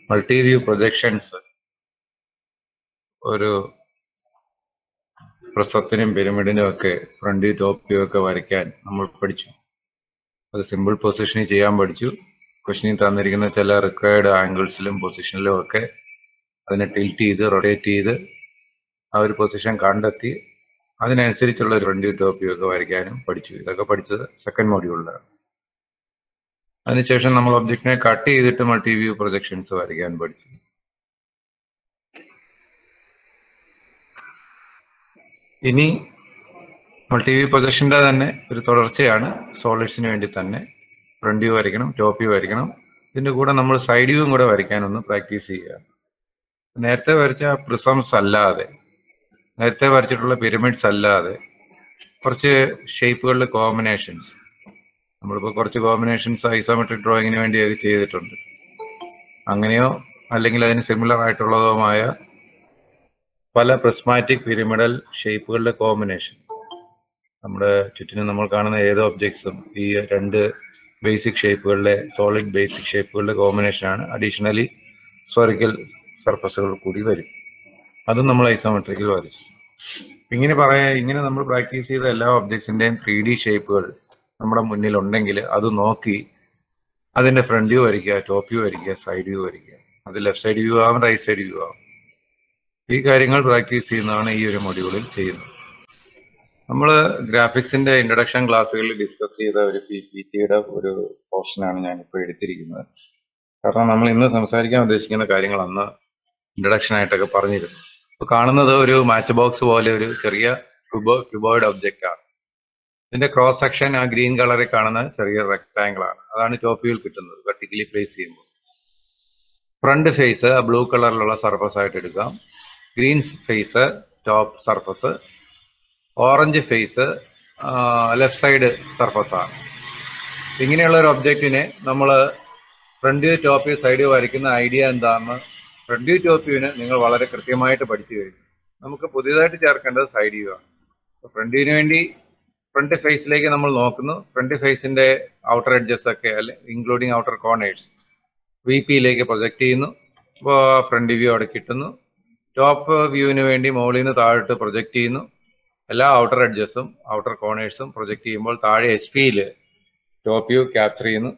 Multi-view projections ഒരു പ്രസവത്തിനും പിരമിഡിനും ഒക്കെ front view top view ഒക്കെ വരയ്ക്കാൻ നമ്മൾ പഠിച്ചു. അത് സിമ്പിൾ പൊസിഷനിൽ ചെയ്യാൻ പഠിച്ചു. ക്വസ്റ്റനിൽ തന്നിരിക്കുന്ന ചില റിക്വയർഡ് ആംഗിൾസിലും പൊസിഷനിലും ഒക്കെ അതിനെ ടിൽറ്റ് ചെയ്ത് റൊട്ടേറ്റ് ചെയ്ത് ആ ഒരു പൊസിഷൻ കണ്ടെത്തി അതിനനുസരിച്ചുള്ള ഒരു ഫ്രണ്ട് വ്യൂ ടോപ്പ് വ്യൂ ഒക്കെ വരയ്ക്കാനും പഠിച്ചു. ഇതൊക്കെ പഠിച്ചത് സെക്കൻഡ് മോഡ്യൂളിലാണ്. അതിനുശേഷം നമ്മൾ ഒബ്ജക്റ്റിനെ കട്ട് ചെയ്തിട്ട് മൾട്ടി വ്യൂ പ്രൊജക്ഷൻസ് വരയ്ക്കാൻ പഠിച്ചു. ഇനി മൾട്ടി വ്യൂ പ്രൊജക്ഷൻ്റെ തന്നെ ഒരു തുടർച്ചയാണ്. സോളിഡ്സിന് വേണ്ടി തന്നെ ഫ്രണ്ട് വ്യൂ വരയ്ക്കണം, ടോപ്പ് വ്യൂ വരയ്ക്കണം. ഇതിൻ്റെ കൂടെ നമ്മൾ സൈഡ് വ്യൂവും കൂടെ വരയ്ക്കാനൊന്ന് പ്രാക്ടീസ് ചെയ്യുക. നേരത്തെ വരച്ച പ്രിസംസ് അല്ലാതെ, നേരത്തെ വരച്ചിട്ടുള്ള പിരമിഡ്സ് അല്ലാതെ കുറച്ച് ഷേപ്പുകളുടെ കോമ്പിനേഷൻസ്, നമ്മളിപ്പോൾ കുറച്ച് കോമ്പിനേഷൻസ് ഐസോമെട്രിക് ഡ്രോയിങ്ങിന് വേണ്ടി അത് ചെയ്തിട്ടുണ്ട്. അങ്ങനെയോ അല്ലെങ്കിൽ അതിന് സിമിലർ ആയിട്ടുള്ളതുമായ പല പ്രിസ്മാറ്റിക് പിരമിഡൽ ഷേപ്പുകളുടെ കോമ്പിനേഷൻ. നമ്മുടെ ചുറ്റിനും നമ്മൾ കാണുന്ന ഏത് ഒബ്ജക്ട്സും ഈ രണ്ട് ബേസിക് ഷേപ്പുകളുടെ, സോളിഡ് ബേസിക് ഷേപ്പുകളുടെ കോമ്പിനേഷനാണ്. അഡീഷണലി സ്ഫെറിക്കൽ സർഫസുകൾ കൂടി വരും. അതും നമ്മൾ ഐസോമെട്രിക്കിൽ വരച്ചു. ഇങ്ങനെ നമ്മൾ പ്രാക്ടീസ് ചെയ്ത എല്ലാ ഒബ്ജക്ട്സിൻ്റെയും 3D ഷേപ്പുകൾ നമ്മുടെ മുന്നിലുണ്ടെങ്കിൽ അത് നോക്കി അതിൻ്റെ ഫ്രണ്ട് വ്യൂ വരയ്ക്കുക, ടോപ്പ് വ്യൂ വരയ്ക്കുക, സൈഡ് വ്യൂ വരയ്ക്കുക. അത് ലെഫ്റ്റ് സൈഡ് വ്യൂ ആവും, റൈറ്റ് സൈഡ് വ്യൂ ആവും. ഈ കാര്യങ്ങൾ പ്രാക്ടീസ് ചെയ്യുന്നതാണ് ഈ ഒരു മൊഡ്യൂളിൽ ചെയ്യുന്നത്. നമ്മൾ ഗ്രാഫിക്സിൻ്റെ ഇൻട്രൊഡക്ഷൻ ക്ലാസ്സുകളിൽ ഡിസ്കസ് ചെയ്ത ഒരു PPTയുടെ ഒരു പോർഷനാണ് ഞാനിപ്പോൾ എടുത്തിരിക്കുന്നത്. കാരണം നമ്മൾ ഇന്ന് സംസാരിക്കാൻ ഉദ്ദേശിക്കുന്ന കാര്യങ്ങൾ അന്ന് ഇൻട്രൊഡക്ഷൻ ആയിട്ടൊക്കെ പറഞ്ഞിരുന്നു. ഇപ്പോൾ കാണുന്നത് ഒരു മാച്ച് ബോക്സ് പോലെ ഒരു ചെറിയ ക്യൂബോയിഡ് ഒബ്ജക്റ്റ് ആണ്. ഇതിന്റെ ക്രോസ് സെക്ഷൻ ആ ഗ്രീൻ കളറിൽ കാണുന്ന ചെറിയ റെക്ടാങ്കിൾ ആണ്. അതാണ് ടോപ്പ് വ്യൂവിൽ കിട്ടുന്നത് വെർട്ടിക്കലി പ്ലേസ് ചെയ്യുമ്പോൾ. ഫ്രണ്ട് ഫേസ് ബ്ലൂ കളറിലുള്ള സർഫസ് ആയിട്ട് എടുക്കാം. Green face top surface, orange face left side surface ആണ്. ഇങ്ങനെയുള്ള ഒരു ഒബ്ജക്റ്റിനെ നമ്മൾ front view, top view, side view വരയ്ക്കുന്ന ഐഡിയ എന്താണെന്ന് ഫ്രണ്ട് വ്യൂ ടോപ്പ് വ്യൂവിന് നിങ്ങൾ വളരെ കൃത്യമായിട്ട് പഠിച്ചു കഴിഞ്ഞു. നമുക്ക് പുതിയതായിട്ട് ചേർക്കേണ്ടത് സൈഡ് വ്യൂ ആണ്. ഫ്രണ്ട് വ്യൂവിന് വേണ്ടി ഫ്രണ്ട് ഫേസിലേക്ക് നമ്മൾ നോക്കുന്നു. ഫ്രണ്ട് ഫേസിന്റെ ഔട്ടർ എഡ്ജസ് ഒക്കെ ഇൻക്ലൂഡിങ് ഔട്ടർ കോർണേഴ്സ് VPയിലേക്ക് പ്രൊജക്റ്റ് ചെയ്യുന്നു. അപ്പോൾ ഫ്രണ്ട് വ്യൂ അവിടെ കിട്ടുന്നു. ടോപ്പ് വ്യൂവിന് വേണ്ടി മുകളിൽ നിന്ന് താഴോട്ട് പ്രൊജക്റ്റ് ചെയ്യുന്നു. എല്ലാ ഔട്ടർ എഡ്ജസും ഔട്ടർ കോർണേഴ്സും പ്രൊജക്റ്റ് ചെയ്യുമ്പോൾ താഴെ HPയിൽ ടോപ്പ് വ്യൂ ക്യാപ്ചർ ചെയ്യുന്നു.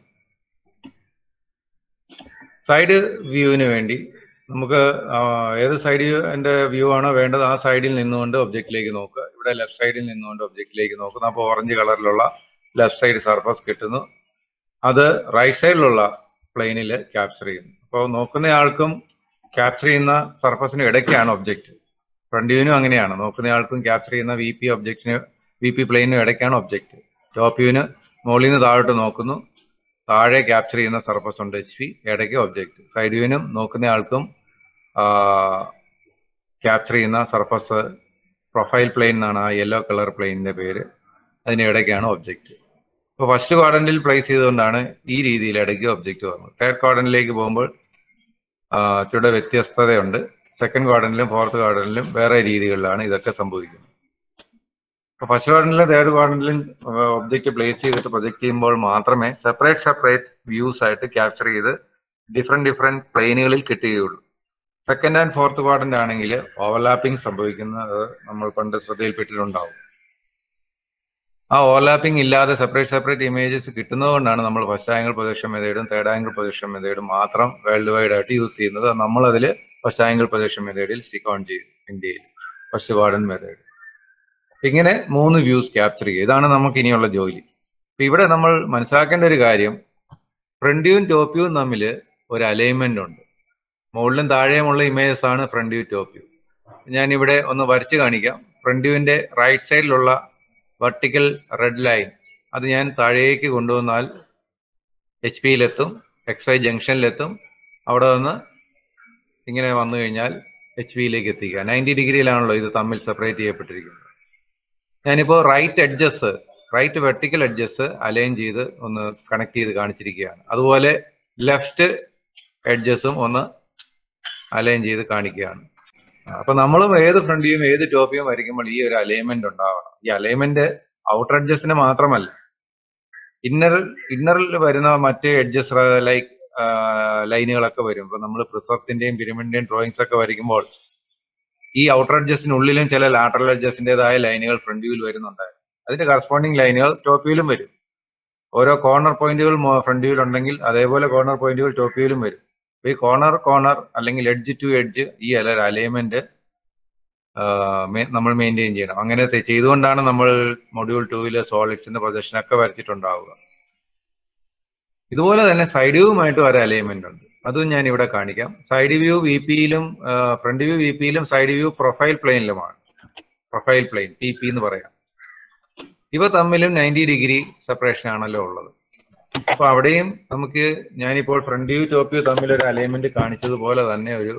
സൈഡ് വ്യൂവിന് വേണ്ടി നമുക്ക് ഏത് സൈഡ് വ്യൂ ആണോ വേണ്ടത് ആ സൈഡിൽ നിന്നുകൊണ്ട് ഒബ്ജക്റ്റിലേക്ക് നോക്കുക. ഇവിടെ ലെഫ്റ്റ് സൈഡിൽ നിന്നുകൊണ്ട് ഒബ്ജക്റ്റിലേക്ക് നോക്കുന്നു. അപ്പോൾ ഓറഞ്ച് കളറിലുള്ള ലെഫ്റ്റ് സൈഡ് സർഫസ് കിട്ടുന്നു. അത് റൈറ്റ് സൈഡിലുള്ള പ്ലെയിനിൽ ക്യാപ്ചർ ചെയ്യുന്നു. അപ്പോൾ നോക്കുന്നയാൾക്കും ക്യാപ്ചർ ചെയ്യുന്ന സർഫസിന് ഇടയ്ക്കാണ് ഒബ്ജക്റ്റ്. ഫ്രണ്ട് വ്യൂവിനും അങ്ങനെയാണ്. നോക്കുന്നയാൾക്കും ക്യാപ്ചർ ചെയ്യുന്ന VP പ്ലെയിനും ഇടയ്ക്കാണ് ഒബ്ജക്റ്റ്. ടോപ്പ് വ്യൂവിന് മുകളിൽ നിന്ന് താഴോട്ട് നോക്കുന്നു. താഴെ ക്യാപ്ചർ ചെയ്യുന്ന സർഫസ് ഉണ്ട് HP, ഇടയ്ക്ക് ഒബ്ജക്റ്റ്. സൈഡ് വ്യൂവിനും നോക്കുന്നയാൾക്കും ക്യാപ്ചർ ചെയ്യുന്ന സർഫസ് പ്രൊഫൈൽ പ്ലെയിൻ എന്നാണ് ആ യെല്ലോ കളർ പ്ലെയിനിന്റെ പേര്. അതിന് ഇടയ്ക്കാണ് ഒബ്ജക്റ്റ്. ഇപ്പോൾ ഫസ്റ്റ് ക്വാഡ്രന്റിൽ പ്ലേസ് ചെയ്തുകൊണ്ടാണ് ഈ രീതിയിൽ ഇടയ്ക്ക് ഒബ്ജക്റ്റ് വന്നത്. തേർഡ് ക്വാഡ്രന്റിലേക്ക് പോകുമ്പോൾ ചുടെ വ്യത്യസ്തതയുണ്ട്. സെക്കൻഡ് ക്വാഡ്രന്റിലും ഫോർത്ത് ക്വാഡ്രന്റിലും വേറെ രീതികളിലാണ് ഇതൊക്കെ സംഭവിക്കുന്നത്. അപ്പോൾ ഫസ്റ്റ് ക്വാഡ്രന്റിലും തേർഡ് ക്വാഡ്രന്റിലും ഒബ്ജക്റ്റ് പ്ലേസ് ചെയ്തിട്ട് പ്രൊജക്ട് ചെയ്യുമ്പോൾ മാത്രമേ സെപ്പറേറ്റ് വ്യൂസ് ആയിട്ട് ക്യാപ്ചർ ചെയ്ത് ഡിഫറെന്റ് പ്ലെയിനുകളിൽ കിട്ടുകയുള്ളൂ. സെക്കൻഡ് ആൻഡ് ഫോർത്ത് ക്വാഡ്രന്റ് ആണെങ്കിൽ ഓവർലാപ്പിംഗ് സംഭവിക്കുന്നത് നമ്മൾ പണ്ട് ശ്രദ്ധയിൽപ്പെട്ടിട്ടുണ്ടാവും. ആ ഓവർലാപ്പിംഗ് ഇല്ലാതെ സെപ്പറേറ്റ് ഇമേജസ് കിട്ടുന്നതുകൊണ്ടാണ് നമ്മൾ ഫസ്റ്റ് ആംഗിൾ പ്രൊജക്ഷൻ മെത്തേഡും തേർഡ് ആംഗിൾ പ്രൊജക്ഷൻ മെത്തേഡും മാത്രം വേൾഡ് വൈഡ് ആയിട്ട് യൂസ് ചെയ്യുന്നത്. നമ്മളതിൽ ഫസ്റ്റ് ആംഗിൾ പ്രൊജക്ഷൻ മെത്തേഡിൽ സ്റ്റിക്ക് ഓൺ ചെയ്യും. ഇന്ത്യയിൽ ഫസ്റ്റ് ക്വാഡ്രന്റ് മെത്തേഡ്. ഇങ്ങനെ 3 വ്യൂസ് ക്യാപ്ചർ ചെയ്യുക. ഇതാണ് നമുക്ക് ഇനിയുള്ള ജോലി. ഇപ്പം ഇവിടെ നമ്മൾ മനസ്സിലാക്കേണ്ട ഒരു കാര്യം, ഫ്രണ്ട് വ്യൂവും ടോപ്പ് വ്യൂവും തമ്മിൽ ഒരു അലൈൻമെന്റ് ഉണ്ട്. മുകളിലും താഴെയുമുള്ള ഇമേജസ് ആണ് ഫ്രണ്ട് വ്യൂ, ടോപ്പ് വ്യൂ. ഞാനിവിടെ ഒന്ന് വരച്ച് കാണിക്കാം. ഫ്രണ്ട് വ്യൂവിന്റെ റൈറ്റ് സൈഡിലുള്ള വെർട്ടിക്കൽ റെഡ് ലൈൻ അത് ഞാൻ താഴേക്ക് കൊണ്ടുവന്നാൽ HPയിലെത്തും, XY ജംഗ്ഷനിലെത്തും. അവിടെ നിന്ന് ഇങ്ങനെ വന്നു കഴിഞ്ഞാൽ HPയിലേക്ക് എത്തിക്കുക. 90 ഡിഗ്രിയിലാണല്ലോ ഇത് തമ്മിൽ സെപ്പറേറ്റ് ചെയ്യപ്പെട്ടിരിക്കുന്നത്. ഞാനിപ്പോൾ റൈറ്റ് വെർട്ടിക്കൽ എഡ്ജസ് അലൈൻ ചെയ്ത് ഒന്ന് കണക്ട് ചെയ്ത് കാണിച്ചിരിക്കുകയാണ്. അതുപോലെ ലെഫ്റ്റ് എഡ്ജസും ഒന്ന് അലൈൻ ചെയ്ത് കാണിക്കുകയാണ്. അപ്പൊ നമ്മളും ഏത് ഫ്രണ്ട് വ്യൂയും ഏത് ടോപ്പ് വ്യൂയും വരയ്ക്കുമ്പോൾ ഈ ഒരു അലൈൻമെന്റ് ഉണ്ടാവണം. ഈ അലൈൻമെന്റ് ഔട്ടർ എഡ്ജസിന് മാത്രമല്ല, ഇന്നറിൽ വരുന്ന മറ്റ് എഡ്ജസ് ലൈക്ക് ലൈനുകളൊക്കെ വരും. ഇപ്പൊ നമ്മൾ പ്രിസർത്തിന്റെയും പിരമിഡിന്റെയും ഡ്രോയിങ്സ് ഒക്കെ വരയ്ക്കുമ്പോൾ ഈ ഔട്ടർ എഡ്ജസിനുള്ളിലും ചില ലാറ്ററൽ എഡ്ജസിന്റേതായ ലൈനുകൾ ഫ്രണ്ട് വ്യൂവിൽ വരുന്നുണ്ട്. അതിന്റെ കറസ്പോണ്ടിങ് ലൈനുകൾ ടോപ്പ് വ്യൂവിലും വരും. ഓരോ കോർണർ പോയിന്റുകൾ ഫ്രണ്ട് വ്യൂവിൽ ഉണ്ടെങ്കിൽ അതേപോലെ കോർണർ പോയിന്റുകൾ ടോപ്പ് വ്യൂവിലും വരും. ഈ കോർണർ അല്ലെങ്കിൽ എഡ്ജ് ടു എഡ്ജ് ഈ അലൈൻമെന്റ് നമ്മൾ മെയിൻറ്റെയിൻ ചെയ്യണം. അങ്ങനെ ചെയ്തുകൊണ്ടാണ് നമ്മൾ മൊഡ്യൂൾ 2 സോളിഡ്സിന്റെ പ്രൊജക്ഷൻ ഒക്കെ വരച്ചിട്ടുണ്ടാവുക. ഇതുപോലെ തന്നെ സൈഡ് വ്യൂവുമായിട്ട് ഒരു അലൈൻമെന്റ് ഉണ്ട്. അതും ഞാൻ ഇവിടെ കാണിക്കാം. സൈഡ് വ്യൂ വി പിയിലും ഫ്രണ്ട് വ്യൂ വി പിയിലും സൈഡ് വ്യൂ പ്രൊഫൈൽ പ്ലെയിനിലുമാണ്. പ്രൊഫൈൽ പ്ലെയിൻ PP എന്ന് പറയാം. ഇവ തമ്മിലും 90 ഡിഗ്രി സെപ്പറേഷൻ ആണല്ലോ ഉള്ളത്. അപ്പൊ അവിടെയും നമുക്ക് ഞാനിപ്പോൾ ഫ്രണ്ട് വ്യൂ ടോപ്പ് വ്യൂ തമ്മിൽ ഒരു അലൈൻമെന്റ് കാണിച്ചതുപോലെ തന്നെ ഒരു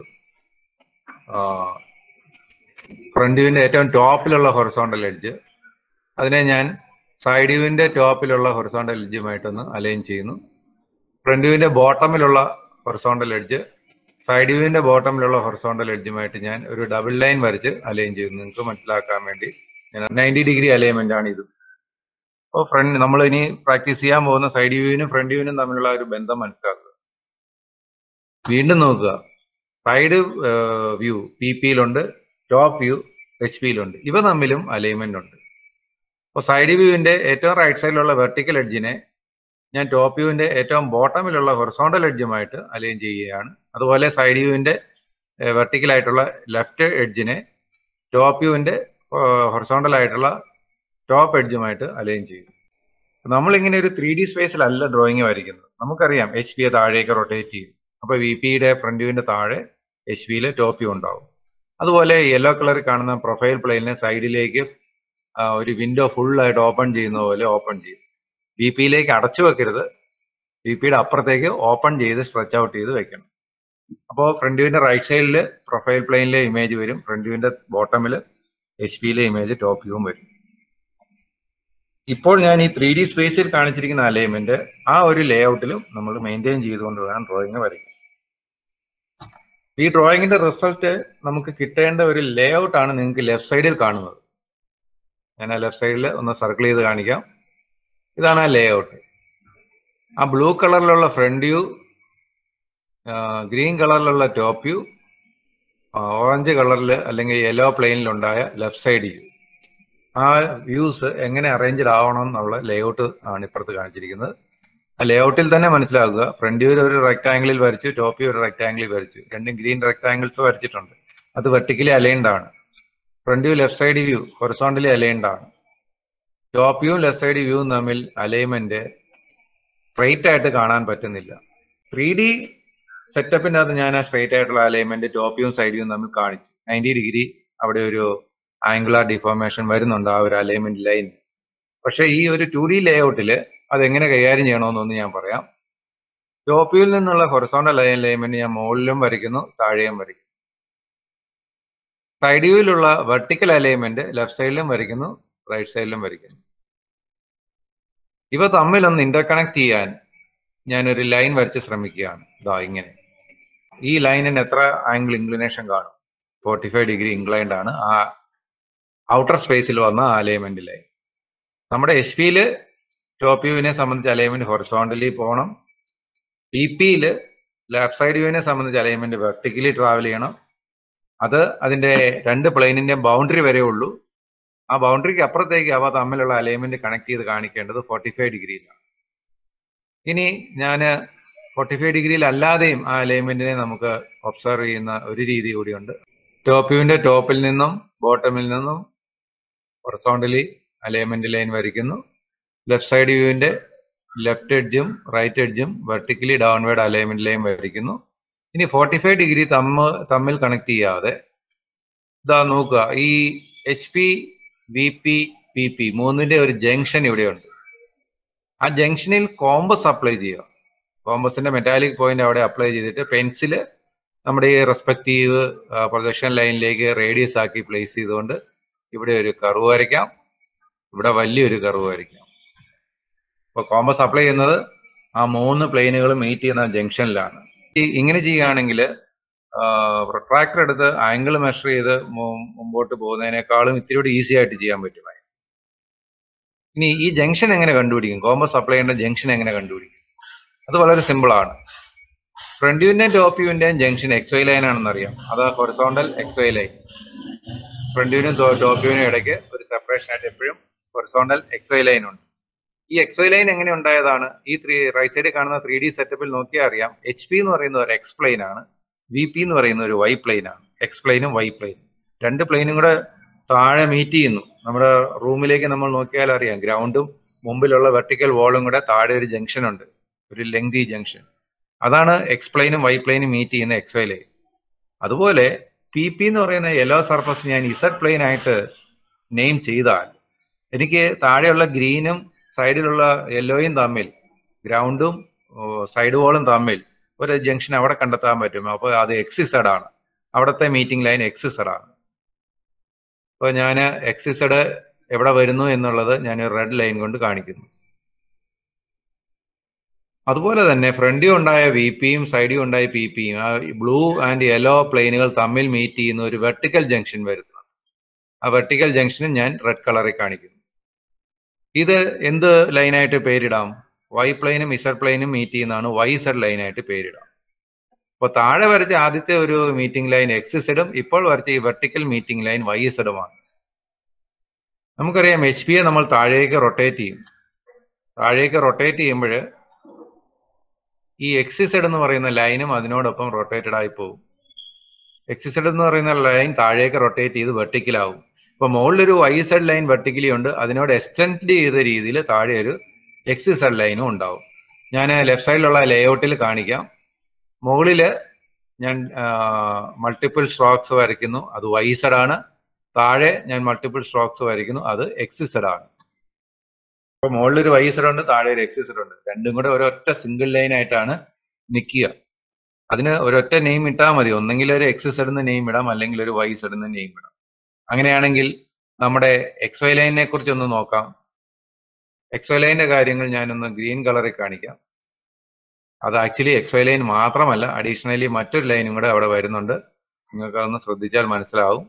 ഫ്രണ്ട് വ്യൂവിന്റെ ഏറ്റവും ടോപ്പിലുള്ള ഹൊറിസോണ്ടൽ എഡ്ജ്, അതിനെ ഞാൻ സൈഡ് വ്യൂവിന്റെ ടോപ്പിലുള്ള ഹൊറിസോണ്ടൽ എഡ്ജുമായിട്ടൊന്ന് അലൈൻ ചെയ്യുന്നു. ഫ്രണ്ട് വ്യൂവിന്റെ ബോട്ടമിലുള്ള ഹൊറിസോണ്ടൽ എഡ്ജ് സൈഡ് വ്യൂവിന്റെ ബോട്ടമിലുള്ള ഹൊറിസോണ്ടൽ എഡ്ജുമായിട്ട് ഞാൻ ഒരു ഡബിൾ ലൈൻ വരച്ച് അലൈൻ ചെയ്യുന്നു. നിങ്ങൾക്ക് മനസ്സിലാക്കാൻ വേണ്ടി 90 ഡിഗ്രി അലൈൻമെന്റ് ആണ് ഇത്. അപ്പോൾ നമ്മൾ ഇനി പ്രാക്ടീസ് ചെയ്യാൻ പോകുന്ന സൈഡ് വ്യൂവിനും ഫ്രണ്ട് വ്യൂവിനും തമ്മിലുള്ള ഒരു ബന്ധം മനസ്സിലാക്കുക. വീണ്ടും നോക്കുക, സൈഡ് വ്യൂ PP-യിലുണ്ട്, ടോപ്പ് വ്യൂ HP-യിലുണ്ട്. ഇവ തമ്മിലും അലൈൻമെന്റ് ഉണ്ട്. അപ്പോൾ സൈഡ് വ്യൂവിന്റെ ഏറ്റവും റൈറ്റ് സൈഡിലുള്ള വെർട്ടിക്കൽ എഡ്ജിനെ ഞാൻ ടോപ്പ് വ്യൂവിന്റെ ഏറ്റവും ബോട്ടമിലുള്ള ഹൊറിസോണ്ടൽ എഡ്ജുമായിട്ട് അലൈൻ ചെയ്യുകയാണ്. അതുപോലെ സൈഡ് വ്യൂവിന്റെ വെർട്ടിക്കൽ ആയിട്ടുള്ള ലെഫ്റ്റ് എഡ്ജിനെ ടോപ്പ് വ്യൂവിന്റെ ഹൊറിസോണ്ടൽ ആയിട്ടുള്ള ടോപ്പ് എഡ്ജുമായിട്ട് അലൈൻ ചെയ്യും. നമ്മളിങ്ങനെ ഒരു 3D സ്പേസിലല്ല ഡ്രോയിങ് വരയ്ക്കുന്നത്. നമുക്കറിയാം HP താഴേക്ക് റൊട്ടേറ്റ് ചെയ്യും. അപ്പോൾ VP-യുടെ ഫ്രണ്ട് വ്യൂവിന്റെ താഴെ HP-യിലെ ടോപ്പ് വ്യൂ ഉണ്ടാവും. അതുപോലെ യെല്ലോ കളറിൽ കാണുന്ന പ്രൊഫൈൽ പ്ലെയിനിനെ സൈഡിലേക്ക് ഒരു വിൻഡോ ഫുള്ളായിട്ട് ഓപ്പൺ ചെയ്യുന്ന പോലെ ഓപ്പൺ ചെയ്യും. VP-യിലേക്ക് അടച്ചു വെക്കരുത്, VP-യുടെ അപ്പുറത്തേക്ക് ഓപ്പൺ ചെയ്ത് സ്ട്രെച്ച് ഔട്ട് ചെയ്ത് വെക്കണം. അപ്പോൾ ഫ്രണ്ട് വ്യൂവിന്റെ റൈറ്റ് സൈഡിൽ പ്രൊഫൈൽ പ്ലെയിനിലെ ഇമേജ് വരും, ഫ്രണ്ട് വ്യൂവിന്റെ ബോട്ടമിൽ HP-യിലെ ഇമേജ് ടോപ്പ് വ്യൂവും വരും. ഇപ്പോൾ ഞാൻ ഈ 3D സ്പേസിൽ കാണിച്ചിരിക്കുന്ന അലൈൻമെന്റ് ആ ഒരു ലേഔട്ടിലും നമ്മൾ മെയിൻറ്റെയിൻ ചെയ്തുകൊണ്ട് വേണം ഡ്രോയിങ് വരയ്ക്കാൻ. ഈ ഡ്രോയിങ്ങിന്റെ റിസൾട്ട് നമുക്ക് കിട്ടേണ്ട ഒരു ലേഔട്ട് ആണ് നിങ്ങൾക്ക് ലെഫ്റ്റ് സൈഡിൽ കാണുന്നത്. ഞാൻ ആ ലെഫ്റ്റ് സൈഡിൽ ഒന്ന് സർക്കിൾ ചെയ്ത് കാണിക്കാം. ഇതാണ് ആ ലേഔട്ട്. ആ ബ്ലൂ കളറിലുള്ള ഫ്രണ്ട് വ്യൂ, ഗ്രീൻ കളറിലുള്ള ടോപ്പ് വ്യൂ, ഓറഞ്ച് കളറിൽ അല്ലെങ്കിൽ യെല്ലോ പ്ലെയിനിലുണ്ടായ ലെഫ്റ്റ് സൈഡ് വ്യൂ. ആ വ്യൂസ് എങ്ങനെ അറേഞ്ച്ഡ് ആവണം എന്നുള്ള ലേഔട്ട് ആണ് ഇപ്പുറത്ത് കാണിച്ചിരിക്കുന്നത്. ആ ലേഔട്ടിൽ തന്നെ മനസ്സിലാക്കുക, ഫ്രണ്ട് വ്യൂ ഒരു റെക്ടാംഗിളിൽ വരച്ചു, ടോപ്പ് വ്യൂ ഒരു റെക്ടാംഗിളിൽ വരച്ചു. രണ്ടും ഗ്രീൻ റെക്ടാംഗിൾസ് വരച്ചിട്ടുണ്ട്. അത് വെർട്ടിക്കലി അലൈൻഡ് ആണ്. Front view left side view horizontally aligned ആണ്. ടോപ്പ് വ്യൂവും ലെഫ്റ്റ് സൈഡ് വ്യൂവും തമ്മിൽ അലൈൻമെന്റ് സ്ട്രെയിറ്റ് ആയിട്ട് കാണാൻ പറ്റുന്നില്ല. 3D സെറ്റപ്പിന്റെ അകത്ത് ഞാൻ ആ സ്ട്രെയിറ്റ് ആയിട്ടുള്ള അലൈൻമെന്റ് ടോപ്പ് വ്യൂവും സൈഡ് വ്യൂവും തമ്മിൽ കാണിച്ചു. 90 ഡിഗ്രി അവിടെ ഒരു ആംഗുലാർ ഡിഫോർമേഷൻ വരുന്നുണ്ട് ആ ഒരു അലൈൻമെന്റ് ലൈൻ. പക്ഷേ ഈ ഒരു 2D ലേഔട്ടില് അതെങ്ങനെ കൈകാര്യം ചെയ്യണമെന്നൊന്ന് ഞാൻ പറയാം. ടോപ്പ് വ്യൂവിൽ നിന്നുള്ള ഹൊറിസോണ്ടൽ അലൈൻമെന്റ് ഞാൻ മുകളിലും വരയ്ക്കുന്നു, താഴെയും വരയ്ക്കുന്നു. സൈഡ് വ്യൂവിലുള്ള വെർട്ടിക്കൽ അലൈൻമെന്റ് ലെഫ്റ്റ് സൈഡിലും വരയ്ക്കുന്നു, റൈറ്റ് സൈഡിലും വരയ്ക്കുന്നു. ഇവ തമ്മിലൊന്ന് ഇന്റർകണക്ട് ചെയ്യാൻ ഞാനൊരു ലൈൻ വരച്ച് ശ്രമിക്കുകയാണ്. ഇതാ ഇങ്ങനെ. ഈ ലൈനിന് എത്ര ആംഗിൾ ഇൻക്ലിനേഷൻ കാണും? 45 ഡിഗ്രി ഇൻക്ലൈൻഡ് ആണ് ആ ഔട്ടർ സ്പേസിൽ വന്ന അലൈൻമെന്റ് ലൈൻ. നമ്മുടെ HP-യിൽ ടോപ്പ് വ്യൂവിനെ സംബന്ധിച്ച് അലൈൻമെന്റ് ഹൊറിസോണ്ടലി പോകണം. PP-യിൽ ലെഫ്റ്റ് സൈഡ് വ്യൂവിനെ സംബന്ധിച്ച് അലൈൻമെന്റ് വെർട്ടിക്കലി ട്രാവൽ ചെയ്യണം. അത് അതിന്റെ രണ്ട് പ്ലെയിനിന്റെ ബൗണ്ടറി വരെ ഉള്ളൂ. ആ ബൗണ്ടറിക്ക് അപ്പുറത്തേക്ക് അവ തമ്മിലുള്ള അലൈൻമെന്റ് കണക്ട് ചെയ്ത് കാണിക്കേണ്ടത് 45 ഡിഗ്രിയിലാണ്. ഇനി ഞാൻ 45 ഡിഗ്രിയിൽ അല്ലാതെയും ആ അലൈൻമെന്റിനെ നമുക്ക് ഒബ്സർവ് ചെയ്യുന്ന ഒരു രീതി കൂടിയുണ്ട്. ടോപ്പ് വ്യൂവിന്റെ ടോപ്പിൽ നിന്നും ബോട്ടമിൽ നിന്നും ഹൊറിസോണ്ടലി അലൈൻമെന്റ് ലൈൻ വരയ്ക്കുന്നു. ലെഫ്റ്റ് സൈഡ് വ്യൂവിന്റെ ലെഫ്റ്റ് എഡ്ജും റൈറ്റ് എഡ്ജും വെർട്ടിക്കലി ഡൗൺവേർഡ് അലൈൻമെന്റ് ലൈൻ വരയ്ക്കുന്നു. ഇനി 45 ഡിഗ്രി തമ്മിൽ കണക്ട് ചെയ്യാതെ ഇതാ നോക്കുക, ഈ HP, VP, PP മൂന്നിന്റെ ഒരു ജംഗ്ഷൻ ഇവിടെയുണ്ട്. ആ ജംഗ്ഷനിൽ കോമ്പസ് അപ്ലൈ ചെയ്യുക. കോമ്പസിന്റെ മെറ്റാലിക് പോയിന്റ് അവിടെ അപ്ലൈ ചെയ്തിട്ട് പെൻസില് നമ്മുടെ ഈ റെസ്പെക്റ്റീവ് പ്രൊജക്ഷൻ ലൈനിലേക്ക് റേഡിയസ് ആക്കി പ്ലേസ് ചെയ്തുകൊണ്ട് ഇവിടെ ഒരു കർവ് വരയ്ക്കാം, ഇവിടെ വലിയൊരു കർവ് വരയ്ക്കാം. അപ്പോൾ കോമ്പസ് അപ്ലൈ ചെയ്യുന്നത് ആ മൂന്ന് പ്ലെയിനുകളും മീറ്റ് ചെയ്യുന്ന ജംഗ്ഷനിലാണ്. ഇങ്ങനെ ചെയ്യുകയാണെങ്കിൽ പ്രൊട്രാക്ടർ എടുത്ത് ആംഗിൾ മെഷർ ചെയ്ത് മുമ്പോട്ട് പോകുന്നതിനേക്കാളും ഇത്തിരി കൂടി ഈസി ആയിട്ട് ചെയ്യാൻ പറ്റുമായി. ഇനി ഈ ജംഗ്ഷൻ എങ്ങനെ കണ്ടുപിടിക്കും? കോമ്പസ് അപ്ലൈ ചെയ്യേണ്ട ജംഗ്ഷൻ എങ്ങനെ കണ്ടുപിടിക്കും? അത് വളരെ സിമ്പിളാണ്. ഫ്രണ്ട് വ്യൂവിന്റെയും ടോപ്പ് വ്യൂവിന്റെയും ജംഗ്ഷൻ എക്സ് വൈ ലൈൻ ആണെന്ന് അറിയാം. അത് horizontal X Y line. Front വ്യൂവിനും ടോപ്പ് വ്യൂവിനും ഇടയ്ക്ക് ഒരു സെപ്പറേഷൻ ആയിട്ട് എപ്പോഴും ഹൊറിസോണ്ടൽ എക്സ് വൈ ലൈൻ ഉണ്ട്. ഈ എക്സ് വൈ ലൈൻ എങ്ങനെ ഉണ്ടായതാണ്? ഈ റൈറ്റ് സൈഡിൽ കാണുന്ന 3D സെറ്റപ്പിൽ നോക്കിയാൽ അറിയാം. എച്ച് പി എന്ന് പറയുന്ന ഒരു എക്സ് പ്ലെയിൻ ആണ്, വി പി എന്ന് പറയുന്ന ഒരു വൈ പ്ലെയിൻ ആണ്. എക്സ് പ്ലെയിനും വൈ പ്ലെയിനും രണ്ട് പ്ലെയിനും കൂടെ താഴെ മീറ്റ് ചെയ്യുന്നു. നമ്മുടെ റൂമിലേക്ക് നമ്മൾ നോക്കിയാൽ അറിയാം, ഗ്രൗണ്ടും മുമ്പിലുള്ള വെർട്ടിക്കൽ വാളും കൂടെ താഴെ ഒരു ജംഗ്ഷൻ ഉണ്ട്, ഒരു ലെങ്തി ജംഗ്ഷൻ. അതാണ് എക്സ് പ്ലെയിനും വൈ പ്ലെയിനും മീറ്റ് ചെയ്യുന്ന എക്സ് വൈ ലൈൻ. അതുപോലെ പി പി എന്ന് പറയുന്ന യെല്ലോ സർഫസ് ഞാൻ ഇസഡ് പ്ലെയിൻ ആയിട്ട് നെയിം ചെയ്താൽ എനിക്ക് താഴെയുള്ള ഗ്രീനും സൈഡിലുള്ള യെല്ലോയും തമ്മിൽ, ഗ്രൗണ്ടും സൈഡ് വാളും തമ്മിൽ ഒരു ജംഗ്ഷൻ അവിടെ കണ്ടെത്താൻ പറ്റും. അപ്പോൾ അത് എക്സ് ഇസഡ് ആണ്. അവിടുത്തെ മീറ്റിംഗ് ലൈൻ എക്സ് ഇസഡ് ആണ്. അപ്പോൾ ഞാൻ എക്സ് ഇസഡ് എവിടെ വരുന്നു എന്നുള്ളത് ഞാൻ റെഡ് ലൈൻ കൊണ്ട് കാണിക്കുന്നു. അതുപോലെ തന്നെ ഫ്രണ്ട് വ്യൂ ഉണ്ടായ വി പിയും സൈഡ് വ്യൂ ഉണ്ടായ പി പിയും ആ ബ്ലൂ ആൻഡ് യെല്ലോ പ്ലെയിനുകൾ തമ്മിൽ മീറ്റ് ചെയ്യുന്ന ഒരു വെർട്ടിക്കൽ ജംഗ്ഷൻ വരുന്നു. ആ വെർട്ടിക്കൽ ജംഗ്ഷനും ഞാൻ റെഡ് കളറിൽ കാണിക്കുന്നു. ഇത് എന്ത് ലൈനായിട്ട് പേരിടാം? വൈ പ്ലെയിനും ഇസഡ് പ്ലെയിനും മീറ്റ് ചെയ്യുന്നതാണ് വൈ ഇസഡ് ലൈനായിട്ട് പേരിടാം. അപ്പോൾ താഴെ വരച്ച ആദ്യത്തെ ഒരു മീറ്റിംഗ് ലൈൻ എക്സ് ഇസഡും ഇപ്പോൾ വരച്ച ഈ വെർട്ടിക്കൽ മീറ്റിംഗ് ലൈൻ വൈ ഇസഡുമാണ്. നമുക്കറിയാം എച്ച് പിയെ നമ്മൾ താഴേക്ക് റൊട്ടേറ്റ് ചെയ്യും. താഴേക്ക് റൊട്ടേറ്റ് ചെയ്യുമ്പോൾ ഈ എക്സ് ഇസഡ് എന്ന് പറയുന്ന ലൈനും അതിനോടൊപ്പം റൊട്ടേറ്റഡ് ആയി പോകും. എക്സ് ഇസഡ് എന്ന് പറയുന്ന ലൈൻ താഴേക്ക് റൊട്ടേറ്റ് ചെയ്ത് വെർട്ടിക്കലാവും. ഇപ്പൊ മുകളിലൊരു വൈ ഇസഡ് ലൈൻ വെർട്ടിക്കലി ഉണ്ട്, അതിനോട് എക്സ്റ്റെൻഡ് ചെയ്ത രീതിയിൽ താഴെ ഒരു എക്സ് ഇസഡ് ലൈനും ഉണ്ടാവും. ഞാൻ ലെഫ്റ്റ് സൈഡിലുള്ള ലേഔട്ടിൽ കാണിക്കാം. മുകളിൽ ഞാൻ മൾട്ടിപ്പിൾ സ്ട്രോക്സ് വരയ്ക്കുന്നു, അത് വൈ ഇസഡ് ആണ്. താഴെ ഞാൻ മൾട്ടിപ്പിൾ സ്ട്രോക്സ് വരയ്ക്കുന്നു, അത് എക്സ് ഇസഡ് ആണ്. അപ്പൊ മുകളിലൊരു വൈ ഇസഡ് ഉണ്ട്, താഴെ ഒരു എക്സ് ഇസഡ് ഉണ്ട്. രണ്ടും കൂടെ ഒരൊറ്റ സിംഗിൾ ലൈൻ ആയിട്ടാണ് നിൽക്കുക. അതിന് ഒരൊറ്റ നെയിം ഇട്ടാൽ മതി. ഒന്നെങ്കിൽ ഒരു എക്സ് ഇസഡ് എന്ന് നെയിം ഇടാം, അല്ലെങ്കിൽ ഒരു വൈ ഇസഡ് എന്ന് നെയിം ഇടാം. അങ്ങനെയാണെങ്കിൽ നമ്മുടെ എക്സ് വൈ ലൈനിനെ കുറിച്ച് ഒന്ന് നോക്കാം. എക്സ് വൈ ലൈനിന്റെ കാര്യങ്ങൾ ഞാനൊന്ന് ഗ്രീൻ കളറിൽ കാണിക്കാം. അത് ആക്ച്വലി എക്സ് വൈ ലൈൻ മാത്രമല്ല, അഡീഷണലി മറ്റൊരു ലൈനും കൂടെ അവിടെ വരുന്നുണ്ട്. നിങ്ങൾക്ക് അതൊന്ന് ശ്രദ്ധിച്ചാൽ മനസ്സിലാവും.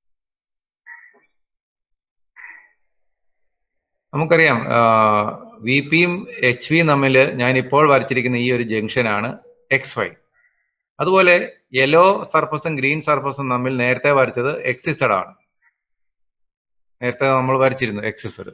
നമുക്കറിയാം വി പിയും എച്ച് പിയും തമ്മിൽ ഞാൻ ഇപ്പോൾ വരച്ചിരിക്കുന്ന ഈ ഒരു ജംഗ്ഷനാണ് എക്സ് വൈ. അതുപോലെ യെല്ലോ സർഫസും ഗ്രീൻ സർഫസും തമ്മിൽ നേരത്തെ വരച്ചത് എക്സ് ഇസഡ് ആണ്. നേരത്തെ നമ്മൾ വരച്ചിരുന്നു എക്സ് ഇസഡ്.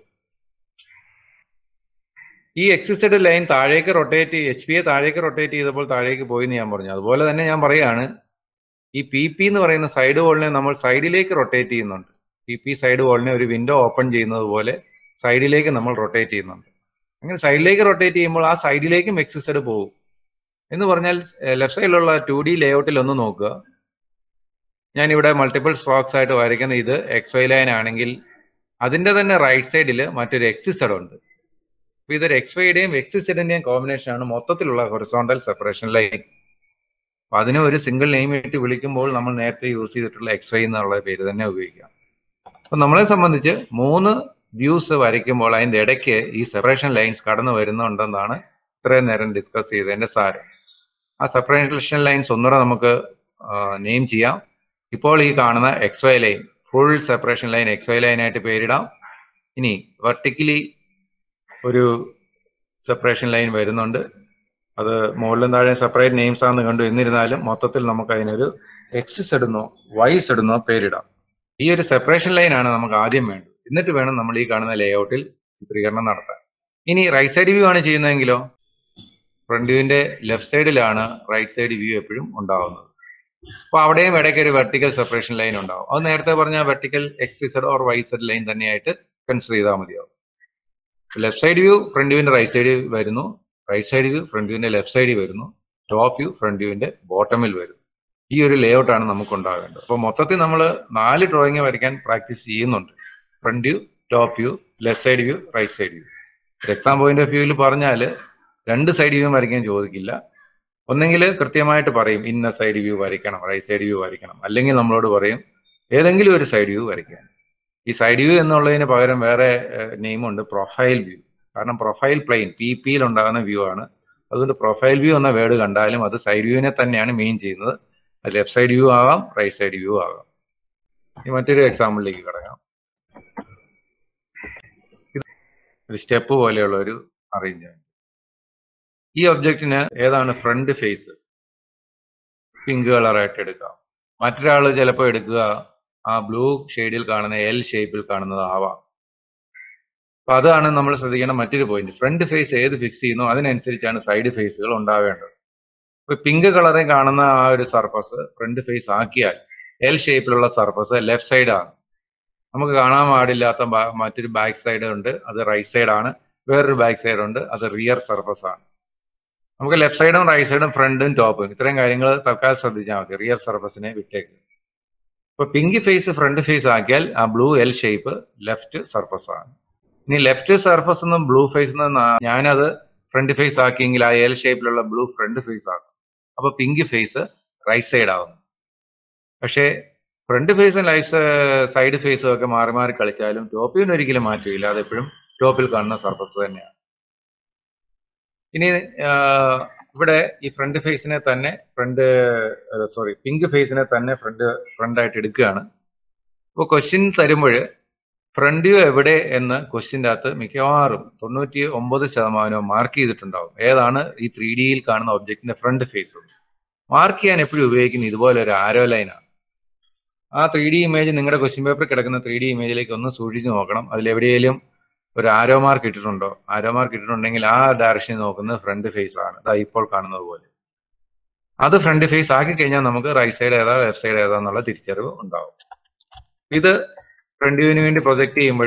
ഈ എക്സ് ഇസഡ് ലൈൻ താഴേക്ക് റൊട്ടേറ്റ്, എച്ച് പിയെ താഴേക്ക് റൊട്ടേറ്റ് ചെയ്തപ്പോൾ താഴേക്ക് പോയി എന്ന് ഞാൻ പറഞ്ഞു. അതുപോലെ തന്നെ ഞാൻ പറയുകയാണ്, ഈ പി പി എന്ന് പറയുന്ന സൈഡ് വാളിനെ നമ്മൾ സൈഡിലേക്ക് റൊട്ടേറ്റ് ചെയ്യുന്നുണ്ട്. പി പി സൈഡ് വാളിനെ ഒരു വിൻഡോ ഓപ്പൺ ചെയ്യുന്നത് പോലെ സൈഡിലേക്ക് നമ്മൾ റൊട്ടേറ്റ് ചെയ്യുന്നുണ്ട്. അങ്ങനെ സൈഡിലേക്ക് റൊട്ടേറ്റ് ചെയ്യുമ്പോൾ ആ സൈഡിലേക്കും എക്സ് ഇസഡ് പോകും. എന്ന് പറഞ്ഞാൽ ലെഫ്റ്റ് സൈഡിലുള്ള 2D ലേഔട്ടിൽ ഒന്ന് നോക്കുക. ഞാനിവിടെ മൾട്ടിപ്പിൾ സ്ട്രോക്സ് ആയിട്ട് വരയ്ക്കുന്ന ഇത് എക്സ് വൈ ലൈൻ ആണെങ്കിൽ അതിന്റെ തന്നെ റൈറ്റ് സൈഡിൽ മറ്റൊരു എക്സ് ഇസഡ് ഉണ്ട്. അപ്പൊ ഇതൊരു എക്സ് വൈയുടെയും എക്സ് ഇസഡിന്റെയും കോമ്പിനേഷൻ ആണ് മൊത്തത്തിലുള്ള ഹൊറിസോണ്ടൽ സെപ്പറേഷൻ ലൈൻ. അപ്പൊ അതിനെ ഒരു സിംഗിൾ നെയിം ഇട്ട് വിളിക്കുമ്പോൾ നമ്മൾ നേരത്തെ യൂസ് ചെയ്തിട്ടുള്ള എക്സ് വൈ എന്നുള്ള പേര് തന്നെ ഉപയോഗിക്കാം. അപ്പൊ നമ്മളെ സംബന്ധിച്ച് 3 വ്യൂസ് വരയ്ക്കുമ്പോൾ അതിന്റെ ഇടയ്ക്ക് ഈ സെപ്പറേഷൻ ലൈൻസ് കടന്നു വരുന്നുണ്ടെന്നാണ് ഇത്രയും നേരം ഡിസ്കസ് ചെയ്തതിന്റെ സാരം. ആ സെപ്പറേഷൻ ലൈൻസ് ഒന്നുകൂടെ നമുക്ക് നെയിം ചെയ്യാം. ഇപ്പോൾ ഈ കാണുന്ന X Y line full separation line X Y line ആയിട്ട് പേരിടാം. ഇനി വെർട്ടിക്കലി ഒരു സെപ്പറേഷൻ ലൈൻ വരുന്നുണ്ട്. അത് മുകളിലും താഴെ സെപ്പറേറ്റ് നെയിംസ് ആണെന്ന് കണ്ടു. എന്നിരുന്നാലും മൊത്തത്തിൽ നമുക്ക് അതിനൊരു എക്സ് ഇസഡ് എന്നോ വൈ ഇസഡ് എന്നോ പേരിടാം. ഈ ഒരു സെപ്പറേഷൻ ലൈൻ ആണ് നമുക്ക് ആദ്യം വേണ്ടത്. എന്നിട്ട് വേണം നമ്മൾ ഈ കാണുന്ന ലേഔട്ടിൽ ചിത്രീകരണം നടത്താൻ. ഇനി റൈറ്റ് സൈഡ് വ്യൂ ആണ് ചെയ്യുന്നതെങ്കിലോ ഫ്രണ്ട് വ്യൂവിന്റെ ലെഫ്റ്റ് സൈഡിലാണ് റൈറ്റ് സൈഡ് വ്യൂ എപ്പോഴും ഉണ്ടാവുന്നത്. അപ്പൊ അവിടെയും ഇടയ്ക്ക് ഒരു വെർട്ടിക്കൽ സെപ്പറേഷൻ ലൈൻ ഉണ്ടാവും. അത് നേരത്തെ പറഞ്ഞ vertical X Z or Y Z line തന്നെയായിട്ട് കൺസിഡർ ചെയ്താൽ മതിയാവും. ലെഫ്റ്റ് സൈഡ് വ്യൂ ഫ്രണ്ട് വ്യൂവിന്റെ റൈറ്റ് സൈഡിൽ വരുന്നു, റൈറ്റ് സൈഡ് വ്യൂ ഫ്രണ്ട് വ്യൂവിന്റെ ലെഫ്റ്റ് സൈഡിൽ വരുന്നു, ടോപ്പ് വ്യൂ ഫ്രണ്ട് വ്യൂവിന്റെ ബോട്ടമിൽ വരുന്നു. ഈ ഒരു ലേഔട്ടാണ് നമുക്ക് ഉണ്ടാകേണ്ടത്. അപ്പോൾ മൊത്തത്തിൽ നമ്മൾ 4 ഡ്രോയിങ് വരയ്ക്കാൻ പ്രാക്ടീസ് ചെയ്യുന്നുണ്ട്. Front view, top view, left side view, right side view. ഒരു എക്സാം പോയിന്റ് ഓഫ് വ്യൂവിൽ പറഞ്ഞാൽ 2 സൈഡ് വ്യൂ വരയ്ക്കാൻ ചോദിക്കില്ല. ഒന്നെങ്കിൽ കൃത്യമായിട്ട് പറയും ഇന്ന സൈഡ് വ്യൂ വരയ്ക്കണം, റൈറ്റ് സൈഡ് വ്യൂ വരയ്ക്കണം. അല്ലെങ്കിൽ നമ്മളോട് പറയും ഏതെങ്കിലും ഒരു സൈഡ് വ്യൂ വരയ്ക്കാൻ. ഈ സൈഡ് വ്യൂ എന്നുള്ളതിന് പകരം വേറെ നെയിമുണ്ട്, പ്രൊഫൈൽ വ്യൂ. കാരണം പ്രൊഫൈൽ പ്ലെയിൻ പി പിയിൽ ഉണ്ടാകുന്ന വ്യൂ ആണ്. അതുകൊണ്ട് പ്രൊഫൈൽ വ്യൂ എന്ന വേർഡ് കണ്ടാലും അത് സൈഡ് വ്യൂവിനെ തന്നെയാണ് മെയിൻ ചെയ്യുന്നത്. അത് ലെഫ്റ്റ് സൈഡ് വ്യൂ ആകാം, റൈറ്റ് സൈഡ് വ്യൂ ആകാം. ഈ മറ്റൊരു എക്സാമ്പിളിലേക്ക് കിടക്കാം. ഒരു സ്റ്റെപ്പ് പോലെയുള്ള ഒരു അറേഞ്ച്മെന്റ്. ഈ ഒബ്ജക്റ്റിന് ഏതാണ് ഫ്രണ്ട് ഫേസ്? പിങ്ക് കളറായിട്ട് എടുക്കാം. മറ്റൊരാൾ ചിലപ്പോൾ എടുക്കുക ആ ബ്ലൂ ഷെയ്ഡിൽ കാണുന്ന എൽ ഷേപ്പിൽ കാണുന്നതാവാം. അപ്പൊ അതാണ് നമ്മൾ ശ്രദ്ധിക്കേണ്ട മറ്റൊരു പോയിന്റ്. ഫ്രണ്ട് ഫേസ് ഏത് ഫിക്സ് ചെയ്യുന്നു അതിനനുസരിച്ചാണ് സൈഡ് ഫേസുകൾ ഉണ്ടാവേണ്ടത്. ഇപ്പൊ പിങ്ക് കളറിൽ കാണുന്ന ആ ഒരു സർഫസ് ഫ്രണ്ട് ഫേസ് ആക്കിയാൽ എൽ ഷേപ്പിലുള്ള സർഫസ് ലെഫ്റ്റ് സൈഡാണ്. നമുക്ക് കാണാൻ പാടില്ലാത്ത മറ്റൊരു ബാക്ക് സൈഡ് ഉണ്ട്, അത് റൈറ്റ് സൈഡാണ്. വേറൊരു ബാക്ക് സൈഡ് ഉണ്ട്, അത് റിയർ സർഫസ് ആണ്. നമുക്ക് ലെഫ്റ്റ് സൈഡും റൈറ്റ് സൈഡും ഫ്രണ്ടും ടോപ്പും ഇത്രയും കാര്യങ്ങൾ തൽക്കാലം ശ്രദ്ധിച്ചാൽ മതി. റിയർ സർഫസിനെ വിട്ടേക്ക്. ഇപ്പൊ പിങ്ക് ഫേസ് ഫ്രണ്ട് ഫേസ് ആക്കിയാൽ ആ blue L shape left surface ആണ്. ഇനി ലെഫ്റ്റ് സർഫസ് എന്നും ബ്ലൂ ഫേസ് എന്നും ഞാനത് ഫ്രണ്ട് ഫേസ് ആക്കിയെങ്കിൽ ആ എൽ ഷേപ്പിലുള്ള ബ്ലൂ ഫ്രണ്ട് ഫേസ് ആകും. അപ്പൊ പിങ്ക് ഫേസ് റൈറ്റ് സൈഡ് ആകും. പക്ഷേ ഫ്രണ്ട് ഫേസും സൈഡ് ഫേസും ഒക്കെ മാറി മാറി കളിച്ചാലും ടോപ്പിന് ഒരിക്കലും മാറ്റമില്ല. അതെപ്പോഴും ടോപ്പിൽ കാണുന്ന സർഫസ് തന്നെയാണ്. ഇനി ഇവിടെ ഈ ഫ്രണ്ട് ഫേസിനെ തന്നെ പിങ്ക് ഫേസിനെ തന്നെ ഫ്രണ്ടായിട്ട് എടുക്കുകയാണ്. ഇപ്പോൾ ക്വസ്റ്റ്യൻ തരുമ്പോൾ ഫ്രണ്ട് വ്യൂ എവിടെ എന്ന് ക്വസ്റ്റ്യൻ്റെ അകത്ത് മിക്കവാറും 99% മാർക്ക് ചെയ്തിട്ടുണ്ടാവും. ഏതാണ് ഈ 3Dയിൽ കാണുന്ന ഒബ്ജക്റ്റിന്റെ ഫ്രണ്ട് ഫേസ്. മാർക്ക് ചെയ്യാൻ എപ്പോഴും ഉപയോഗിക്കുന്ന ഇതുപോലെ ഒരു ആരോ ലൈനാണ്. ആ 3D ഇമേജ് നിങ്ങളുടെ ക്വസ്റ്റ്യൻ പേപ്പറിൽ കിടക്കുന്ന 3D ഇമേജിലേക്ക് ഒന്ന് സൂക്ഷിച്ച് നോക്കണം. അതിലെവിടെയെങ്കിലും ഒരു ആരോ മാർക്ക് ഇട്ടിട്ടുണ്ടോ? ആരോ മാർക്ക് ഇട്ടിട്ടുണ്ടെങ്കിൽ ആ ഡയറക്ഷനിൽ നോക്കുന്നത് ഫ്രണ്ട് ഫേസ് ആണ്. അതാ ഇപ്പോൾ കാണുന്നത് പോലെ. അത് ഫ്രണ്ട് ഫേസ് ആക്കി കഴിഞ്ഞാൽ നമുക്ക് റൈറ്റ് സൈഡ് ഏതാ ലെഫ്റ്റ് സൈഡ് ഏതാ എന്നുള്ള തിരിച്ചറിവ് ഉണ്ടാവും. ഇത് ഫ്രണ്ട് വ്യൂവിന് വേണ്ടി പ്രൊജക്ട് ചെയ്യുമ്പോൾ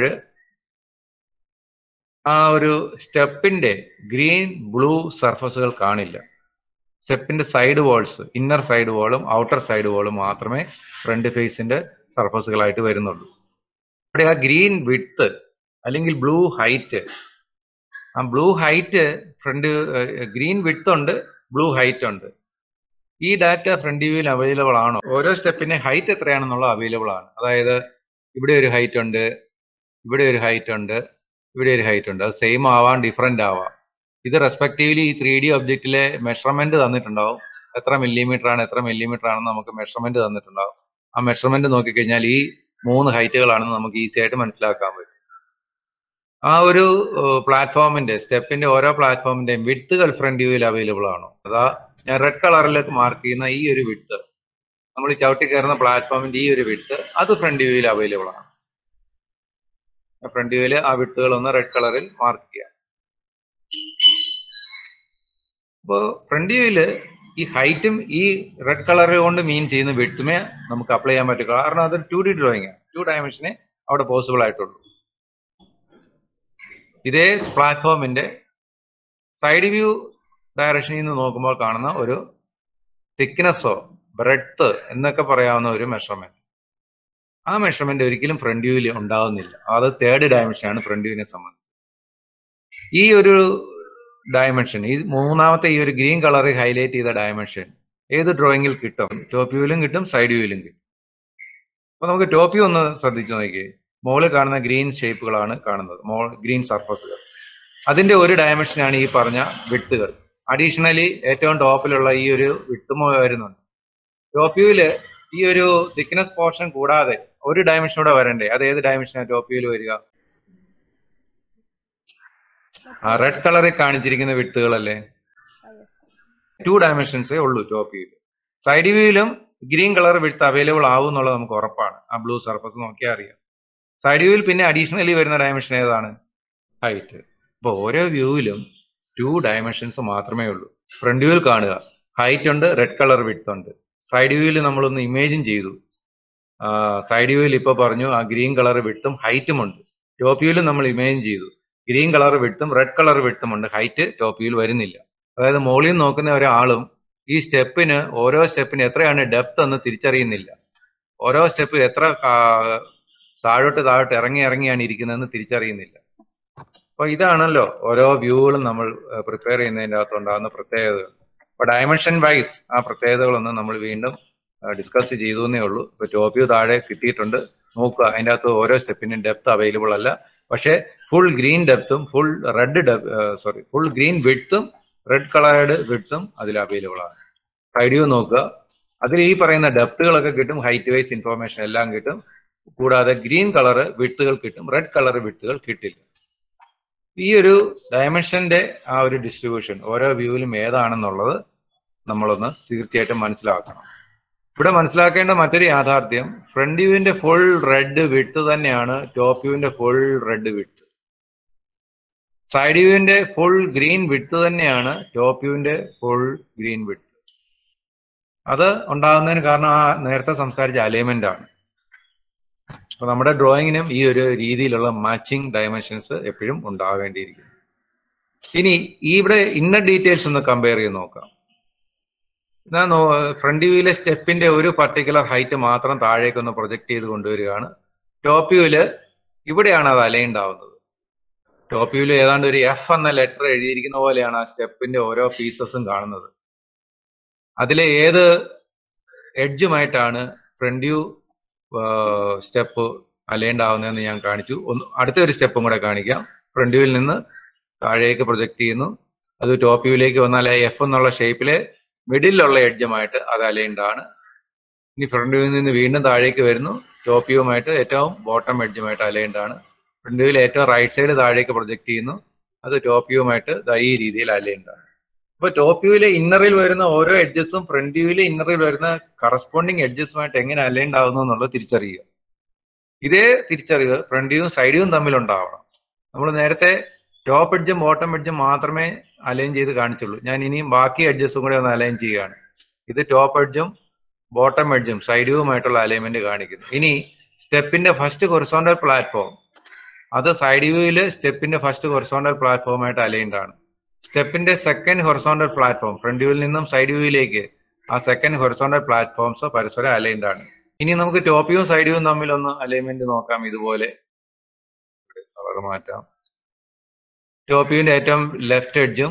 ആ ഒരു സ്റ്റെപ്പിന്റെ ഗ്രീൻ ബ്ലൂ സർഫസുകൾ കാണില്ല. സ്റ്റെപ്പിന്റെ സൈഡ് വാൾസ്, ഇന്നർ സൈഡ് വാളും ഔട്ടർ സൈഡ് വാളും മാത്രമേ ഫ്രണ്ട് ഫേസിന്റെ സർഫസുകളായിട്ട് വരുന്നുള്ളൂ. ഇവിടെ ആ ഗ്രീൻ വിഡ്ത്ത് അല്ലെങ്കിൽ ബ്ലൂ ഹൈറ്റ്, ആ ബ്ലൂ ഹൈറ്റ് ഗ്രീൻ വിഡ്ത്ത് ഉണ്ട്, ബ്ലൂ ഹൈറ്റ് ഉണ്ട്. ഈ ഡാറ്റ ഫ്രണ്ട് വ്യൂവിൽ അവൈലബിൾ ആണോ? ഓരോ സ്റ്റെപ്പിന്റെ ഹൈറ്റ് എത്രയാണെന്നുള്ള അവൈലബിൾ ആണ്. അതായത് ഇവിടെ ഒരു ഹൈറ്റ് ഉണ്ട്, ഇവിടെ ഒരു ഹൈറ്റ് ഉണ്ട്, ഇവിടെ ഒരു ഹൈറ്റ് ഉണ്ട്. അത് സെയിം ആവാം, ഡിഫറെന്റ് ആവാം. ഇത് റെസ്പെക്റ്റീവ്ലി ഈ 3D ഒബ്ജക്റ്റിലെ മെഷർമെന്റ് തന്നിട്ടുണ്ടാവും. എത്ര മില്ലിമീറ്റർ ആണെന്ന് നമുക്ക് മെഷർമെന്റ് തന്നിട്ടുണ്ടാവും. ആ മെഷർമെന്റ് നോക്കിക്കഴിഞ്ഞാൽ ഈ 3 ഹൈറ്റുകളാണെന്ന് നമുക്ക് ഈസി ആയിട്ട് മനസ്സിലാക്കാൻ പറ്റും. ആ ഒരു സ്റ്റെപ്പിന്റെ ഓരോ പ്ലാറ്റ്ഫോമിന്റെയും വിഡ്ത്തുകൾ ഫ്രണ്ട് വ്യൂവിൽ അവൈലബിൾ ആണോ? അതാ ഞാൻ റെഡ് കളറിലേക്ക് മാർക്ക് ചെയ്യുന്ന ഈ ഒരു വിഡ്ത്ത്, നമ്മൾ ഈ ചവിട്ടി കയറുന്ന പ്ലാറ്റ്ഫോമിന്റെ ഈ ഒരു വിഡ്ത്ത്, അത് ഫ്രണ്ട് വ്യൂവിൽ അവൈലബിൾ ആണ്. ഫ്രണ്ട് വ്യൂവിൽ ആ വിഡ്ത്തുകൾ ഒന്ന് റെഡ് കളറിൽ മാർക്ക് ചെയ്യാം. അപ്പോൾ ഫ്രണ്ട് വ്യൂവിൽ ഈ ഹൈറ്റും ഈ റെഡ് കളർ കൊണ്ട് മീൻ ചെയ്യുന്ന വിഡ്ത്തുമേ നമുക്ക് അപ്ലൈ ചെയ്യാൻ പറ്റും. കാരണം അത് 2D ഡ്രോയിങ് ആണ്. 2 ഡയമെൻഷനെ അവിടെ പോസിബിൾ ആയിട്ടുള്ളൂ. ഇതേ പ്ലാറ്റ്ഫോമിന്റെ സൈഡ് വ്യൂ ഡയറക്ഷനിൽ നിന്ന് നോക്കുമ്പോൾ കാണുന്ന ഒരു തിക്നെസ്സോ ബ്രെഡ്ത്ത് എന്നൊക്കെ പറയാവുന്ന ഒരു മെഷർമെന്റ്, ആ മെഷർമെന്റ് ഒരിക്കലും ഫ്രണ്ട് വ്യൂവിൽ ഉണ്ടാവുന്നില്ല. അത് 3rd ഡയമെൻഷനാണ് ഫ്രണ്ട് വ്യൂവിനെ സംബന്ധിച്ച്. ഈ ഒരു ഡയമെൻഷൻ, ഈ മൂന്നാമത്തെ ഈ ഒരു ഗ്രീൻ കളറിൽ ഹൈലൈറ്റ് ചെയ്ത ഡയമെൻഷൻ ഏത് ഡ്രോയിങ്ങിൽ കിട്ടും? ടോപ്പ് വ്യൂവിലും കിട്ടും, സൈഡ് വ്യൂവിലും കിട്ടും. അപ്പൊ നമുക്ക് ടോപ്പ് വ്യൂ ഒന്ന് ശ്രദ്ധിച്ചു നോക്കിയേ. മുകളിൽ കാണുന്ന ഗ്രീൻ ഷേപ്പുകളാണ് കാണുന്നത്, ഗ്രീൻ സർഫസുകൾ. അതിന്റെ ഒരു ഡയമെൻഷനാണ് ഈ പറഞ്ഞ വിഡ്ത്തുകൾ. അഡീഷണലി ഏറ്റവും ടോപ്പിലുള്ള ഈ ഒരു വിഡ്ത്തും വരുന്നുണ്ട്. ടോപ്പ് വ്യൂവില് ഈ ഒരു തിക്നെസ് പോർഷൻ കൂടാതെ ഒരു ഡയമെൻഷൻ കൂടെ വരണ്ടേ? അത് ഏത് ഡയമെൻഷനാണ് ടോപ്പ് വ്യൂവിൽ വരിക? ആ റെഡ് കളറിൽ കാണിച്ചിരിക്കുന്ന വിഡ്ത്തുകളല്ലേ? 2 ഡയമെൻഷൻസേ ഉള്ളൂ ടോപ്പ് വ്യൂവിൽ. സൈഡ് വ്യൂവിലും ഗ്രീൻ കളർ വിഡ്ത്ത് അവൈലബിൾ ആവും എന്നുള്ളത് നമുക്ക് ഉറപ്പാണ്. ആ ബ്ലൂ സർഫസ് നോക്കിയാൽ അറിയാം. സൈഡ് വ്യൂവിൽ പിന്നെ അഡീഷണലി വരുന്ന ഡയമെൻഷൻ ഏതാണ്? ഹൈറ്റ്. അപ്പോൾ ഓരോ വ്യൂവിലും 2 ഡയമെൻഷൻസ് മാത്രമേ ഉള്ളൂ. ഫ്രണ്ട് വ്യൂവിൽ കാണുക ഹൈറ്റ് ഉണ്ട്, റെഡ് കളർ വിഡ്ത്ത് ഉണ്ട്. സൈഡ് വ്യൂവിൽ നമ്മളൊന്ന് ഇമേജിൻ ചെയ്തു. സൈഡ് വ്യൂവിൽ ഇപ്പോൾ പറഞ്ഞു ആ ഗ്രീൻ കളർ വിഡ്ത്തും ഹൈറ്റും ഉണ്ട്. ടോപ്പ് വ്യൂവിൽ നമ്മൾ ഇമേജിൻ ചെയ്തു ഗ്രീൻ കളർ വിഡ്ത്തും റെഡ് കളർ വിഡ്ത്തും ഉണ്ട്, ഹൈറ്റ് ടോപ്പ് വ്യൂവിൽ വരുന്നില്ല. അതായത് മുകളിൽ നോക്കുന്ന ഒരാളും ഈ ഓരോ സ്റ്റെപ്പിന് എത്രയാണ് ഡെപ്ത് എന്ന് തിരിച്ചറിയുന്നില്ല. ഓരോ സ്റ്റെപ്പ് എത്ര താഴോട്ട് ഇറങ്ങിയാണ് ഇരിക്കുന്നതെന്ന് തിരിച്ചറിയുന്നില്ല. അപ്പോൾ ഇതാണല്ലോ ഓരോ വ്യൂകളും നമ്മൾ പ്രിപ്പയർ ചെയ്യുന്നതിൻ്റെ അകത്തുണ്ടാകുന്ന പ്രത്യേകതകൾ. അപ്പോൾ ഡയമെൻഷൻ വൈസ് ആ പ്രത്യേകതകളൊന്നും നമ്മൾ വീണ്ടും ഡിസ്കസ് ചെയ്തേ ഉള്ളൂ. ഇപ്പോൾ ടോപ്പ് വ്യൂ താഴെ കിട്ടിയിട്ടുണ്ട്, നോക്കുക. അതിൻ്റെ അകത്ത് ഓരോ സ്റ്റെപ്പിനും ഡെപ്ത് അവൈലബിൾ അല്ല. പക്ഷേ ഫുൾ ഗ്രീൻ വിഡ്ത്തും റെഡ് കളേർഡ് വിഡ്ത്തും അതിൽ അവൈലബിൾ ആണ്. സൈഡ് വ്യൂ നോക്കുക, അതിൽ ഈ പറയുന്ന ഡെപ്തുകളൊക്കെ കിട്ടും, ഹൈറ്റ് വൈസ് ഇൻഫോർമേഷൻ എല്ലാം കിട്ടും. കൂടാതെ ഗ്രീൻ കളർ വിഡ്ത്തുകൾ കിട്ടും, റെഡ് കളർ വിഡ്ത്തുകൾ കിട്ടില്ല. ഈ ഒരു ഡയമെൻഷന്റെ ആ ഒരു ഡിസ്ട്രിബ്യൂഷൻ ഓരോ വ്യൂവിലും ഏതാണെന്നുള്ളത് നമ്മളൊന്ന് തീർച്ചയായിട്ടും മനസ്സിലാക്കണം. ഇവിടെ മനസ്സിലാക്കേണ്ട മറ്റൊരു യാഥാർത്ഥ്യം, ഫ്രണ്ട് വ്യൂവിന്റെ ഫുൾ റെഡ് വിഡ്ത്ത് തന്നെയാണ് ടോപ്പ് വ്യൂവിന്റെ ഫുൾ റെഡ് വിഡ്ത്ത്. സൈഡ് വ്യൂവിന്റെ ഫുൾ ഗ്രീൻ വിഡ്ത്ത് തന്നെയാണ് ടോപ്പ് വ്യൂവിന്റെ ഫുൾ ഗ്രീൻ വിഡ്ത്ത്. അത് ഉണ്ടാകുന്നതിന് കാരണം ആ നേരത്തെ സംസാരിച്ച അലൈൻമെന്റ് ആണ്. അപ്പൊ നമ്മുടെ ഡ്രോയിങ്ങിനും ഈ ഒരു രീതിയിലുള്ള മാച്ചിങ് ഡയമെൻഷൻസ് എപ്പോഴും ഉണ്ടാകേണ്ടിയിരിക്കുന്നു. ഇനി ഇവിടെ ഇന്നർ ഡീറ്റെയിൽസ് ഒന്ന് കമ്പയർ ചെയ്ത് നോക്കാം. ഞാൻ ഫ്രണ്ട് വ്യൂവിലെ സ്റ്റെപ്പിന്റെ ഒരു പർട്ടിക്കുലർ ഹൈറ്റ് മാത്രം താഴേക്കൊന്ന് പ്രൊജക്ട് ചെയ്ത് കൊണ്ടുവരികയാണ്. ടോപ്പ് വ്യൂവില് ഇവിടെയാണ് അത് അലൈൻഡ് ആവുന്നത്. ടോപ്പ് വ്യൂവിൽ ഏതാണ്ട് ഒരു എഫ് എന്ന ലെറ്റർ എഴുതിയിരിക്കുന്ന പോലെയാണ് ആ സ്റ്റെപ്പിന്റെ ഓരോ പീസസും കാണുന്നത്. അതിലെ ഏത് എഡ്ജുമായിട്ടാണ് ഫ്രണ്ട് വ്യൂ സ്റ്റെപ്പ് അലൈൻഡ് ആവുന്നതെന്ന് ഞാൻ കാണിച്ചു. അടുത്തൊരു സ്റ്റെപ്പും കൂടെ കാണിക്കാം. ഫ്രണ്ട് വ്യൂവിൽ നിന്ന് താഴേക്ക് പ്രൊജക്ട് ചെയ്യുന്നു. അത് ടോപ്പ് വ്യൂവിലേക്ക് വന്നാൽ എഫ് എന്നുള്ള ഷേപ്പിലെ മിഡിലുള്ള എഡ്ജുമായിട്ട് അത് അലൈൻഡ് ആണ്. ഇനി ഫ്രണ്ട് വ്യൂവിൽ നിന്ന് വീണ്ടും താഴേക്ക് വരുന്നു. ടോപ്പ് വ്യൂവുമായിട്ട് ഏറ്റവും ബോട്ടം എഡ്ജുമായിട്ട് അലൈൻഡ് ആണ്. ഫ്രണ്ട് വ്യൂവിൽ ഏറ്റവും റൈറ്റ് സൈഡ് താഴേക്ക് പ്രൊജക്ട് ചെയ്യുന്നു. അത് ടോപ്പ് വ്യൂവുമായിട്ട് ഈ രീതിയിൽ അലൈൻഡ് ആണ്. അപ്പൊ ടോപ്പ് വ്യൂവിലെ ഇന്നറിൽ വരുന്ന ഓരോ എഡ്ജസും ഫ്രണ്ട് വ്യൂവിലെ ഇന്നറിൽ വരുന്ന കറസ്പോണ്ടിങ് എഡ്ജസുമായിട്ട് എങ്ങനെ അലൈൻഡ് ആവുന്നു എന്നുള്ളത് തിരിച്ചറിയുക. ഇതേ തിരിച്ചറിവ് ഫ്രണ്ട് വ്യൂവും സൈഡ് വ്യൂവും തമ്മിലുണ്ടാവണം. നമ്മൾ നേരത്തെ ടോപ്പ് എഡ്ജും ബോട്ടം എഡ്ജും മാത്രമേ അലൈൻ ചെയ്ത് കാണിച്ചുള്ളൂ. ഞാൻ ഇനിയും ബാക്കി എഡ്ജസും കൂടെ ഒന്ന് അലൈൻ ചെയ്യുകയാണ്. ഇത് ടോപ്പ് എഡ്ജും ബോട്ടം എഡ്ജും സൈഡ് വ്യൂവുമായിട്ടുള്ള അലൈൻമെന്റ് കാണിക്കുന്നു. ഇനി സ്റ്റെപ്പിന്റെ ഫസ്റ്റ് ഹൊറിസോണ്ടൽ പ്ലാറ്റ്ഫോം, അത് സൈഡ് വ്യൂവിൽ സ്റ്റെപ്പിന്റെ ഫസ്റ്റ് ഹൊറിസോണ്ടൽ പ്ലാറ്റ്ഫോമായിട്ട് അലൈൻഡ് ആണ്. സ്റ്റെപ്പിന്റെ സെക്കൻഡ് ഹൊറിസോണ്ടൽ പ്ലാറ്റ്ഫോം ഫ്രണ്ട് വ്യൂവിൽ നിന്നും സൈഡ് വ്യൂവിലേക്ക് ആ സെക്കൻഡ് ഹൊറിസോണ്ടൽ പ്ലാറ്റ്ഫോംസ് പരസ്പരം അലൈൻഡ് ആണ്. ഇനി നമുക്ക് ടോപ്പ് വ്യൂവും സൈഡ് വ്യൂവും തമ്മിൽ ഒന്ന് അലൈൻമെന്റ് നോക്കാം. ഇതുപോലെ കളർ മാറ്റാം. ടോപ്പ് വ്യൂവിന്റെ ഏറ്റവും ലെഫ്റ്റ് എഡ്ജും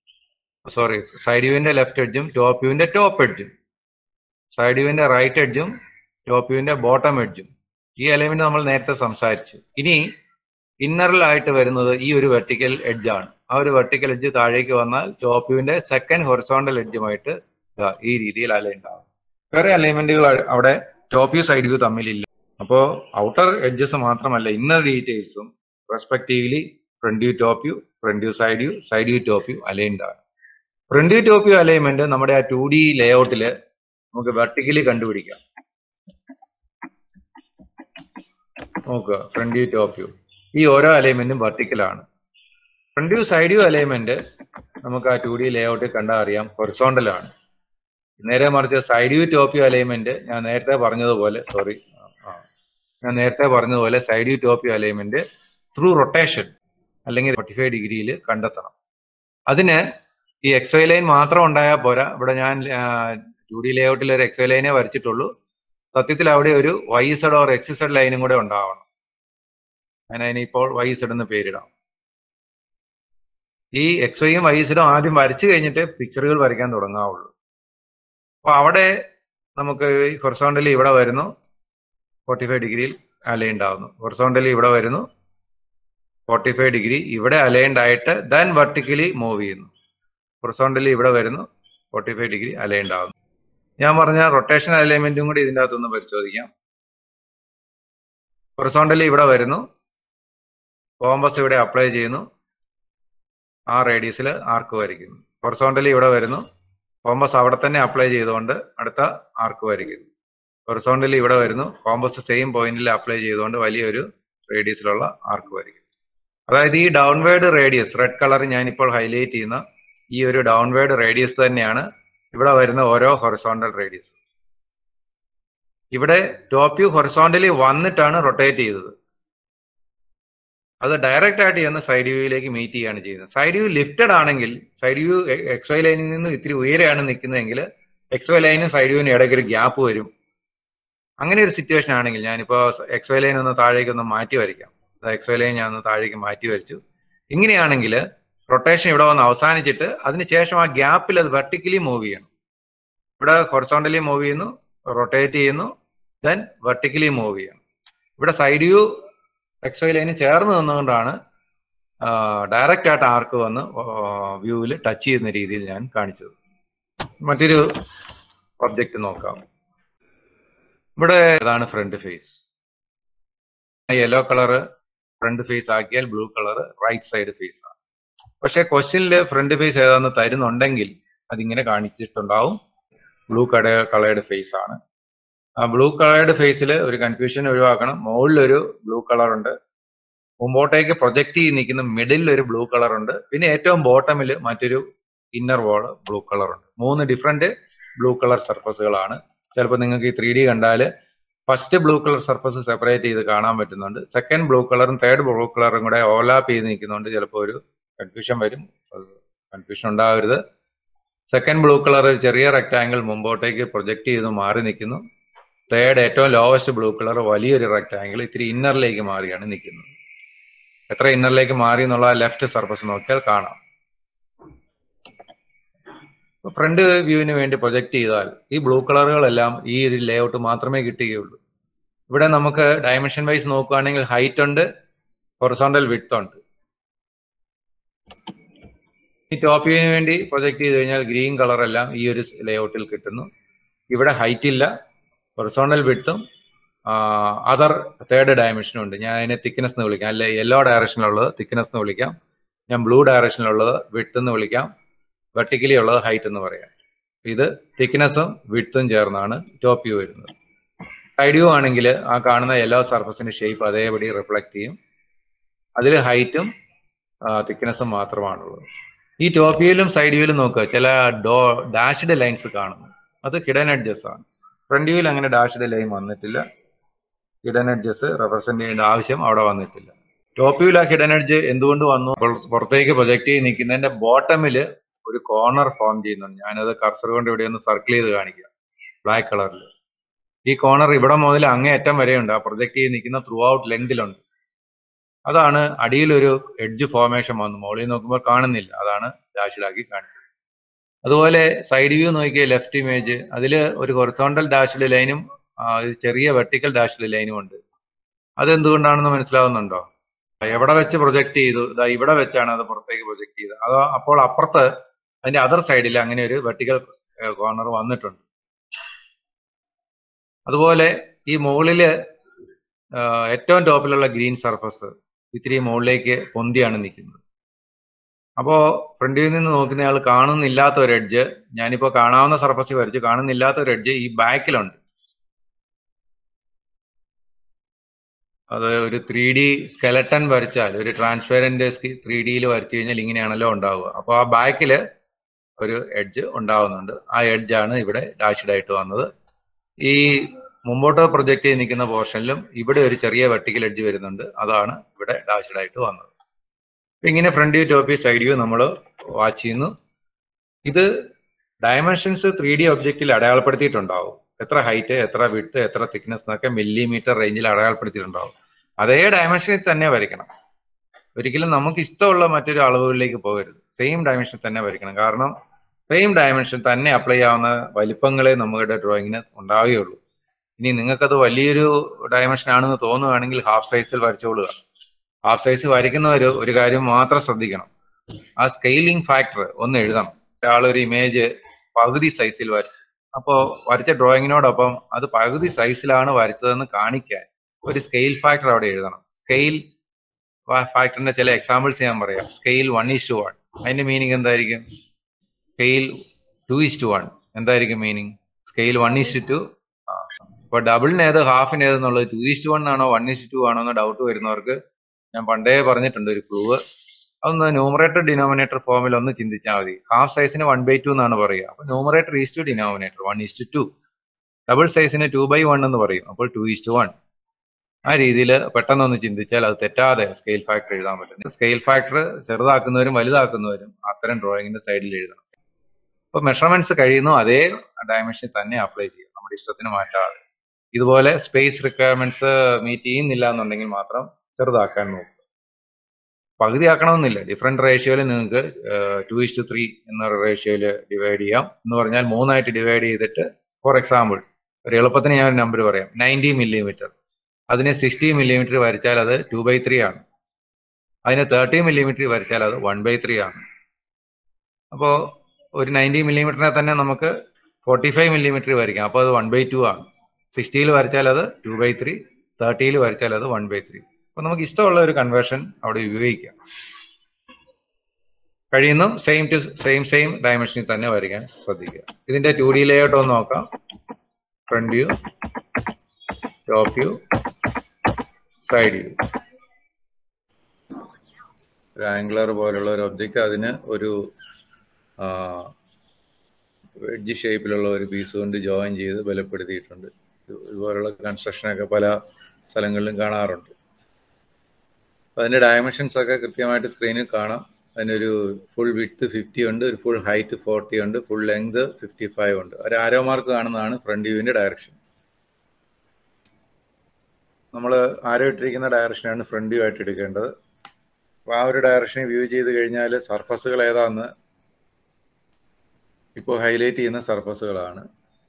സൈഡ് വ്യൂവിന്റെ ലെഫ്റ്റ് എഡ്ജും ടോപ്പ് വ്യൂവിന്റെ ടോപ്പ് എഡ്ജും, സൈഡ് വ്യൂവിന്റെ റൈറ്റ് എഡ്ജും ടോപ്പ് വ്യൂവിന്റെ ബോട്ടം എഡ്ജും. ഈ അലൈൻമെന്റ് നമ്മൾ നേരത്തെ സംസാരിച്ചു. ഇനി ഇന്നറിലായിട്ട് വരുന്നത് ഈ ഒരു വെർട്ടിക്കൽ എഡ്ജാണ്. ആ ഒരു വെർട്ടിക്കൽ എഡ്ജ് താഴേക്ക് വന്നാൽ ടോപ്പ് വ്യൂവിന്റെ സെക്കൻഡ് ഹൊറിസോണ്ടൽ എഡ്ജുമായിട്ട് ഈ രീതിയിൽ അലൈൻഡ് ആവും. വേറെ അലൈൻമെന്റുകൾ അവിടെ ടോപ്പ് വ്യൂ സൈഡ് വ്യൂ തമ്മിലില്ല. അപ്പോൾ ഔട്ടർ എഡ്ജസ് മാത്രമല്ല, ഇന്നർ ഡീറ്റെയിൽസും respectively front view top view, front view side view top view aligned ആണ്. Front view top view alignment നമ്മുടെ ആ 2D ലേഔട്ടില് നമുക്ക് വെർട്ടിക്കലി കണ്ടുപിടിക്കാം. നോക്കുക, ഫ്രണ്ട് വ്യൂ ടോപ്പ് വ്യൂ, ഈ ഓരോ അലൈൻമെന്റും വെർട്ടിക്കലാണ്. Front view side view alignment നമുക്ക് ആ 2D ലേഔട്ടിൽ കണ്ടാൽ അറിയാം ഹൊറിസോണ്ടൽ ആണ്. നേരെ മറിച്ച് side view top view alignment ഞാൻ നേരത്തെ പറഞ്ഞതുപോലെ side view top view alignment through rotation അല്ലെങ്കിൽ 45 ഡിഗ്രിയിൽ കണ്ടെത്തണം. അതിന് ഈ XY ലൈൻ മാത്രം ഉണ്ടായാൽ പോരാ. ഇവിടെ ഞാൻ 2D ലേഔട്ടിൽ ഒരു XY ലൈനെ വരച്ചിട്ടുള്ളൂ. സത്യത്തിൽ അവിടെ ഒരു YZ ഓർ XZ ലൈനും കൂടെ ഉണ്ടാവണം. ഞാൻ അതിനിപ്പോൾ YZ എന്ന് പേരിടാം. ഈ XYയും YZും ആദ്യം വരച്ചു കഴിഞ്ഞിട്ട് പിക്ചറുകൾ വരയ്ക്കാൻ തുടങ്ങാവുള്ളൂ. അപ്പൊ അവിടെ നമുക്ക് ഹൊറിസോണ്ടലി ഇവിടെ വരുന്നു, 45 ഡിഗ്രിയിൽ അലൈൻഡ് ആവുന്നു. ഹൊറിസോണ്ടലി ഇവിടെ വരുന്നു, 45 ഡിഗ്രി ഇവിടെ അലൈൻഡ് ആയിട്ട് ദെൻ വെർട്ടിക്കലി മൂവ് ചെയ്യുന്നു. ഹൊറിസോണ്ടലി ഇവിടെ വരുന്നു, 45 ഡിഗ്രി അലൈൻഡ് ആവുന്നു. ഞാൻ പറഞ്ഞ റൊട്ടേഷൻ അലൈൻമെന്റും കൂടി ഇതിൻ്റെ അകത്തൊന്ന് പരിശോധിക്കാം. ഹൊറിസോണ്ടലി ഇവിടെ വരുന്നു, കോമ്പസ് ഇവിടെ അപ്ലൈ ചെയ്യുന്നു, ആ റേഡിയസിൽ ആർക്ക് വരയ്ക്കുന്നു. ഹൊറിസോണ്ടലി ഇവിടെ വരുന്നു, കോമ്പസ് അവിടെ തന്നെ അപ്ലൈ ചെയ്തുകൊണ്ട് അടുത്ത ആർക്ക് വരയ്ക്കുന്നു. ഹൊറിസോണ്ടലി ഇവിടെ വരുന്നു, കോമ്പസ് സെയിം പോയിന്റിൽ അപ്ലൈ ചെയ്തുകൊണ്ട് വലിയൊരു റേഡിയസിലുള്ള ആർക്ക് വരയ്ക്കുന്നു. അതായത് ഈ ഡൗൺവേർഡ് റേഡിയസ്, റെഡ് കളർ ഞാനിപ്പോൾ ഹൈലൈറ്റ് ചെയ്യുന്ന ഈ ഒരു ഡൗൺവേർഡ് റേഡിയസ് തന്നെയാണ് ഇവിടെ വരുന്ന ഓരോ ഹൊറിസോണ്ടൽ റേഡിയസ്. ഇവിടെ ടോപ്പ് വ്യൂ ഹൊറിസോണ്ടലി വന്നിട്ടാണ് റൊട്ടേറ്റ് ചെയ്തത്. അത് ഡയറക്റ്റ് ആയിട്ട് ചെന്ന് സൈഡ് വ്യൂയിലേക്ക് മീറ്റ് ചെയ്യുകയാണ് ചെയ്യുന്നത്. സൈഡ് വ്യൂ ലിഫ്റ്റഡ് ആണെങ്കിൽ, സൈഡ് വ്യൂ XY ലൈനിൽ നിന്ന് ഇത്തിരി ഉയരെയാണ് നിൽക്കുന്നതെങ്കിൽ XY ലൈനും സൈഡ് വ്യൂവിനും ഇടയ്ക്ക് ഒരു ഗ്യാപ്പ് വരും. അങ്ങനെ ഒരു സിറ്റുവേഷൻ ആണെങ്കിൽ ഞാനിപ്പോൾ XY ലൈൻ ഒന്ന് താഴേക്കൊന്ന് മാറ്റി വരയ്ക്കാം. XY ലൈൻ ഞാൻ ഒന്ന് താഴേക്ക് മാറ്റി വരച്ചു. ഇങ്ങനെയാണെങ്കിൽ റൊട്ടേഷൻ ഇവിടെ വന്ന് അവസാനിച്ചിട്ട് അതിനുശേഷം ആ ഗ്യാപ്പിൽ അത് വെർട്ടിക്കലി മൂവ് ചെയ്യണം. ഇവിടെ ഹൊറിസോണ്ടലി മൂവ് ചെയ്യുന്നു, റൊട്ടേറ്റ് ചെയ്യുന്നു, ദെൻ വെർട്ടിക്കലി മൂവ് ചെയ്യണം. ഇവിടെ സൈഡ് വ്യൂ XY ലൈന് ചേർന്ന് നിന്നുകൊണ്ടാണ് ഡയറക്റ്റ് ആയിട്ട് ആർക്ക് വന്ന് വ്യൂവിൽ ടച്ച് ചെയ്യുന്ന രീതിയിൽ ഞാൻ കാണിച്ചത്. മറ്റൊരു ഒബ്ജക്റ്റ് നോക്കാം. ഇവിടെ ഏതാണ് front face. Yellow colour front face ആക്കിയാൽ blue colour right side face ആണ്. പക്ഷെ ക്വസ്റ്റ്യനിൽ ഫ്രണ്ട് ഫേസ് ഏതാണെന്ന് തരുന്നുണ്ടെങ്കിൽ അതിങ്ങനെ കാണിച്ചിട്ടുണ്ടാവും. ബ്ലൂ കളേർഡ് ഫേസ് ആണ്. ആ ബ്ലൂ കളേർഡ് ഫേസിൽ ഒരു കൺഫ്യൂഷൻ ഒഴിവാക്കണം. മുകളിലൊരു ബ്ലൂ കളർ ഉണ്ട്, മുമ്പോട്ടേക്ക് പ്രൊജക്ട് ചെയ്ത് നിൽക്കുന്ന മിഡിൽ ഒരു ബ്ലൂ കളർ ഉണ്ട്, പിന്നെ ഏറ്റവും ബോട്ടമിൽ മറ്റൊരു ഇന്നർ വാള് ബ്ലൂ കളർ ഉണ്ട്. 3 ഡിഫറെന്റ് ബ്ലൂ കളർ സർഫസുകളാണ്. ചിലപ്പോൾ നിങ്ങൾക്ക് ഈ 3D കണ്ടാൽ first blue colour surface separate ചെയ്ത് കാണാൻ പറ്റുന്നുണ്ട്. സെക്കൻഡ് ബ്ലൂ കളറും തേർഡ് ബ്ലൂ കളറും കൂടെ ഓവർലാപ്പ് ചെയ്ത് നിൽക്കുന്നുണ്ട്. ചിലപ്പോൾ ഒരു കൺഫ്യൂഷൻ വരും, കൺഫ്യൂഷൻ ഉണ്ടാവരുത്. സെക്കൻഡ് ബ്ലൂ കളർ ഒരു ചെറിയ റെക്ടാങ്കിൾ മുമ്പോട്ടേക്ക് പ്രൊജക്ട് ചെയ്ത് മാറി നിൽക്കുന്നു. തേർഡ് ഏറ്റവും ലോവസ്റ്റ് ബ്ലൂ കളർ വലിയൊരു റെക്ടാങ്കിൾ ഇത്തിരി ഇന്നറിലേക്ക് മാറിയാണ് നിൽക്കുന്നത്. എത്ര ഇന്നറിലേക്ക് മാറി എന്നുള്ള ലെഫ്റ്റ് സർഫസ് നോക്കിയാൽ കാണാം. ഫ്രണ്ട് വ്യൂവിന് വേണ്ടി പ്രൊജക്ട് ചെയ്താൽ ഈ ബ്ലൂ കളറുകളെല്ലാം ഈ ഒരു ലേഔട്ട് മാത്രമേ കിട്ടുകയുള്ളൂ. ഇവിടെ നമുക്ക് ഡയമെൻഷൻ വൈസ് നോക്കുകയാണെങ്കിൽ ഹൈറ്റ് ഉണ്ട്, ഹൊറിസോണ്ടൽ വിഡ്ത്ത് ഉണ്ട്. ഈ ടോപ്പ് വ്യൂവിന് വേണ്ടി പ്രൊജക്ട് ചെയ്ത് കഴിഞ്ഞാൽ ഗ്രീൻ കളർ എല്ലാം ഈ ഒരു ലേഔട്ടിൽ കിട്ടുന്നു. ഇവിടെ ഹൈറ്റ് ഇല്ല, ഹൊറിസോണ്ടൽ വിഡ്ത്തും അതർ തേർഡ് ഡയമെൻഷനും ഉണ്ട്. ഞാൻ അതിനെ തിക്നെസ് എന്ന് വിളിക്കാം, അല്ലെ യെല്ലോ ഡയറക്ഷനിലുള്ളത് തിക്നെസ് എന്ന് വിളിക്കാം, ഞാൻ ബ്ലൂ ഡയറക്ഷനിലുള്ളത് വിഡ്ത്ത് എന്ന് വിളിക്കാം, വെർട്ടിക്കലി ഉള്ളത് ഹൈറ്റ് എന്ന് പറയാം. ഇത് തിക്നെസ്സും വിഡ്ത്തും ചേർന്നാണ് ടോപ്പ് വ്യൂ വരുന്നത്. സൈഡ് വ്യൂ ആണെങ്കിൽ ആ കാണുന്ന യെല്ലോ സർഫസിന്റെ ഷേപ്പ് അതേപടി റിഫ്ലക്ട് ചെയ്യും. അതിൽ ഹൈറ്റും തിക്നെസ്സും മാത്രമാണുള്ളത്. ഈ ടോപ്പ് വ്യൂയിലും സൈഡ് വ്യൂയിലും നോക്കുക, ചില ഡാഷ്ഡ് ലൈൻസ് കാണുന്നു, അത് ഹിഡൻ എഡ്ജസ് ആണ്. ഫ്രണ്ട് വ്യൂയിൽ അങ്ങനെ ഡാഷ്ഡ് ലൈൻ വന്നിട്ടില്ല, ഹിഡൻ എഡ്ജസ് റെപ്രസെന്റ് ചെയ്യേണ്ട ആവശ്യം അവിടെ വന്നിട്ടില്ല. ടോപ്പ് വ്യൂയിൽ ആ ഹിഡൻ എഡ്ജ് എന്തുകൊണ്ട് വന്നു? പുറത്തേക്ക് പ്രൊജക്ട് ചെയ്ത് നിൽക്കുന്നതിന്റെ ബോട്ടമിൽ ഒരു കോർണർ ഫോം ചെയ്യുന്നുണ്ട്. ഞാനത് കർസർ കൊണ്ട് ഇവിടെ ഒന്ന് സർക്കിൾ ചെയ്ത് കാണിക്കാം, ബ്ലാക്ക് കളറിൽ. ഈ കോർണർ ഇവിടെ മുതൽ അങ്ങേയറ്റം വരെയുണ്ട്, ആ പ്രൊജക്ട് ചെയ്ത് നിൽക്കുന്ന ത്രൂ ഔട്ട് ലെങ്തിലുണ്ട്. അതാണ് അടിയിലൊരു എഡ്ജ് ഫോർമേഷൻ വന്നു, മുകളിൽ നോക്കുമ്പോൾ കാണുന്നില്ല, അതാണ് ഡാഷിലാക്കി കാണിച്ചത്. അതുപോലെ സൈഡ് വ്യൂ നോക്കിയ ലെഫ്റ്റ് ഇമേജ്, അതിൽ ഒരു ഹൊറിസോണ്ടൽ ഡാഷ്ഡ് ലൈനും ചെറിയ വെർട്ടിക്കൽ ഡാഷ്ഡ് ലൈനും ഉണ്ട്. അതെന്തുകൊണ്ടാണെന്ന് മനസ്സിലാവുന്നുണ്ടോ? എവിടെ വെച്ച് പ്രൊജക്ട് ചെയ്തു? ഇവിടെ വെച്ചാണ് അത് പുറത്തേക്ക് പ്രൊജക്ട് ചെയ്തത്. അതോ അപ്പോൾ അപ്പുറത്ത് അതിന്റെ അതർ സൈഡിൽ അങ്ങനെ ഒരു വെർട്ടിക്കൽ കോർണർ വന്നിട്ടുണ്ട്. അതുപോലെ ഈ മുകളില് ഏറ്റവും ടോപ്പിലുള്ള ഗ്രീൻ സർഫസ് ഇത്തിരി മുകളിലേക്ക് പൊന്തിയാണ് നിൽക്കുന്നത്. അപ്പോ ഫ്രണ്ട് വ്യൂവിൽ നിന്ന് നോക്കുന്നയാൾ കാണുന്നില്ലാത്ത ഒരു എഡ്ജ്, ഞാനിപ്പോ കാണാവുന്ന സർഫസ് വരച്ച് കാണുന്നില്ലാത്ത ഒരു എഡ്ജ് ഈ ബാക്കിലുണ്ട്. അത് ഒരു 3D സ്കെലട്ടൺ വരച്ചാൽ, ഒരു ട്രാൻസ്പെറന്റ് 3Dയിൽ വരച്ചു കഴിഞ്ഞാൽ ഇങ്ങനെയാണല്ലോ ഉണ്ടാവുക. അപ്പോൾ ആ ബാക്കിൽ ഒരു എഡ്ജ് ഉണ്ടാവുന്നുണ്ട്. ആ എഡ്ജാണ് ഇവിടെ ഡാഷ്ഡ് ആയിട്ട് വന്നത്. ഈ മുമ്പോട്ട് പ്രൊജക്ട് ചെയ്ത് നിൽക്കുന്ന പോർഷനിലും ഇവിടെ ഒരു ചെറിയ വെർട്ടിക്കൽ എഡ്ജ് വരുന്നുണ്ട്, അതാണ് ഇവിടെ ഡാഷ്ഡ് ആയിട്ട് വന്നത്. ഇങ്ങനെ front view, top view, side view നമ്മൾ വാച്ച് ചെയ്യുന്നു. ഇത് ഡയമെൻഷൻസ് 3D ഒബ്ജക്റ്റിൽ അടയാളപ്പെടുത്തിയിട്ടുണ്ടാവും. എത്ര ഹൈറ്റ്, എത്ര വിഡ്ത്ത്, എത്ര തിക്നെസ് എന്നൊക്കെ മില്ലിമീറ്റർ റേഞ്ചിൽ അടയാളപ്പെടുത്തിയിട്ടുണ്ടാവും. അതേ ഡയമെൻഷനിൽ തന്നെ വരയ്ക്കണം. ഒരിക്കലും നമുക്ക് ഇഷ്ടമുള്ള മറ്റൊരു അളവുകളിലേക്ക് പോകരുത്, സെയിം ഡയമെൻഷൻ തന്നെ വരയ്ക്കണം. കാരണം സെയിം ഡയമെൻഷൻ തന്നെ അപ്ലൈ ആവുന്ന വലിപ്പങ്ങളെ നമ്മുടെ ഡ്രോയിങ്ങിന് ഉണ്ടാവുകയുള്ളൂ. ഇനി നിങ്ങൾക്കത് വലിയൊരു ഡയമെൻഷൻ ആണെന്ന് തോന്നുകയാണെങ്കിൽ ഹാഫ് സൈസിൽ വരച്ചോളുക. ഹാഫ് സൈസ് വരയ്ക്കുന്നവർ ഒരു കാര്യം മാത്രം ശ്രദ്ധിക്കണം, ആ സ്കെയിലിംഗ് ഫാക്ടർ ഒന്ന് എഴുതണം. ഒരാളൊരു ഇമേജ് പകുതി സൈസിൽ വരച്ചു, അപ്പോൾ വരച്ച ഡ്രോയിങ്ങിനോടൊപ്പം അത് പകുതി സൈസിലാണ് വരച്ചതെന്ന് കാണിക്കാൻ ഒരു സ്കെയിൽ ഫാക്ടർ അവിടെ എഴുതണം. സ്കെയിൽ ഫാക്ടറിന്റെ ചില എക്സാമ്പിൾസ് ഞാൻ പറയാം. സ്കെയിൽ 1:1, അതിന്റെ മീനിങ് എന്തായിരിക്കും? സ്കെയിൽ 2:1 എന്തായിരിക്കും മീനിങ്? സ്കെയിൽ 1:2. ഇപ്പൊ ഡബിളിന് ഏത്, ഹാഫിന് ഏതെന്നുള്ളത് 2:1 ആണോ 1:2 ആണോ എന്ന് ഡൗട്ട് വരുന്നവർക്ക് ഞാൻ പണ്ടേ പറഞ്ഞിട്ടുണ്ട് ഒരു ക്ലൂ. അതൊന്ന് ന്യൂമറേറ്റർ ഡിനോമിനേറ്റർ ഫോമിൽ ഒന്ന് ചിന്തിച്ചാൽ മതി. ഹാഫ് സൈസിന് 1/2 എന്നാണ് പറയുക, അപ്പൊ numerator is two denominator 1:2. Double സൈസിന് 2/1 എന്ന് പറയും, അപ്പോൾ 2:1. ആ രീതിയിൽ പെട്ടെന്നൊന്ന് ചിന്തിച്ചാൽ അത് തെറ്റാതെ സ്കെയിൽ ഫാക്ടർ എഴുതാൻ പറ്റും. സ്കെയിൽ ഫാക്ടർ ചെറുതാക്കുന്നവരും വലുതാക്കുന്നവരും അത്തരം ഡ്രോയിങ്ങിന്റെ സൈഡിൽ എഴുതണം. അപ്പൊ മെഷർമെന്റ്സ് കഴിയുന്നു അതേ ഡയമെൻഷൻ തന്നെ അപ്ലൈ ചെയ്യും, നമ്മുടെ ഇഷ്ടത്തിന് മാറ്റാതെ. ഇതുപോലെ സ്പേസ് റിക്വയർമെന്റ്സ് മീറ്റ് ചെയ്യുന്നില്ല എന്നുണ്ടെങ്കിൽ മാത്രം ചെറുതാക്കാൻ നോക്കുക. പകുതി ആക്കണമെന്നില്ല, ഡിഫറെന്റ് റേഷ്യോയിൽ നിങ്ങൾക്ക് 2:3 എന്ന റേഷ്യോയിൽ ഡിവൈഡ് ചെയ്യാം. എന്ന് പറഞ്ഞാൽ 3 ഡിവൈഡ് ചെയ്തിട്ട്, ഫോർ എക്സാമ്പിൾ ഒരു എളുപ്പത്തിന് ഞാൻ ഒരു നമ്പർ പറയാം, 90 മില്ലിമീറ്റർ. അതിനെ 60 മില്ലിമീറ്റർ വരച്ചാൽ അത് 2/3 ആണ്. അതിനെ 30 മില്ലിമീറ്റർ വരച്ചാൽ അത് 1/3 ആണ്. അപ്പോൾ ഒരു 90 മില്ലിമീറ്ററിനെ തന്നെ നമുക്ക് 45 മില്ലിമീറ്റർ വരയ്ക്കാം, അപ്പോൾ അത് 1/2 ആണ്. 60യിൽ വരച്ചാൽ അത് 2/3, 30യിൽ വരച്ചാൽ അത് 1/3. അപ്പൊ നമുക്ക് ഇഷ്ടമുള്ള ഒരു കൺവേർഷൻ അവിടെ ഉപയോഗിക്കാം. കഴിയുന്നു സെയിം ഡയമെൻഷനിൽ തന്നെ വരയ്ക്കാൻ ശ്രദ്ധിക്കുക. ഇതിന്റെ 2D ലേഔട്ട് ഒന്ന് നോക്കാം. Front view, top view, side view. ഒരു ആംഗുലർ പോലുള്ള ഒരു ഒബ്ജക്റ്റ്, അതിന് ഒരു എഡ്ജ് ഷേപ്പിലുള്ള ഒരു പീസ് കൊണ്ട് ജോയിൻ ചെയ്ത് ബലപ്പെടുത്തിയിട്ടുണ്ട്. ഇതുപോലുള്ള കൺസ്ട്രക്ഷനൊക്കെ പല സ്ഥലങ്ങളിലും കാണാറുണ്ട്. അതിൻ്റെ ഡയമെൻഷൻസ് ഒക്കെ കൃത്യമായിട്ട് സ്ക്രീനിൽ കാണാം. അതിനൊരു ഫുൾ വിഡ്ത്ത് 50 ഉണ്ട്, ഒരു ഫുൾ ഹൈറ്റ് 40 ഉണ്ട്, ഫുൾ ലെങ്ത് 55 ഉണ്ട്. ഒരു ആരോ മാർക്ക് കാണുന്നതാണ് ഫ്രണ്ട് വ്യൂവിൻ്റെ ഡയറക്ഷൻ. നമ്മൾ ആരോ ഇട്ടിരിക്കുന്ന ഡയറക്ഷനാണ് ഫ്രണ്ട് വ്യൂ ആയിട്ട് എടുക്കേണ്ടത്. അപ്പോൾ ആ ഒരു ഡയറക്ഷനിൽ വ്യൂ ചെയ്ത് കഴിഞ്ഞാൽ സർഫസുകൾ ഏതാണെന്ന് ഇപ്പോൾ ഹൈലൈറ്റ് ചെയ്യുന്ന സർഫസുകളാണ്.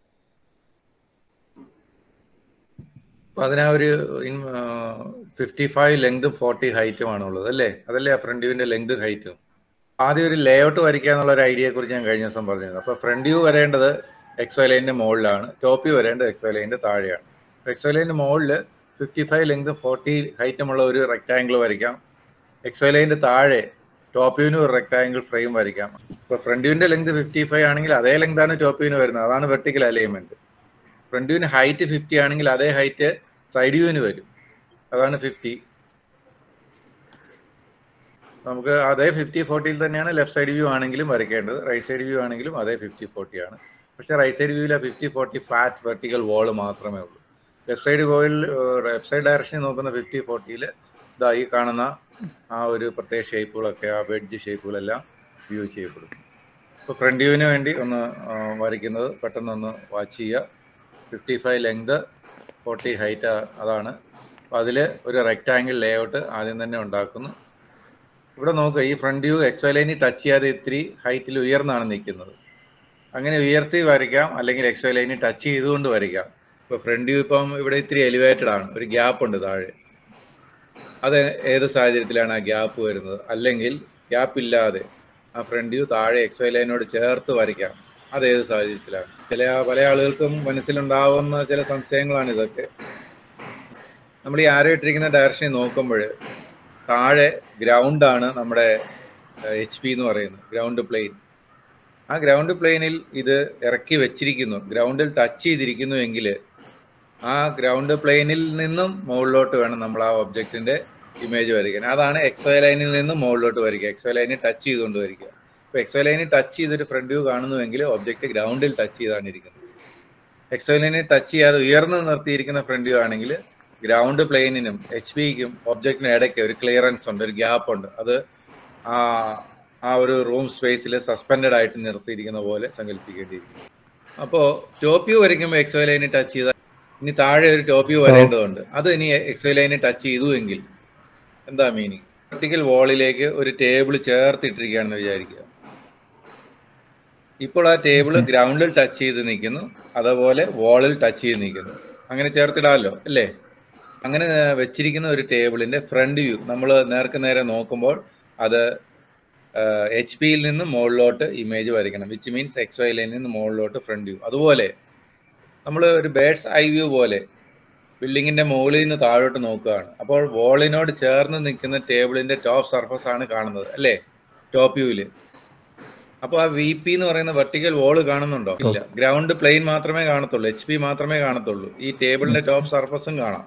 അപ്പോൾ അതിനാ ഒരു 55 ലെങ്തും 40 ഹൈറ്റുമാണ് ഉള്ളത് അല്ലേ? അതല്ലേ ആ ഫ്രണ്ട് വ്യൂവിൻ്റെ ലെങ്ത് ഹൈറ്റും. ആദ്യം ഒരു ലേഔട്ട് വരയ്ക്കുക എന്നുള്ള ഒരു ഐഡിയയെ കുറിച്ച് ഞാൻ കഴിഞ്ഞ ദിവസം പറഞ്ഞിരുന്നു. അപ്പോൾ ഫ്രണ്ട് വ്യൂ വരേണ്ടത് XY ലൈനിൻ്റെ മുകളിലാണ്, ടോപ്പ് വ്യൂ വരേണ്ടത് XY ലൈനിൻ്റെ താഴെയാണ്. XY ലൈനിൻ്റെ മുകളിൽ 55 ലെങ്തും 40 ഹൈറ്റുമുള്ള ഒരു റെക്ടാങ്കിൾ വരയ്ക്കാം. XY ലൈനിൻ്റെ താഴെ ടോപ്പ് വ്യൂവിന് ഒരു റെക്ടാങ്കിൾ ഫ്രെയിം വരയ്ക്കാം. ഇപ്പോൾ ഫ്രണ്ട് വ്യൂവിൻ്റെ ലെങ്ത് 55 ആണെങ്കിൽ അതേ ലെങ്താണ് ടോപ്പ് വ്യൂവിന് വരുന്നത്. അതാണ് വെർട്ടിക്കൽ അലൈൻമെൻറ്റ്. ഫ്രണ്ട് വ്യൂവിന് ഹൈറ്റ് 50 ആണെങ്കിൽ അതേ ഹൈറ്റ് സൈഡ് വ്യൂവിന് വരും. അതാണ് 50. നമുക്ക് അതേ 50-40 തന്നെയാണ് ലെഫ്റ്റ് സൈഡ് വ്യൂ ആണെങ്കിലും വരയ്ക്കേണ്ടത്. റൈറ്റ് സൈഡ് വ്യൂ ആണെങ്കിലും അതേ 50-40 ആണ്. പക്ഷേ റൈറ്റ് സൈഡ് വ്യൂവിൽ 50-40 ഫ്ലാറ്റ് വെർട്ടിക്കൽ വാൾ മാത്രമേ ഉള്ളൂ. ലെഫ്റ്റ് സൈഡ് ഡയറക്ഷനിൽ നോക്കുന്ന 50-40ൽ ഇതാ ഈ കാണുന്ന ആ ഒരു പ്രത്യേക ഷേപ്പുകളൊക്കെ, ആ വെഡ്ജ് ഷേപ്പുകളെല്ലാം വ്യൂ ചെയ്യപ്പെടും. ഇപ്പോൾ ഫ്രണ്ട് വ്യൂവിന് വേണ്ടി ഒന്ന് വരയ്ക്കുന്നത് പെട്ടെന്നൊന്ന് വാച്ച് ചെയ്യുക. 55 ലെങ്ത് 40 ഹൈറ്റ് അതാണ്. അപ്പോൾ അതിൽ ഒരു റെക്റ്റാങ്കിൾ ലേഔട്ട് ആദ്യം തന്നെ ഉണ്ടാക്കുന്നു. ഇവിടെ നോക്കുക, ഈ ഫ്രണ്ട് വ്യൂ XY ലൈനിൽ ടച്ച് ചെയ്യാതെ ഇത്തിരി ഹൈറ്റിൽ ഉയർന്നാണ് നിൽക്കുന്നത്. അങ്ങനെ ഉയർത്തി വരയ്ക്കാം, അല്ലെങ്കിൽ XY ലൈനിൽ ടച്ച് ചെയ്തുകൊണ്ട് വരയ്ക്കാം. ഇപ്പോൾ ഫ്രണ്ട് വ്യൂ ഇപ്പം ഇവിടെ ഇത്തിരി എലിവേറ്റഡ് ആണ്, ഒരു ഗ്യാപ്പ് ഉണ്ട് താഴെ. അത് ഏത് സാഹചര്യത്തിലാണ് ആ ഗ്യാപ്പ് വരുന്നത്? അല്ലെങ്കിൽ ഗ്യാപ്പ് ഇല്ലാതെ ആ ഫ്രണ്ട് വ്യൂ താഴെ XY ലൈനോട് ചേർത്ത് വരയ്ക്കാം. അതേത് സാഹചര്യത്തിലാണ്? പല ആളുകൾക്കും മനസ്സിലുണ്ടാവുന്ന ചില സംശയങ്ങളാണ് ഇതൊക്കെ. നമ്മൾ ഈ ആരോ ഇട്ടിരിക്കുന്ന ഡയറക്ഷനിൽ നോക്കുമ്പോൾ താഴെ ഗ്രൗണ്ടാണ് നമ്മുടെ HP എന്ന് പറയുന്നത്, ഗ്രൗണ്ട് പ്ലെയിൻ. ആ ഗ്രൗണ്ട് പ്ലെയിനിൽ ഇത് ഇറക്കി വെച്ചിരിക്കുന്നു, ഗ്രൗണ്ടിൽ ടച്ച് ചെയ്തിരിക്കുന്നു എങ്കിൽ ആ ഗ്രൗണ്ട് പ്ലെയിനിൽ നിന്നും മുകളിലോട്ട് വേണം നമ്മൾ ആ ഒബ്ജക്റ്റിൻ്റെ ഇമേജ് വരയ്ക്കാൻ. അതാണ് XY ലൈനിൽ നിന്നും മുകളിലോട്ട് വരയ്ക്കുക, XY ലൈനിൽ ടച്ച് ചെയ്തുകൊണ്ട് വരയ്ക്കുക. ഇപ്പോൾ XY ലൈനിൽ ടച്ച് ചെയ്തൊരു ഫ്രണ്ട് വ്യൂ കാണുന്നുവെങ്കിൽ ഒബ്ജക്റ്റ് ഗ്രൗണ്ടിൽ ടച്ച് ചെയ്താണ് ഇരിക്കുന്നത്. XY ലൈനിൽ ടച്ച് ചെയ്യാതെ ഉയർന്നു നിർത്തിയിരിക്കുന്ന ഫ്രണ്ട് വ്യൂ ആണെങ്കിൽ ഗ്രൗണ്ട് പ്ലെയിനിനും HPക്കും ഒബ്ജക്റ്റിനും ഇടയ്ക്ക് ഒരു ക്ലിയറൻസ് ഉണ്ട്, ഒരു ഗ്യാപ്പ് ഉണ്ട്. അത് ആ ഒരു റൂം സ്പേസിൽ സസ്പെൻഡഡ് ആയിട്ട് നിർത്തിയിരിക്കുന്ന പോലെ സങ്കല്പിക്കേണ്ടിയിരിക്കും. അപ്പോൾ ടോപ്പ് വ്യൂ വരയ്ക്കുമ്പോൾ XY ലൈനിൽ ടച്ച് ചെയ്താൽ ഇനി താഴെ ഒരു ടോപ്പ് വ്യൂ വരേണ്ടതുണ്ട്. അത് ഇനി XY ലൈനിൽ ടച്ച് ചെയ്തു എങ്കിൽ എന്താ മീനിങ്? വെർട്ടിക്കൽ വാളിലേക്ക് ഒരു ടേബിൾ ചേർത്തിട്ടിരിക്കുകയാണെന്ന് വിചാരിക്കുക. ഇപ്പോൾ ആ ടേബിൾ ഗ്രൗണ്ടിൽ ടച്ച് ചെയ്ത് നിൽക്കുന്നു, അതുപോലെ വാളിൽ ടച്ച് ചെയ്ത് നിൽക്കുന്നു. അങ്ങനെ ചേർത്തിടാമല്ലോ അല്ലേ? അങ്ങനെ വെച്ചിരിക്കുന്ന ഒരു ടേബിളിൻ്റെ ഫ്രണ്ട് വ്യൂ നമ്മൾ നേർക്ക് നേരെ നോക്കുമ്പോൾ അത് HPയിൽ നിന്ന് മുകളിലോട്ട് ഇമേജ് വരയ്ക്കണം, വിച്ച് മീൻസ് XY ലൈനിൽ നിന്ന് മുകളിലോട്ട് ഫ്രണ്ട് വ്യൂ. അതുപോലെ നമ്മൾ ഒരു ബേഡ്സ് ഐ വ്യൂ പോലെ ബിൽഡിങ്ങിൻ്റെ മുകളിൽ നിന്ന് താഴോട്ട് നോക്കുകയാണ്. അപ്പോൾ വാളിനോട് ചേർന്ന് നിൽക്കുന്ന ടേബിളിൻ്റെ ടോപ്പ് സർഫസ് ആണ് കാണുന്നത് അല്ലേ, ടോപ്പ് വ്യൂവിൽ. അപ്പോൾ ആ VP എന്ന് പറയുന്ന വെർട്ടിക്കൽ വാള് കാണുന്നുണ്ടോ? ഇല്ല, ഗ്രൗണ്ട് പ്ലെയിൻ മാത്രമേ കാണത്തുള്ളൂ, HP മാത്രമേ കാണത്തുള്ളൂ. ഈ ടേബിളിൻ്റെ ടോപ്പ് സർഫസും കാണാം.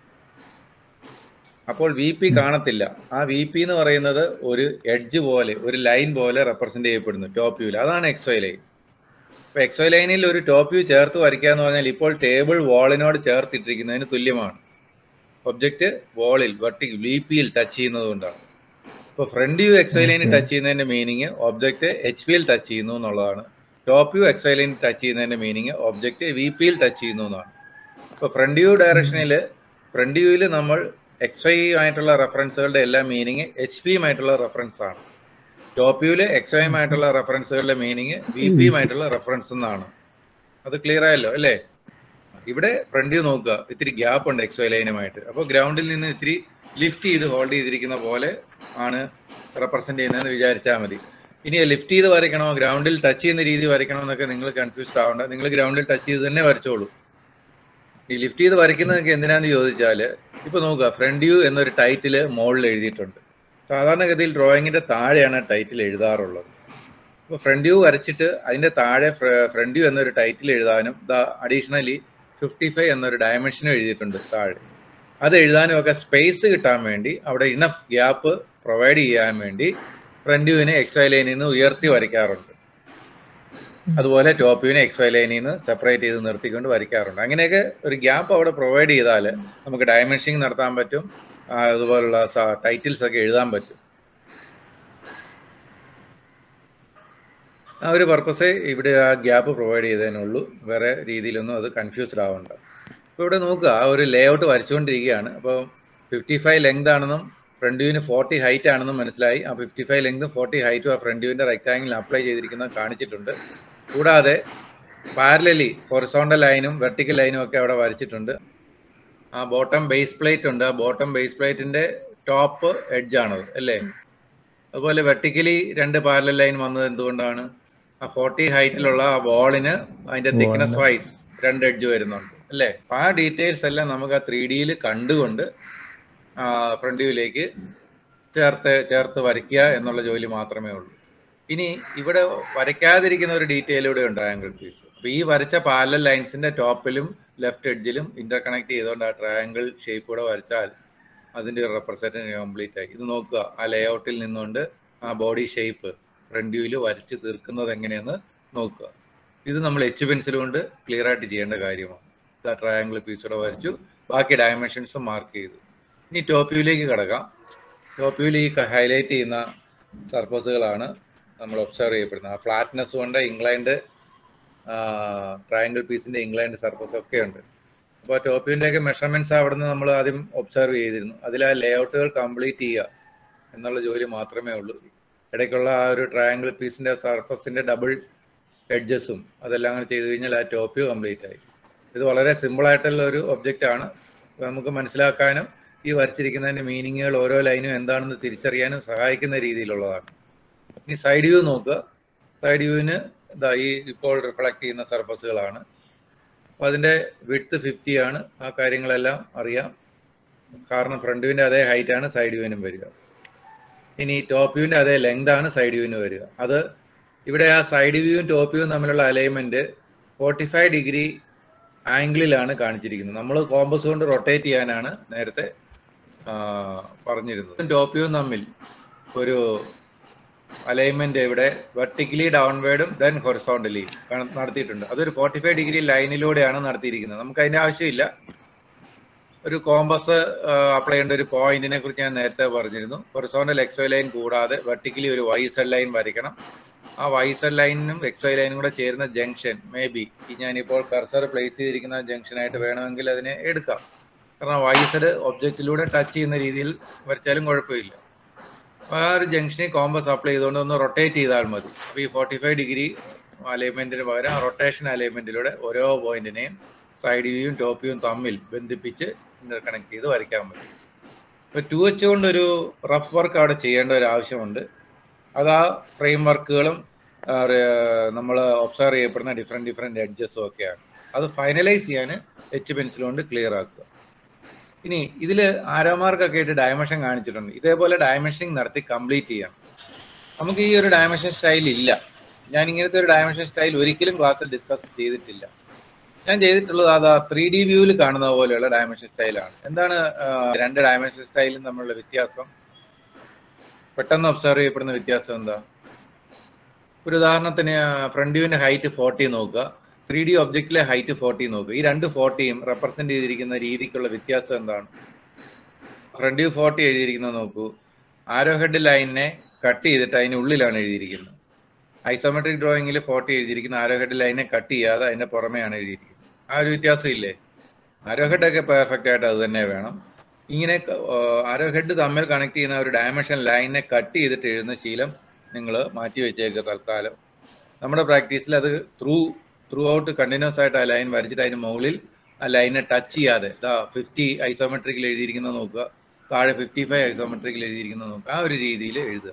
അപ്പോൾ VP കാണത്തില്ല. ആ VP എന്ന് പറയുന്നത് ഒരു എഡ്ജ് പോലെ, ഒരു ലൈൻ പോലെ റെപ്രസെന്റ് ചെയ്യപ്പെടുന്നു ടോപ്പ് വ്യൂവിൽ. അതാണ് XY ലൈൻ. അപ്പോൾ XY ലൈനിൽ ഒരു ടോപ്പ് വ്യൂ ചേർത്ത് വരയ്ക്കുക എന്ന് പറഞ്ഞാൽ ഇപ്പോൾ ടേബിൾ വാളിനോട് ചേർത്തിട്ടിരിക്കുന്നതിന് തുല്യമാണ്. ഒബ്ജക്റ്റ് വാളിൽ VPയിൽ ടച്ച് ചെയ്യുന്നത് കൊണ്ടാണ്. ഇപ്പോൾ ഫ്രണ്ട് വ്യൂ XY ലൈനിൽ ടച്ച് ചെയ്യുന്നതിന്റെ മീനിങ് ഒബ്ജക്റ്റ് HPയിൽ ടച്ച് ചെയ്യുന്നു എന്നുള്ളതാണ്. ടോപ്പ് വ്യൂ XY ലൈനിൽ ടച്ച് ചെയ്യുന്നതിന്റെ മീനിങ് ഒബ്ജക്റ്റ് VPയിൽ ടച്ച് ചെയ്യുന്നു എന്നാണ്. ഇപ്പോൾ ഫ്രണ്ട് വ്യൂ ഡയറക്ഷനിൽ ഫ്രണ്ട് വ്യൂവിൽ നമ്മൾ XY ആയിട്ടുള്ള റെഫറൻസുകളുടെ എല്ലാ മീനിങ് HPയുമായിട്ടുള്ള റെഫറൻസ് ആണ്. ടോപ്പ് വ്യൂവിൽ XYയുമായിട്ടുള്ള റെഫറൻസുകളുടെ മീനിങ് VPയുമായിട്ടുള്ള റെഫറൻസ് എന്നാണ്. അത് ക്ലിയർ ആയല്ലോ അല്ലേ? ഇവിടെ ഫ്രണ്ട് വ്യൂ നോക്കുക, ഇത്തിരി ഗ്യാപ്പ് ഉണ്ട് XY ലൈനുമായിട്ട്. അപ്പോൾ ഗ്രൗണ്ടിൽ നിന്ന് ഇത്തിരി ലിഫ്റ്റ് ചെയ്ത് ഹോൾഡ് ചെയ്തിരിക്കുന്ന പോലെ ആണ് റെപ്രസെന്റ് ചെയ്യുന്നതെന്ന് വിചാരിച്ചാൽ മതി. ഇനി ലിഫ്റ്റ് ചെയ്ത് വരയ്ക്കണോ, ഗ്രൗണ്ടിൽ ടച്ച് ചെയ്യുന്ന രീതി വരയ്ക്കണോ എന്നൊക്കെ നിങ്ങൾ കൺഫ്യൂസ്ഡ് ആവേണ്ട. നിങ്ങൾ ഗ്രൗണ്ടിൽ ടച്ച് ചെയ്ത് തന്നെ വരച്ചോളൂ. ഈ ലിഫ്റ്റ് ചെയ്ത് വരയ്ക്കുന്നതൊക്കെ എന്തിനാന്ന് ചോദിച്ചാൽ, ഇപ്പോൾ നോക്കുക, ഫ്രണ്ട് വ്യൂ എന്നൊരു ടൈറ്റിൽ മുകളിൽ എഴുതിയിട്ടുണ്ട്. സാധാരണഗതിയിൽ ഡ്രോയിങ്ങിൻ്റെ താഴെയാണ് ടൈറ്റിൽ എഴുതാറുള്ളത്. അപ്പോൾ ഫ്രണ്ട് വ്യൂ വരച്ചിട്ട് അതിൻ്റെ താഴെ ഫ്രണ്ട് വ്യൂ എന്നൊരു ടൈറ്റിൽ എഴുതാനും അഡീഷണലി 55 എന്നൊരു ഡയമെൻഷനും എഴുതിയിട്ടുണ്ട് താഴെ. അത് എഴുതാനും ഒക്കെ സ്പേസ് കിട്ടാൻ വേണ്ടി അവിടെ ഇനഫ് ഗ്യാപ്പ് പ്രൊവൈഡ് ചെയ്യാൻ വേണ്ടി ഫ്രണ്ട് വ്യൂവിനെ XY ലൈനിൽ നിന്ന് ഉയർത്തി വരയ്ക്കാറുണ്ട്. അതുപോലെ ടോപ്പ് വ്യൂവിനെ XY ലൈനിൽ നിന്ന് സെപ്പറേറ്റ് ചെയ്ത് നിർത്തിക്കൊണ്ട് വരയ്ക്കാറുണ്ട്. അങ്ങനെയൊക്കെ ഒരു ഗ്യാപ്പ് അവിടെ പ്രൊവൈഡ് ചെയ്താൽ നമുക്ക് ഡയമെൻഷനിങ് നടത്താൻ പറ്റും, അതുപോലുള്ള ടൈറ്റിൽസ് ഒക്കെ എഴുതാൻ പറ്റും. ആ ഒരു പർപ്പസേ ഇവിടെ ആ ഗ്യാപ്പ് പ്രൊവൈഡ് ചെയ്തതിനുള്ളൂ, വേറെ രീതിയിലൊന്നും അത് കൺഫ്യൂസ്ഡ് ആവണ്ട. അപ്പോൾ ഇവിടെ നോക്കുക, ആ ഒരു ലേ ഔട്ട് വരച്ചുകൊണ്ടിരിക്കുകയാണ്. അപ്പോൾ 55 ലെങ്ത് ആണെന്നും ഫ്രണ്ട് വ്യൂവിന് 40 ഹൈറ്റ് ആണെന്നും മനസ്സിലായി. ആ 55 ലെങ്തും 40 ഹൈറ്റും ആ ഫ്രണ്ട് വ്യൂവിൻ്റെ റെക്ടാങ്കിളിൽ അപ്ലൈ ചെയ്തിരിക്കുന്നത് കാണിച്ചിട്ടുണ്ട്. കൂടാതെ പാരലലി ഹൊറിസോണ്ടൽ ലൈനും വെർട്ടിക്കൽ ലൈനും ഒക്കെ അവിടെ വരച്ചിട്ടുണ്ട്. ആ ബോട്ടം ബേസ് പ്ലേറ്റ് ഉണ്ട്, ആ ബോട്ടം ബേസ് പ്ലേറ്റിൻ്റെ ടോപ്പ് എഡ്ജാണത് അല്ലേ. അതുപോലെ വെർട്ടിക്കലി 2 പാരലൽ ലൈൻ വന്നത് എന്തുകൊണ്ടാണ്? ആ 40 ഹൈറ്റിലുള്ള ആ വോളിന് അതിൻ്റെ തിക്നെസ് വൈസ് 2 എഡ്ജ് വരുന്നുണ്ട് അല്ലേ. ആ ഡീറ്റെയിൽസ് എല്ലാം നമുക്ക് ആ 3Dയിൽ കണ്ടുകൊണ്ട് ഫ്രണ്ട് വ്യൂവിലേക്ക് ചേർത്ത് വരയ്ക്കുക എന്നുള്ള ജോലി മാത്രമേ ഉള്ളൂ. ഇനി ഇവിടെ വരയ്ക്കാതിരിക്കുന്ന ഒരു ഡീറ്റെയിൽ ഇവിടെ ഉണ്ട്, ട്രയാങ്കിൾ പീസ്. അപ്പോൾ ഈ വരച്ച പാരലൽ ലൈൻസിൻ്റെ ടോപ്പിലും ലെഫ്റ്റ് എഡ്ജിലും ഇന്റർകണക്ട് ചെയ്തുകൊണ്ട് ആ ട്രയാങ്കിൾ ഷേപ്പ് കൂടെ വരച്ചാൽ അതിൻ്റെ ഒരു റെപ്രസെൻറ്റേഷൻ കംപ്ലീറ്റ് ആയി. ഇത് നോക്കുക, ആ ലേഔട്ടിൽ നിന്നുകൊണ്ട് ആ ബോഡി ഷേപ്പ് ഫ്രണ്ട് വ്യൂവിൽ വരച്ച് തീർക്കുന്നത് എങ്ങനെയെന്ന് നോക്കുക. ഇത് നമ്മൾ H പെൻസിൽ കൊണ്ട് ക്ലിയർ ആയിട്ട് ചെയ്യേണ്ട കാര്യമാണ്. ആ ട്രയാങ്കിൾ പീസോടെ വരച്ചു, ബാക്കി ഡയമെൻഷൻസും മാർക്ക് ചെയ്തു. ഇനി ടോപ്പ് വ്യൂവിലേക്ക് കിടക്കാം. ടോപ്പ് വ്യൂവിൽ ഈ ഹൈലൈറ്റ് ചെയ്യുന്ന സർഫസുകളാണ് നമ്മൾ ഒബ്സർവ് ചെയ്യപ്പെടുന്നത്. ആ ഫ്ലാറ്റ്നെസ് കൊണ്ട് ഇംഗ്ലൈൻഡ് ട്രയാങ്കിൾ പീസിൻ്റെ ഇംഗ്ലൈൻഡ് സർഫസ് ഒക്കെ ഉണ്ട്. അപ്പോൾ ടോപ്പ് വ്യൂവിൻ്റെയൊക്കെ മെഷർമെൻറ്റ്സ് അവിടെ നിന്ന് നമ്മൾ ആദ്യം ഒബ്സർവ് ചെയ്തിരുന്നു. അതിൽ ആ ലേഔട്ടുകൾ കംപ്ലീറ്റ് ചെയ്യുക എന്നുള്ള ജോലി മാത്രമേ ഉള്ളൂ. ഇടയ്ക്കുള്ള ആ ഒരു ട്രയാങ്കിൾ പീസിൻ്റെ സർഫസിൻ്റെ ഡബിൾ എഡ്ജസും അതെല്ലാം അങ്ങനെ ചെയ്തു കഴിഞ്ഞാൽ ആ ടോപ്പ് വ്യൂ കംപ്ലീറ്റ് ആയി. ഇത് വളരെ സിമ്പിളായിട്ടുള്ള ഒരു ഒബ്ജക്റ്റാണ്. നമുക്ക് മനസ്സിലാക്കാനും ഈ വരച്ചിരിക്കുന്നതിൻ്റെ മീനിങ്ങുകൾ ഓരോ ലൈനും എന്താണെന്ന് തിരിച്ചറിയാനും സഹായിക്കുന്ന രീതിയിലുള്ളതാണ്. ഇനി സൈഡ് വ്യൂ നോക്കുക. സൈഡ് വ്യൂവിന് ഈ ഇപ്പോൾ റിഫ്ലക്ട് ചെയ്യുന്ന സർഫസുകളാണ്. അപ്പോൾ അതിൻ്റെ വിഡ്ത്ത് 50 ആണ്. ആ കാര്യങ്ങളെല്ലാം അറിയാം, കാരണം ഫ്രണ്ട് വ്യൂവിൻ്റെ അതേ ഹൈറ്റാണ് സൈഡ് വ്യൂവിനും വരിക. ഇനി ടോപ്പ് വ്യൂവിൻ്റെ അതേ ലെങ്ത് ആണ് സൈഡ് വ്യൂവിന് വരിക. അത് ഇവിടെ ആ സൈഡ് വ്യൂവും ടോപ്പ് വ്യൂവും തമ്മിലുള്ള അലൈൻമെൻറ്റ് 45 ഡിഗ്രി ആംഗിളിലാണ് കാണിച്ചിരിക്കുന്നത്. നമ്മൾ കോമ്പസ് കൊണ്ട് റൊട്ടേറ്റ് ചെയ്യാനാണ് നേരത്തെ പറഞ്ഞിരുന്നത്. ടോപ്പ് വ്യൂവും തമ്മിൽ ഒരു അലൈൻമെൻറ്റ് ഇവിടെ വെർട്ടിക്കലി ഡൗൺവേർഡും ദെൻ ഹൊറിസോണ്ടലി നടത്തിയിട്ടുണ്ട്. അതൊരു 45 ഡിഗ്രി ലൈനിലൂടെയാണ് നടത്തിയിരിക്കുന്നത്. നമുക്ക് അതിൻ്റെ ആവശ്യമില്ല. ഒരു കോമ്പസ് അപ്ലൈ ചെയ്യേണ്ട ഒരു പോയിന്റിനെ കുറിച്ച് ഞാൻ നേരത്തെ പറഞ്ഞിരുന്നു. ഹൊറിസോണ്ടൽ XY ലൈൻ കൂടാതെ വെർട്ടിക്കലി ഒരു YZ ലൈൻ വരയ്ക്കണം. ആ YZ ലൈനും XY ലൈനും കൂടെ ചേരുന്ന ജംഗ്ഷൻ മേ ബി ഞാനിപ്പോൾ കർസർ പ്ലേസ് ചെയ്തിരിക്കുന്ന ജംഗ്ഷനായിട്ട് വേണമെങ്കിൽ അതിനെ എടുക്കാം. കാരണം YZ ഒബ്ജക്റ്റിലൂടെ ടച്ച് ചെയ്യുന്ന രീതിയിൽ വരച്ചാലും കുഴപ്പമില്ല. ആ ഒരു ജംഗ്ഷനിൽ കോമ്പസ് അപ്ലൈ ചെയ്തുകൊണ്ട് ഒന്ന് റൊട്ടേറ്റ് ചെയ്താൽ മതി. അപ്പോൾ ഈ 45 ഡിഗ്രി അലൈൻമെൻറ്റിന് പകരം ആ റൊട്ടേഷൻ അലൈൻമെൻറ്റിലൂടെ ഓരോ പോയിന്റിനെയും സൈഡ് വ്യൂയും ടോപ്പ് വ്യൂയും തമ്മിൽ ബന്ധിപ്പിച്ച് ഇന്റർകണക്ട് ചെയ്ത് വരയ്ക്കാൻ പറ്റും. ഇപ്പോൾ 2H കൊണ്ടൊരു റഫ് വർക്ക് അവിടെ ചെയ്യേണ്ട ഒരു ആവശ്യമുണ്ട്. അത് ആ ഫ്രെയിം വർക്കുകളും നമ്മൾ ഒബ്സർവ് ചെയ്യപ്പെടുന്ന ഡിഫറെൻറ്റ് എഡ്ജസും ഒക്കെയാണ്. അത് ഫൈനലൈസ് ചെയ്യാൻ H പെൻസിൽ കൊണ്ട് ക്ലിയർ ആക്കുക. ഇനി ഇതിൽ ആരോ മാർക്കൊക്കെ ആയിട്ട് ഡയമെൻഷൻ കാണിച്ചിട്ടുണ്ട്. ഇതേപോലെ ഡയമെൻഷനിങ് നടത്തി കംപ്ലീറ്റ് ചെയ്യണം. നമുക്ക് ഈ ഒരു ഡയമെൻഷൻ സ്റ്റൈൽ ഇല്ല. ഞാൻ ഇങ്ങനത്തെ ഒരു ഡയമെൻഷൻ സ്റ്റൈൽ ഒരിക്കലും ക്ലാസ്സിൽ ഡിസ്കസ് ചെയ്തിട്ടില്ല. ഞാൻ ചെയ്തിട്ടുള്ളത് അത് 3D വ്യൂവിൽ കാണുന്ന പോലെയുള്ള ഡയമെൻഷൻ സ്റ്റൈലാണ്. എന്താണ് 2 ഡയമെൻഷൻ സ്റ്റൈലും തമ്മിലുള്ള വ്യത്യാസം? പെട്ടെന്ന് ഒബ്സർവ് ചെയ്യപ്പെടുന്ന വ്യത്യാസം എന്താ? ഒരു ഉദാഹരണത്തിന് ഫ്രണ്ട് വ്യൂവിൻ്റെ ഹൈറ്റ് 40 നോക്കുക, 3D ഒബ്ജക്റ്റിലെ ഹൈറ്റ് 40 നോക്കുക. ഈ 2 40യും റെപ്രസെൻറ്റ് ചെയ്തിരിക്കുന്ന രീതിക്കുള്ള വ്യത്യാസം എന്താണ്? ഫ്രണ്ട് വ്യൂ 40 എഴുതിയിരിക്കുന്നത് നോക്കൂ, ആരോ ഹെഡ് ലൈനിനെ കട്ട് ചെയ്തിട്ട് അതിനുള്ളിലാണ് എഴുതിയിരിക്കുന്നത്. ഐസോമെട്രിക് ഡ്രോയിങ്ങിൽ 40 എഴുതിയിരിക്കുന്ന ആരോ ഹെഡ് ലൈനെ കട്ട് ചെയ്യാതെ അതിൻ്റെ പുറമെയാണ് എഴുതിയിരിക്കുന്നത്. ആ ഒരു വ്യത്യാസം ഇല്ലേ? ആരോ ഹെഡൊക്കെ പെർഫെക്റ്റ് ആയിട്ട് അത് തന്നെ വേണം. ഇങ്ങനെ ആരോ ഹെഡ് തമ്മിൽ കണക്ട് ചെയ്യുന്ന ഒരു ഡയമെൻഷൻ ലൈനെ കട്ട് ചെയ്തിട്ട് എഴുതുന്ന ശീലം നിങ്ങൾ മാറ്റി വെച്ചേക്കുക തൽക്കാലം. നമ്മുടെ പ്രാക്ടീസിൽ അത് ത്രൂ ഔട്ട് കണ്ടിന്യൂസ് ആയിട്ട് ആ ലൈൻ വരച്ചിട്ട് അതിന് മുകളിൽ ആ ലൈനെ ടച്ച് ചെയ്യാതെ 50 ഐസോമെട്രിക്കിൽ എഴുതിയിരിക്കുന്നത് നോക്കുക, താഴെ 55 ഐസോമെട്രിക്കിൽ എഴുതിയിരിക്കുന്നത് നോക്കുക. ആ ഒരു രീതിയിൽ എഴുതുക.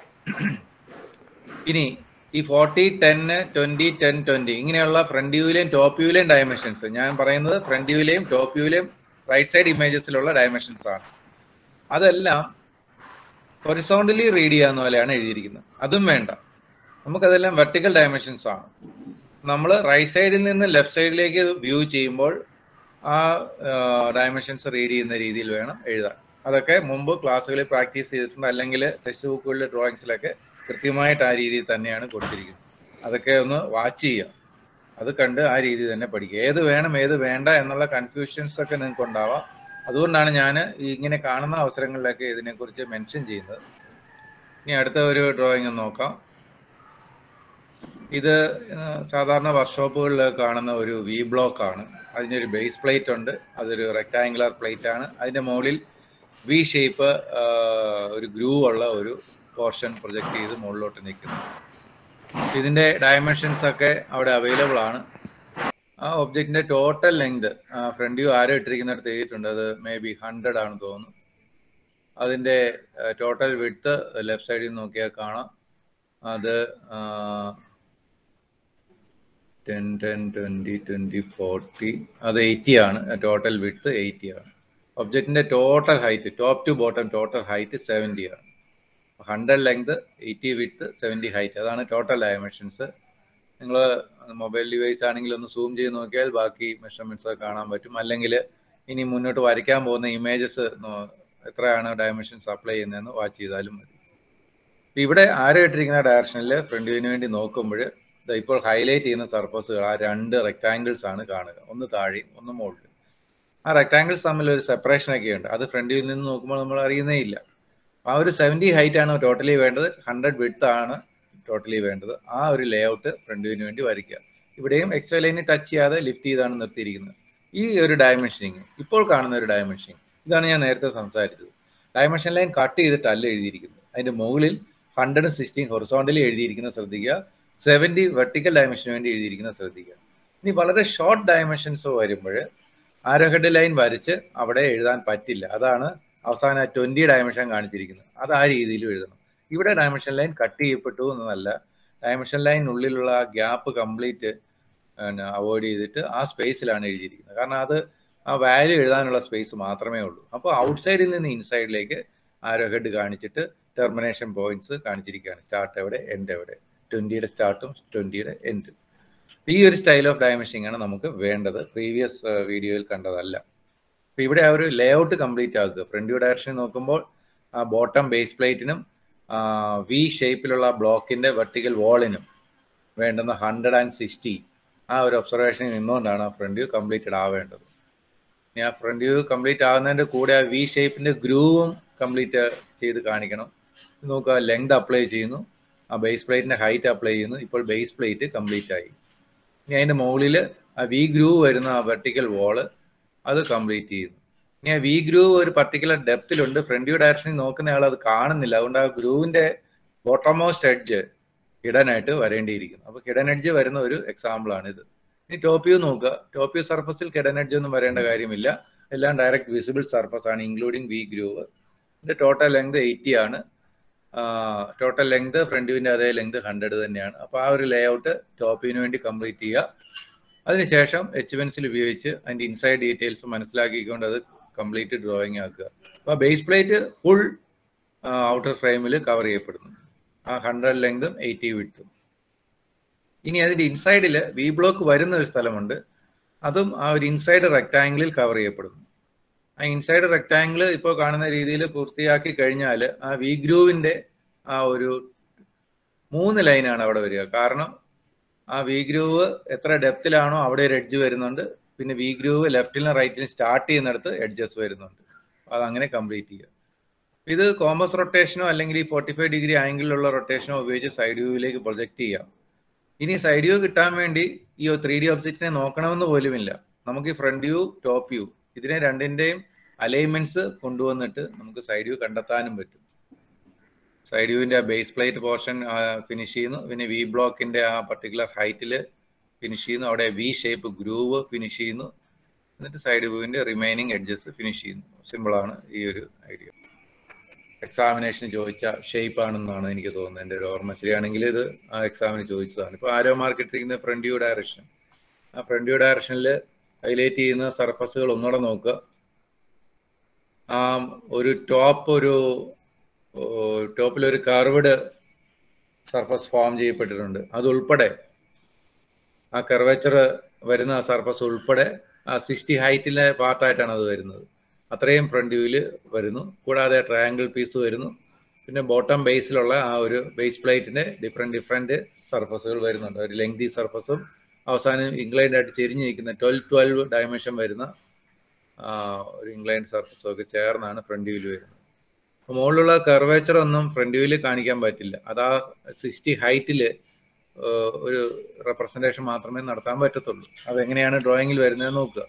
ഇനി ഈ 40, 10, 20, 10, 20 ഇങ്ങനെയുള്ള ഫ്രണ്ട് വ്യൂവിലെയും ടോപ്പ് വ്യൂവിലെയും ഡയമെൻഷൻസ്, ഞാൻ പറയുന്നത് ഫ്രണ്ട് വ്യൂവിലെയും ടോപ്പ് വ്യൂവിലെയും റൈറ്റ് സൈഡ് ഇമേജസിലുള്ള ഡയമെൻഷൻസ് ആണ്. അതെല്ലാം ഹൊറിസോണ്ടലി റീഡ് ചെയ്യാവുന്ന പോലെയാണ് എഴുതിയിരിക്കുന്നത്. അതും വേണ്ട, നമുക്കതെല്ലാം വെർട്ടിക്കൽ ഡയമെൻഷൻസ് ആണ്. നമ്മൾ റൈറ്റ് സൈഡിൽ നിന്ന് ലെഫ്റ്റ് സൈഡിലേക്ക് വ്യൂ ചെയ്യുമ്പോൾ ആ ഡയമെൻഷൻസ് റീഡ് ചെയ്യുന്ന രീതിയിൽ വേണം എഴുതാൻ. അതൊക്കെ മുമ്പ് ക്ലാസ്സുകളിൽ പ്രാക്ടീസ് ചെയ്തിട്ടുണ്ട്, അല്ലെങ്കിൽ ടെക്സ്റ്റ് ബുക്കുകളിലെ ഡ്രോയിങ്സിലൊക്കെ കൃത്യമായിട്ട് ആ രീതിയിൽ തന്നെയാണ് കൊടുത്തിരിക്കുന്നത്. അതൊക്കെ ഒന്ന് വാച്ച് ചെയ്യുക, അത് കണ്ട് ആ രീതി തന്നെ പഠിക്കുക. ഏത് വേണം ഏത് വേണ്ട എന്നുള്ള കൺഫ്യൂഷൻസ് ഒക്കെ നിങ്ങൾക്ക് ഉണ്ടാവാം. അതുകൊണ്ടാണ് ഞാൻ ഇങ്ങനെ കാണുന്ന അവസരങ്ങളിലൊക്കെ ഇതിനെക്കുറിച്ച് മെൻഷൻ ചെയ്യുന്നത്. ഇനി അടുത്ത ഒരു ഡ്രോയിങ് നോക്കാം. ഇത് സാധാരണ വർക്ക്ഷോപ്പുകളിൽ കാണുന്ന ഒരു വി ബ്ലോക്ക് ആണ്. അതിനൊരു ബേസ് പ്ലേറ്റ് ഉണ്ട്, അതൊരു റെക്ടാങ്കുലർ പ്ലേറ്റ് ആണ്. അതിൻ്റെ മുകളിൽ വി ഷേപ്പ് ഒരു ഗ്രൂവ് ഉള്ള ഒരു പോർഷൻ പ്രൊജക്റ്റ് ചെയ്ത് മുകളിലോട്ട് നിൽക്കുന്നു. ഇതിൻ്റെ ഡയമെൻഷൻസ് ഒക്കെ അവിടെ അവൈലബിൾ ആണ്. ആ ഒബ്ജക്റ്റിൻ്റെ total length front view arrow ഇട്ടിരിക്കുന്നിടത്ത് എഴുതിയിട്ടുണ്ട്, അത് മേ ബി 100 ആണെന്ന് തോന്നുന്നു. അതിൻ്റെ ടോട്ടൽ വിഡ്ത്ത് ലെഫ്റ്റ് സൈഡിൽ നിന്ന് നോക്കിയാൽ കാണാം, അത് 10, 10, 20, 20, 40, അത് 80 ആണ്. ടോട്ടൽ വിഡ്ത്ത് 80 ആണ്. ഒബ്ജക്റ്റിൻ്റെ total height top to bottom total height 70 ആണ്. 100 ലെങ്ത്, 80 വിഡ്ത്ത്, 70 ഹൈറ്റ്, അതാണ് ടോട്ടൽ ഡയമെൻഷൻസ്. നിങ്ങൾ മൊബൈൽ ഡിവൈസ് ആണെങ്കിൽ ഒന്ന് സൂം ചെയ്ത് നോക്കിയാൽ ബാക്കി മെഷർമെൻറ്റ്സ് കാണാൻ പറ്റും. അല്ലെങ്കിൽ ഇനി മുന്നോട്ട് വരയ്ക്കാൻ പോകുന്ന ഇമേജസ് എത്രയാണ് ഡയമെൻഷൻസ് അപ്ലൈ ചെയ്യുന്നതെന്ന് വാച്ച് ചെയ്താലും മതി. ഇവിടെ ആരോ ഇട്ടിരിക്കുന്ന ഡയറക്ഷനിൽ ഫ്രണ്ട് വ്യൂവിന് വേണ്ടി നോക്കുമ്പോൾ ഇപ്പോൾ ഹൈലൈറ്റ് ചെയ്യുന്ന സർഫസുകൾ ആ 2 റെക്ടാങ്കിൾസ് ആണ് കാണുക, ഒന്ന് താഴെയും ഒന്ന് മുകളിലും. ആ റെക്ടാങ്കിൾസ് തമ്മിൽ ഒരു സെപ്പറേഷൻ ഒക്കെ ഉണ്ട്, അത് ഫ്രണ്ട് വ്യൂവിൽ നിന്ന് നോക്കുമ്പോൾ നമ്മൾ അറിയുന്നേ ഇല്ല. ആ ഒരു 70 ഹൈറ്റ് ആണ് ടോട്ടലി വേണ്ടത്, 100 വിഡ്ത്ത് ആണ് ടോട്ടലി വേണ്ടത്. ആ ഒരു ലേഔട്ട് ഫ്രണ്ട് വ്യൂവിന് വേണ്ടി വരയ്ക്കുക. ഇവിടെയും എക്സ് വൈ ലൈനിൽ ടച്ച് ചെയ്യാതെ ലിഫ്റ്റ് ചെയ്താണ് നിർത്തിയിരിക്കുന്നത്. ഈ ഒരു ഡയമെൻഷനിങ്, ഇപ്പോൾ കാണുന്ന ഒരു ഡയമെൻഷനിങ്, ഇതാണ് ഞാൻ നേരത്തെ സംസാരിച്ചത്. ഡയമെൻഷൻ ലൈൻ കട്ട് ചെയ്തിട്ടല്ല എഴുതിയിരിക്കുന്നത്. അതിൻ്റെ മുകളിൽ 116 ഹൊറിസോണ്ടലി എഴുതിയിരിക്കുന്നത് ശ്രദ്ധിക്കുക, 70 വെർട്ടിക്കൽ ഡയമെൻഷന് വേണ്ടി എഴുതിയിരിക്കുന്നത് ശ്രദ്ധിക്കുക. ഇനി വളരെ ഷോർട്ട് ഡയമെൻഷൻസ് വരുമ്പോൾ ആരോ ഹെഡ് ലൈൻ വരച്ച് അവിടെ എഴുതാൻ പറ്റില്ല. അതാണ് അവസാനം 20 ഡയമെൻഷൻ കാണിച്ചിരിക്കുന്നത്, അത് ആ രീതിയിൽ എഴുതണം. ഇവിടെ ഡയമെൻഷൻ ലൈൻ കട്ട് ചെയ്യപ്പെട്ടു എന്നല്ല, ഡയമെൻഷൻ ലൈനുള്ളിലുള്ള ആ ഗ്യാപ്പ് കംപ്ലീറ്റ് അവോയ്ഡ് ചെയ്തിട്ട് ആ സ്പേസിലാണ് എഴുതിയിരിക്കുന്നത്. കാരണം അത് ആ വാല്യൂ എഴുതാനുള്ള സ്പേസ് മാത്രമേ ഉള്ളൂ. അപ്പോൾ ഔട്ട്സൈഡിൽ നിന്ന് ഇൻസൈഡിലേക്ക് ആരോ ഹെഡ് കാണിച്ചിട്ട് ടെർമിനേഷൻ പോയിന്റ്സ് കാണിച്ചിരിക്കുകയാണ്. സ്റ്റാർട്ട് എവിടെ, എൻഡ് എവിടെ, 20യുടെ സ്റ്റാർട്ടും 20യുടെ എൻഡും. ഈ ഒരു സ്റ്റൈൽ ഓഫ് ഡയമെൻഷനിങ് ആണ് നമുക്ക് വേണ്ടത്, പ്രീവിയസ് വീഡിയോയിൽ കണ്ടതല്ല. അപ്പോൾ ഇവിടെ ആ ഒരു ലേഔട്ട് കംപ്ലീറ്റ് ആക്കുക. ഫ്രണ്ട് വ്യൂ ഡയറക്ഷൻ നോക്കുമ്പോൾ ആ ബോട്ടം ബേസ് പ്ലേറ്റിനും വി ഷേപ്പിലുള്ള ബ്ലോക്കിൻ്റെ വെർട്ടിക്കൽ വാളിനും വേണ്ടുന്ന 160 ആ ഒരു ഒബ്സർവേഷനിൽ നിന്നുകൊണ്ടാണ് ആ ഫ്രണ്ട് വ്യൂ കംപ്ലീറ്റഡ് ആവേണ്ടത്. ഇനി ആ ഫ്രണ്ട് വ്യൂ കംപ്ലീറ്റ് ആകുന്നതിൻ്റെ കൂടെ ആ വി ഷേപ്പിൻ്റെ ഗ്രൂവും കംപ്ലീറ്റ് ചെയ്ത് കാണിക്കണം. നോക്കുക, ലെങ്ത് അപ്ലൈ ചെയ്യുന്നു, ആ ബേസ് പ്ലേറ്റിൻ്റെ ഹൈറ്റ് അപ്ലൈ ചെയ്യുന്നു. ഇപ്പോൾ ബേസ് പ്ലേറ്റ് കംപ്ലീറ്റ് ആയി. ഇനി അതിൻ്റെ മുകളിൽ ആ വി ഗ്രൂവ് വരുന്ന ആ വെർട്ടിക്കൽ വാള് അത് കംപ്ലീറ്റ് ചെയ്യുന്നു. ഇനി ആ വി ഗ്രൂവ് ഒരു പർട്ടിക്കുലർ ഡെപ്തിലുണ്ട്, ഫ്രണ്ട് വ്യൂ ഡയറക്ഷനിൽ നോക്കുന്ന ആൾ അത് കാണുന്നില്ല. അതുകൊണ്ട് ആ ഗ്രൂവിൻ്റെ ബോട്ടം മോസ്റ്റ് എഡ്ജ് ഹിഡൻ ആയിട്ട് വരേണ്ടിയിരിക്കുന്നു. അപ്പോൾ ഹിഡൻ എഡ്ജ് വരുന്ന ഒരു എക്സാമ്പിളാണ് ഇത്. ഇനി ടോപ്പ് വ്യൂ നോക്കുക. ടോപ്പ് വ്യൂ സർഫസിൽ ഹിഡൻ എഡ്ജ് ഒന്നും വരേണ്ട കാര്യമില്ല, എല്ലാം ഡയറക്റ്റ് വിസിബിൾ സർഫസ് ആണ്, ഇൻക്ലൂഡിങ് വി ഗ്രൂവ്. ഇതിൻ്റെ ടോട്ടൽ ലെങ്ത് 80 ആണ്. ടോട്ടൽ ലെങ്ത് ഫ്രണ്ട് വ്യൂവിൻ്റെ അതേ ലെങ്ത് 100 തന്നെയാണ്. അപ്പോൾ ആ ഒരു ലേഔട്ട് ടോപ്പ് വ്യൂവിന് വേണ്ടി കംപ്ലീറ്റ് ചെയ്യുക. അതിനുശേഷം എച്ച് പെൻസിൽ ഉപയോഗിച്ച് അതിൻ്റെ ഇൻസൈഡ് ഡീറ്റെയിൽസ് മനസ്സിലാക്കിക്കൊണ്ട് അത് കംപ്ലീറ്റ് ഡ്രോയിങ് ആക്കുക. അപ്പോൾ ബേസ് പ്ലേറ്റ് ഫുൾ ഔട്ടർ ഫ്രെയിമിൽ കവർ ചെയ്യപ്പെടുന്നു, ആ 100 ലെങ്തും 80 വിഡ്ത്തും. ഇനി അതിൻ്റെ ഇൻസൈഡിൽ വി ബ്ലോക്ക് വരുന്ന ഒരു സ്ഥലമുണ്ട്, അതും ആ ഒരു ഇൻസൈഡ് റെക്ടാങ്കിളിൽ കവർ ചെയ്യപ്പെടുന്നു. ആ ഇൻസൈഡ് റെക്ടാങ്കിൾ ഇപ്പോൾ കാണുന്ന രീതിയിൽ പൂർത്തിയാക്കി കഴിഞ്ഞാൽ ആ വി ഗ്രൂവിൻ്റെ ആ ഒരു 3 ലൈനാണ് അവിടെ വരിക. കാരണം ആ വി ഗ്രൂവ് എത്ര ഡെപ്തിലാണോ അവിടെ ഒരു എഡ്ജ് വരുന്നുണ്ട്, പിന്നെ വി ഗ്രൂവ് ലെഫ്റ്റിലും റൈറ്റിലും സ്റ്റാർട്ട് ചെയ്യുന്നിടത്ത് എഡ്ജസ് വരുന്നുണ്ട്. അതങ്ങനെ കംപ്ലീറ്റ് ചെയ്യുക. ഇത് കോമ്പസ് റൊട്ടേഷനോ അല്ലെങ്കിൽ ഈ 45 ഡിഗ്രി ആംഗിളിലുള്ള റൊട്ടേഷനോ ഉപയോഗിച്ച് സൈഡ് വ്യൂവിലേക്ക് പ്രൊജക്റ്റ് ചെയ്യാം. ഇനി സൈഡ് വ്യൂ കിട്ടാൻ വേണ്ടി ഈ 3D ഒബ്ജക്റ്റിനെ നോക്കണമെന്ന് പോലുമില്ല. നമുക്ക് ഈ ഫ്രണ്ട് വ്യൂ, ടോപ്പ് വ്യൂ, ഇതിനെ രണ്ടിൻ്റെയും അലൈൻമെന്റ്സ് കൊണ്ടുവന്നിട്ട് നമുക്ക് സൈഡ് വ്യൂ കണ്ടെത്താനും പറ്റും. സൈഡ് വ്യൂവിൻ്റെ ബേസ് പ്ലേറ്റ് പോർഷൻ ഫിനിഷ് ചെയ്യുന്നു, പിന്നെ വി ബ്ലോക്കിൻ്റെ ആ പർട്ടിക്കുലർ ഹൈറ്റിൽ ഫിനിഷ് ചെയ്യുന്നു, അവിടെ വി ഷേപ്പ് ഗ്രൂവ് ഫിനിഷ് ചെയ്യുന്നു, എന്നിട്ട് സൈഡ് വ്യൂവിൻ്റെ റിമൈനിങ് എഡ്ജസ് ഫിനിഷ് ചെയ്യുന്നു. സിമ്പിളാണ് ഈ ഒരു ഐഡിയ. എക്സാമിനേഷന് ചോദിച്ച ഷേപ്പ് ആണെന്നാണ് എനിക്ക് തോന്നുന്നത്, എൻ്റെ ഒരു ഓർമ്മ ശരിയാണെങ്കിൽ ഇത് ആ എക്സാമിന് ചോദിച്ചതാണ്. ഇപ്പോൾ ആരോ മാർക്ക് ഇട്ടിരിക്കുന്ന ഫ്രണ്ട് വ്യൂ ഡയറക്ഷൻ, ആ ഫ്രണ്ട് വ്യൂ ഡയറക്ഷനിൽ ഹൈലൈറ്റ് ചെയ്യുന്ന സർഫസുകൾ ഒന്നുകൂടെ നോക്കുക. ഒരു ടോപ്പ് ഒരു ടോപ്പിൽ ഒരു കർവ്ഡ് സർഫസ് ഫോം ചെയ്യപ്പെട്ടിട്ടുണ്ട്. അതുൾപ്പെടെ ആ കർവേച്ചർ വരുന്ന ആ സർഫസ് ഉൾപ്പെടെ ആ 60 ഹൈറ്റിലെ പാർട്ടായിട്ടാണ് അത് വരുന്നത്. അത്രയും ഫ്രണ്ട് വ്യൂവിൽ വരുന്നു. കൂടാതെ ട്രയാങ്കിൾ പീസ് വരുന്നു. പിന്നെ ബോട്ടം ബേസിലുള്ള ആ ഒരു ബേസ് പ്ലേറ്റിൻ്റെ ഡിഫറെൻറ്റ് സർഫസുകൾ വരുന്നുണ്ട്. ഒരു ലെങ്തി സർഫസും അവസാനം ഇംഗ്ലൈൻഡ് ആയിട്ട് ചെരിഞ്ഞ് നിൽക്കുന്ന 12 ഡയമെൻഷൻ വരുന്ന ഒരു ഇംഗ്ലൈൻഡ് സർഫസും ഒക്കെ ചേർന്നാണ് ഫ്രണ്ട് വ്യൂവിൽ വരുന്നത്. അപ്പോൾ മുകളിലുള്ള കർവേച്ചർ ഒന്നും ഫ്രണ്ട് വ്യൂവിൽ കാണിക്കാൻ പറ്റില്ല. അത് ആ 60 ഹൈറ്റിൽ ഒരു റെപ്രസെൻറ്റേഷൻ മാത്രമേ നടത്താൻ പറ്റത്തുള്ളൂ. അതെങ്ങനെയാണ് ഡ്രോയിങ്ങിൽ വരുന്നത് നോക്കുക.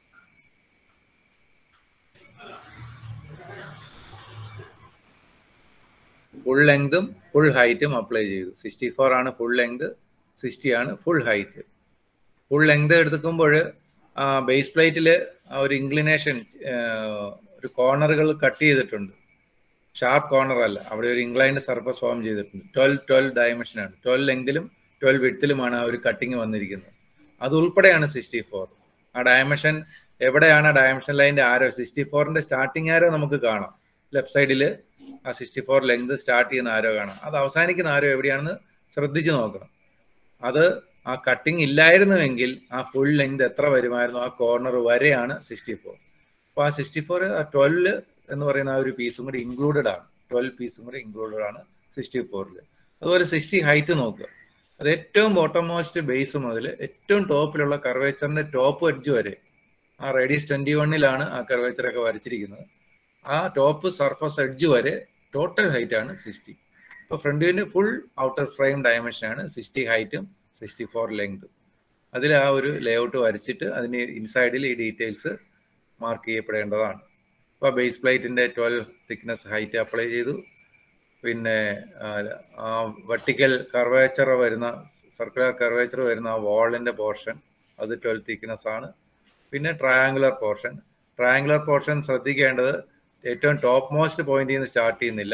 ഫുൾ ലെങ്തും ഫുൾ ഹൈറ്റും അപ്ലൈ ചെയ്തു. 64 ആണ് ഫുൾ ലെങ്ത്, 60 ആണ് ഫുൾ ഹൈറ്റ്. ഫുൾ ലെങ്ത് എടുക്കുമ്പോൾ ബേസ് പ്ലേറ്റിൽ ഒരു ഇൻക്ലിനേഷൻ, ഒരു കോർണറുകൾ കട്ട് ചെയ്തിട്ടുണ്ട്. ഷാർപ്പ് കോർണർ അല്ല, അവിടെ ഒരു ഇൻക്ലൈൻഡ് സർഫസ് ഫോം ചെയ്തിട്ടുണ്ട്. 12 ഡയമെൻഷനാണ്. 12 ലെങ്തിലും 12 വിഡ്ത്തിലുമാണ് ആ ഒരു കട്ടിങ് വന്നിരിക്കുന്നത്. അതുൾപ്പെടെയാണ് 64. ആ ഡയമെൻഷൻ എവിടെയാണ്? ഡയമെൻഷൻ ലൈൻ്റെ ആരോ 64ൻ്റെ സ്റ്റാർട്ടിങ് ആരോ നമുക്ക് കാണാം. ലെഫ്റ്റ് സൈഡിൽ ആ 64 ലെങ്ത് സ്റ്റാർട്ട് ചെയ്യുന്ന ആരോ കാണാം. അത് അവസാനിക്കുന്ന ആരോ എവിടെയാണെന്ന് ശ്രദ്ധിച്ച് നോക്കണം. അത് ആ കട്ടിങ് ഇല്ലായിരുന്നുവെങ്കിൽ ആ ഫുൾ ലെങ്ത് എത്ര വരുമായിരുന്നു? ആ കോർണർ വരെയാണ് 64. അപ്പോൾ ആ 64 ആ 12 എന്ന് പറയുന്ന ആ ഒരു പീസും കൂടി ഇൻക്ലൂഡഡ് ആണ്. 12 പീസും കൂടി ഇൻക്ലൂഡഡ് ആണ് 64ൽ. അതുപോലെ 60 ഹൈറ്റ് നോക്കുക. അത് ഏറ്റവും ബോട്ടം മോസ്റ്റ് ബേസ് മുതൽ ഏറ്റവും ടോപ്പിലുള്ള കർവേച്ചറിന്റെ ടോപ്പ് എഡ്ജ് വരെ, ആ റേഡിയസ് 21ലാണ് ആ കർവേച്ചറൊക്കെ വരച്ചിരിക്കുന്നത്. ആ ടോപ്പ് സർഫസ് എഡ്ജ് വരെ ടോട്ടൽ ഹൈറ്റ് ആണ് 60. അപ്പോൾ ഫ്രണ്ട് വ്യൂവിൻ്റെ ഫുൾ ഔട്ടർ ഫ്രെയിം ഡയമെൻഷനാണ് 60 ഹൈറ്റും 64 ലെങ്തും. അതിൽ ആ ഒരു ലേഔട്ട് വരച്ചിട്ട് അതിന് ഇൻസൈഡിൽ ഈ ഡീറ്റെയിൽസ് മാർക്ക് ചെയ്യപ്പെടേണ്ടതാണ്. അപ്പോൾ ബേസ് പ്ലേറ്റിൻ്റെ 12 തിക്നെസ് ഹൈറ്റ് അപ്ലൈ ചെയ്തു. പിന്നെ വെർട്ടിക്കൽ കർവേച്ചർ വരുന്ന, സർക്കുലർ കർവേച്ചർ വരുന്ന ആ വാളിൻ്റെ പോർഷൻ, അത് 12 തിക്നെസ് ആണ്. പിന്നെ ട്രയാങ്കുലർ പോർഷൻ ശ്രദ്ധിക്കേണ്ടത് ഏറ്റവും ടോപ്പ് മോസ്റ്റ് പോയിന്റിൽ നിന്ന് സ്റ്റാർട്ട് ചെയ്യുന്നില്ല.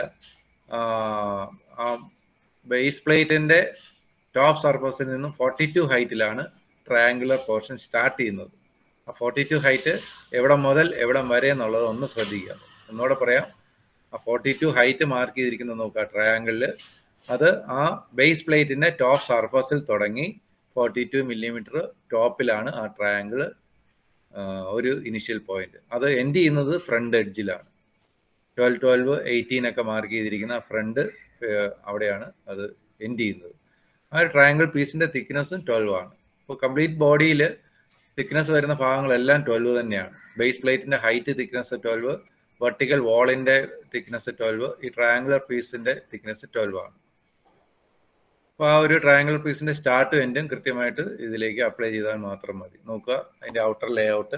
ആ ബേസ് പ്ലേറ്റിൻ്റെ ടോപ്പ് സർഫസിൽ നിന്നും 42 ഹൈറ്റിലാണ് ട്രയാങ്കുലർ പോർഷൻ സ്റ്റാർട്ട് ചെയ്യുന്നത്. ആ 42 ഹൈറ്റ് എവിടെ മുതൽ എവിടം വരെ എന്നുള്ളത് ഒന്ന് ശ്രദ്ധിക്കുക. ഒന്നുകൂടെ പറയാം, ആ 42 ഹൈറ്റ് മാർക്ക് ചെയ്തിരിക്കുന്നത് നോക്കുക ട്രയാങ്കിളിൽ. അത് ആ ബേസ് പ്ലേറ്റിൻ്റെ ടോപ്പ് സർഫസിൽ തുടങ്ങി 42 മില്ലിമീറ്റർ ടോപ്പിലാണ് ആ ട്രയാങ്കിൾ ഒരു ഇനിഷ്യൽ പോയിന്റ്. അത് എൻഡ് ചെയ്യുന്നത് ഫ്രണ്ട് എഡ്ജിലാണ്. 12, 12, 18 ഒക്കെ മാർക്ക് ചെയ്തിരിക്കുന്ന ഫ്രണ്ട് അവിടെയാണ് അത് എൻഡ് ചെയ്യുന്നത്. ആ ട്രയാങ്കിൾ പീസിൻ്റെ തിക്നെസ്സും 12 ആണ്. അപ്പോൾ കംപ്ലീറ്റ് ബോഡിയിൽ തിക്നെസ് വരുന്ന ഭാഗങ്ങളെല്ലാം 12 തന്നെയാണ്. ബേസ് പ്ലേറ്റിൻ്റെ ഹൈറ്റ് തിക്നെസ് 12, വെർട്ടിക്കൽ വാളിൻ്റെ തിക്നെസ് 12, ഈ ട്രയാങ്കുലർ പീസിൻ്റെ തിക്നെസ് 12 ആണ്. അപ്പോൾ ആ ഒരു ട്രയാങ്കുലർ പീസിൻ്റെ സ്റ്റാർട്ടും എൻഡും കൃത്യമായിട്ട് ഇതിലേക്ക് അപ്ലൈ ചെയ്താൽ മാത്രം മതി. നോക്കുക അതിൻ്റെ ഔട്ടർ ലേഔട്ട്.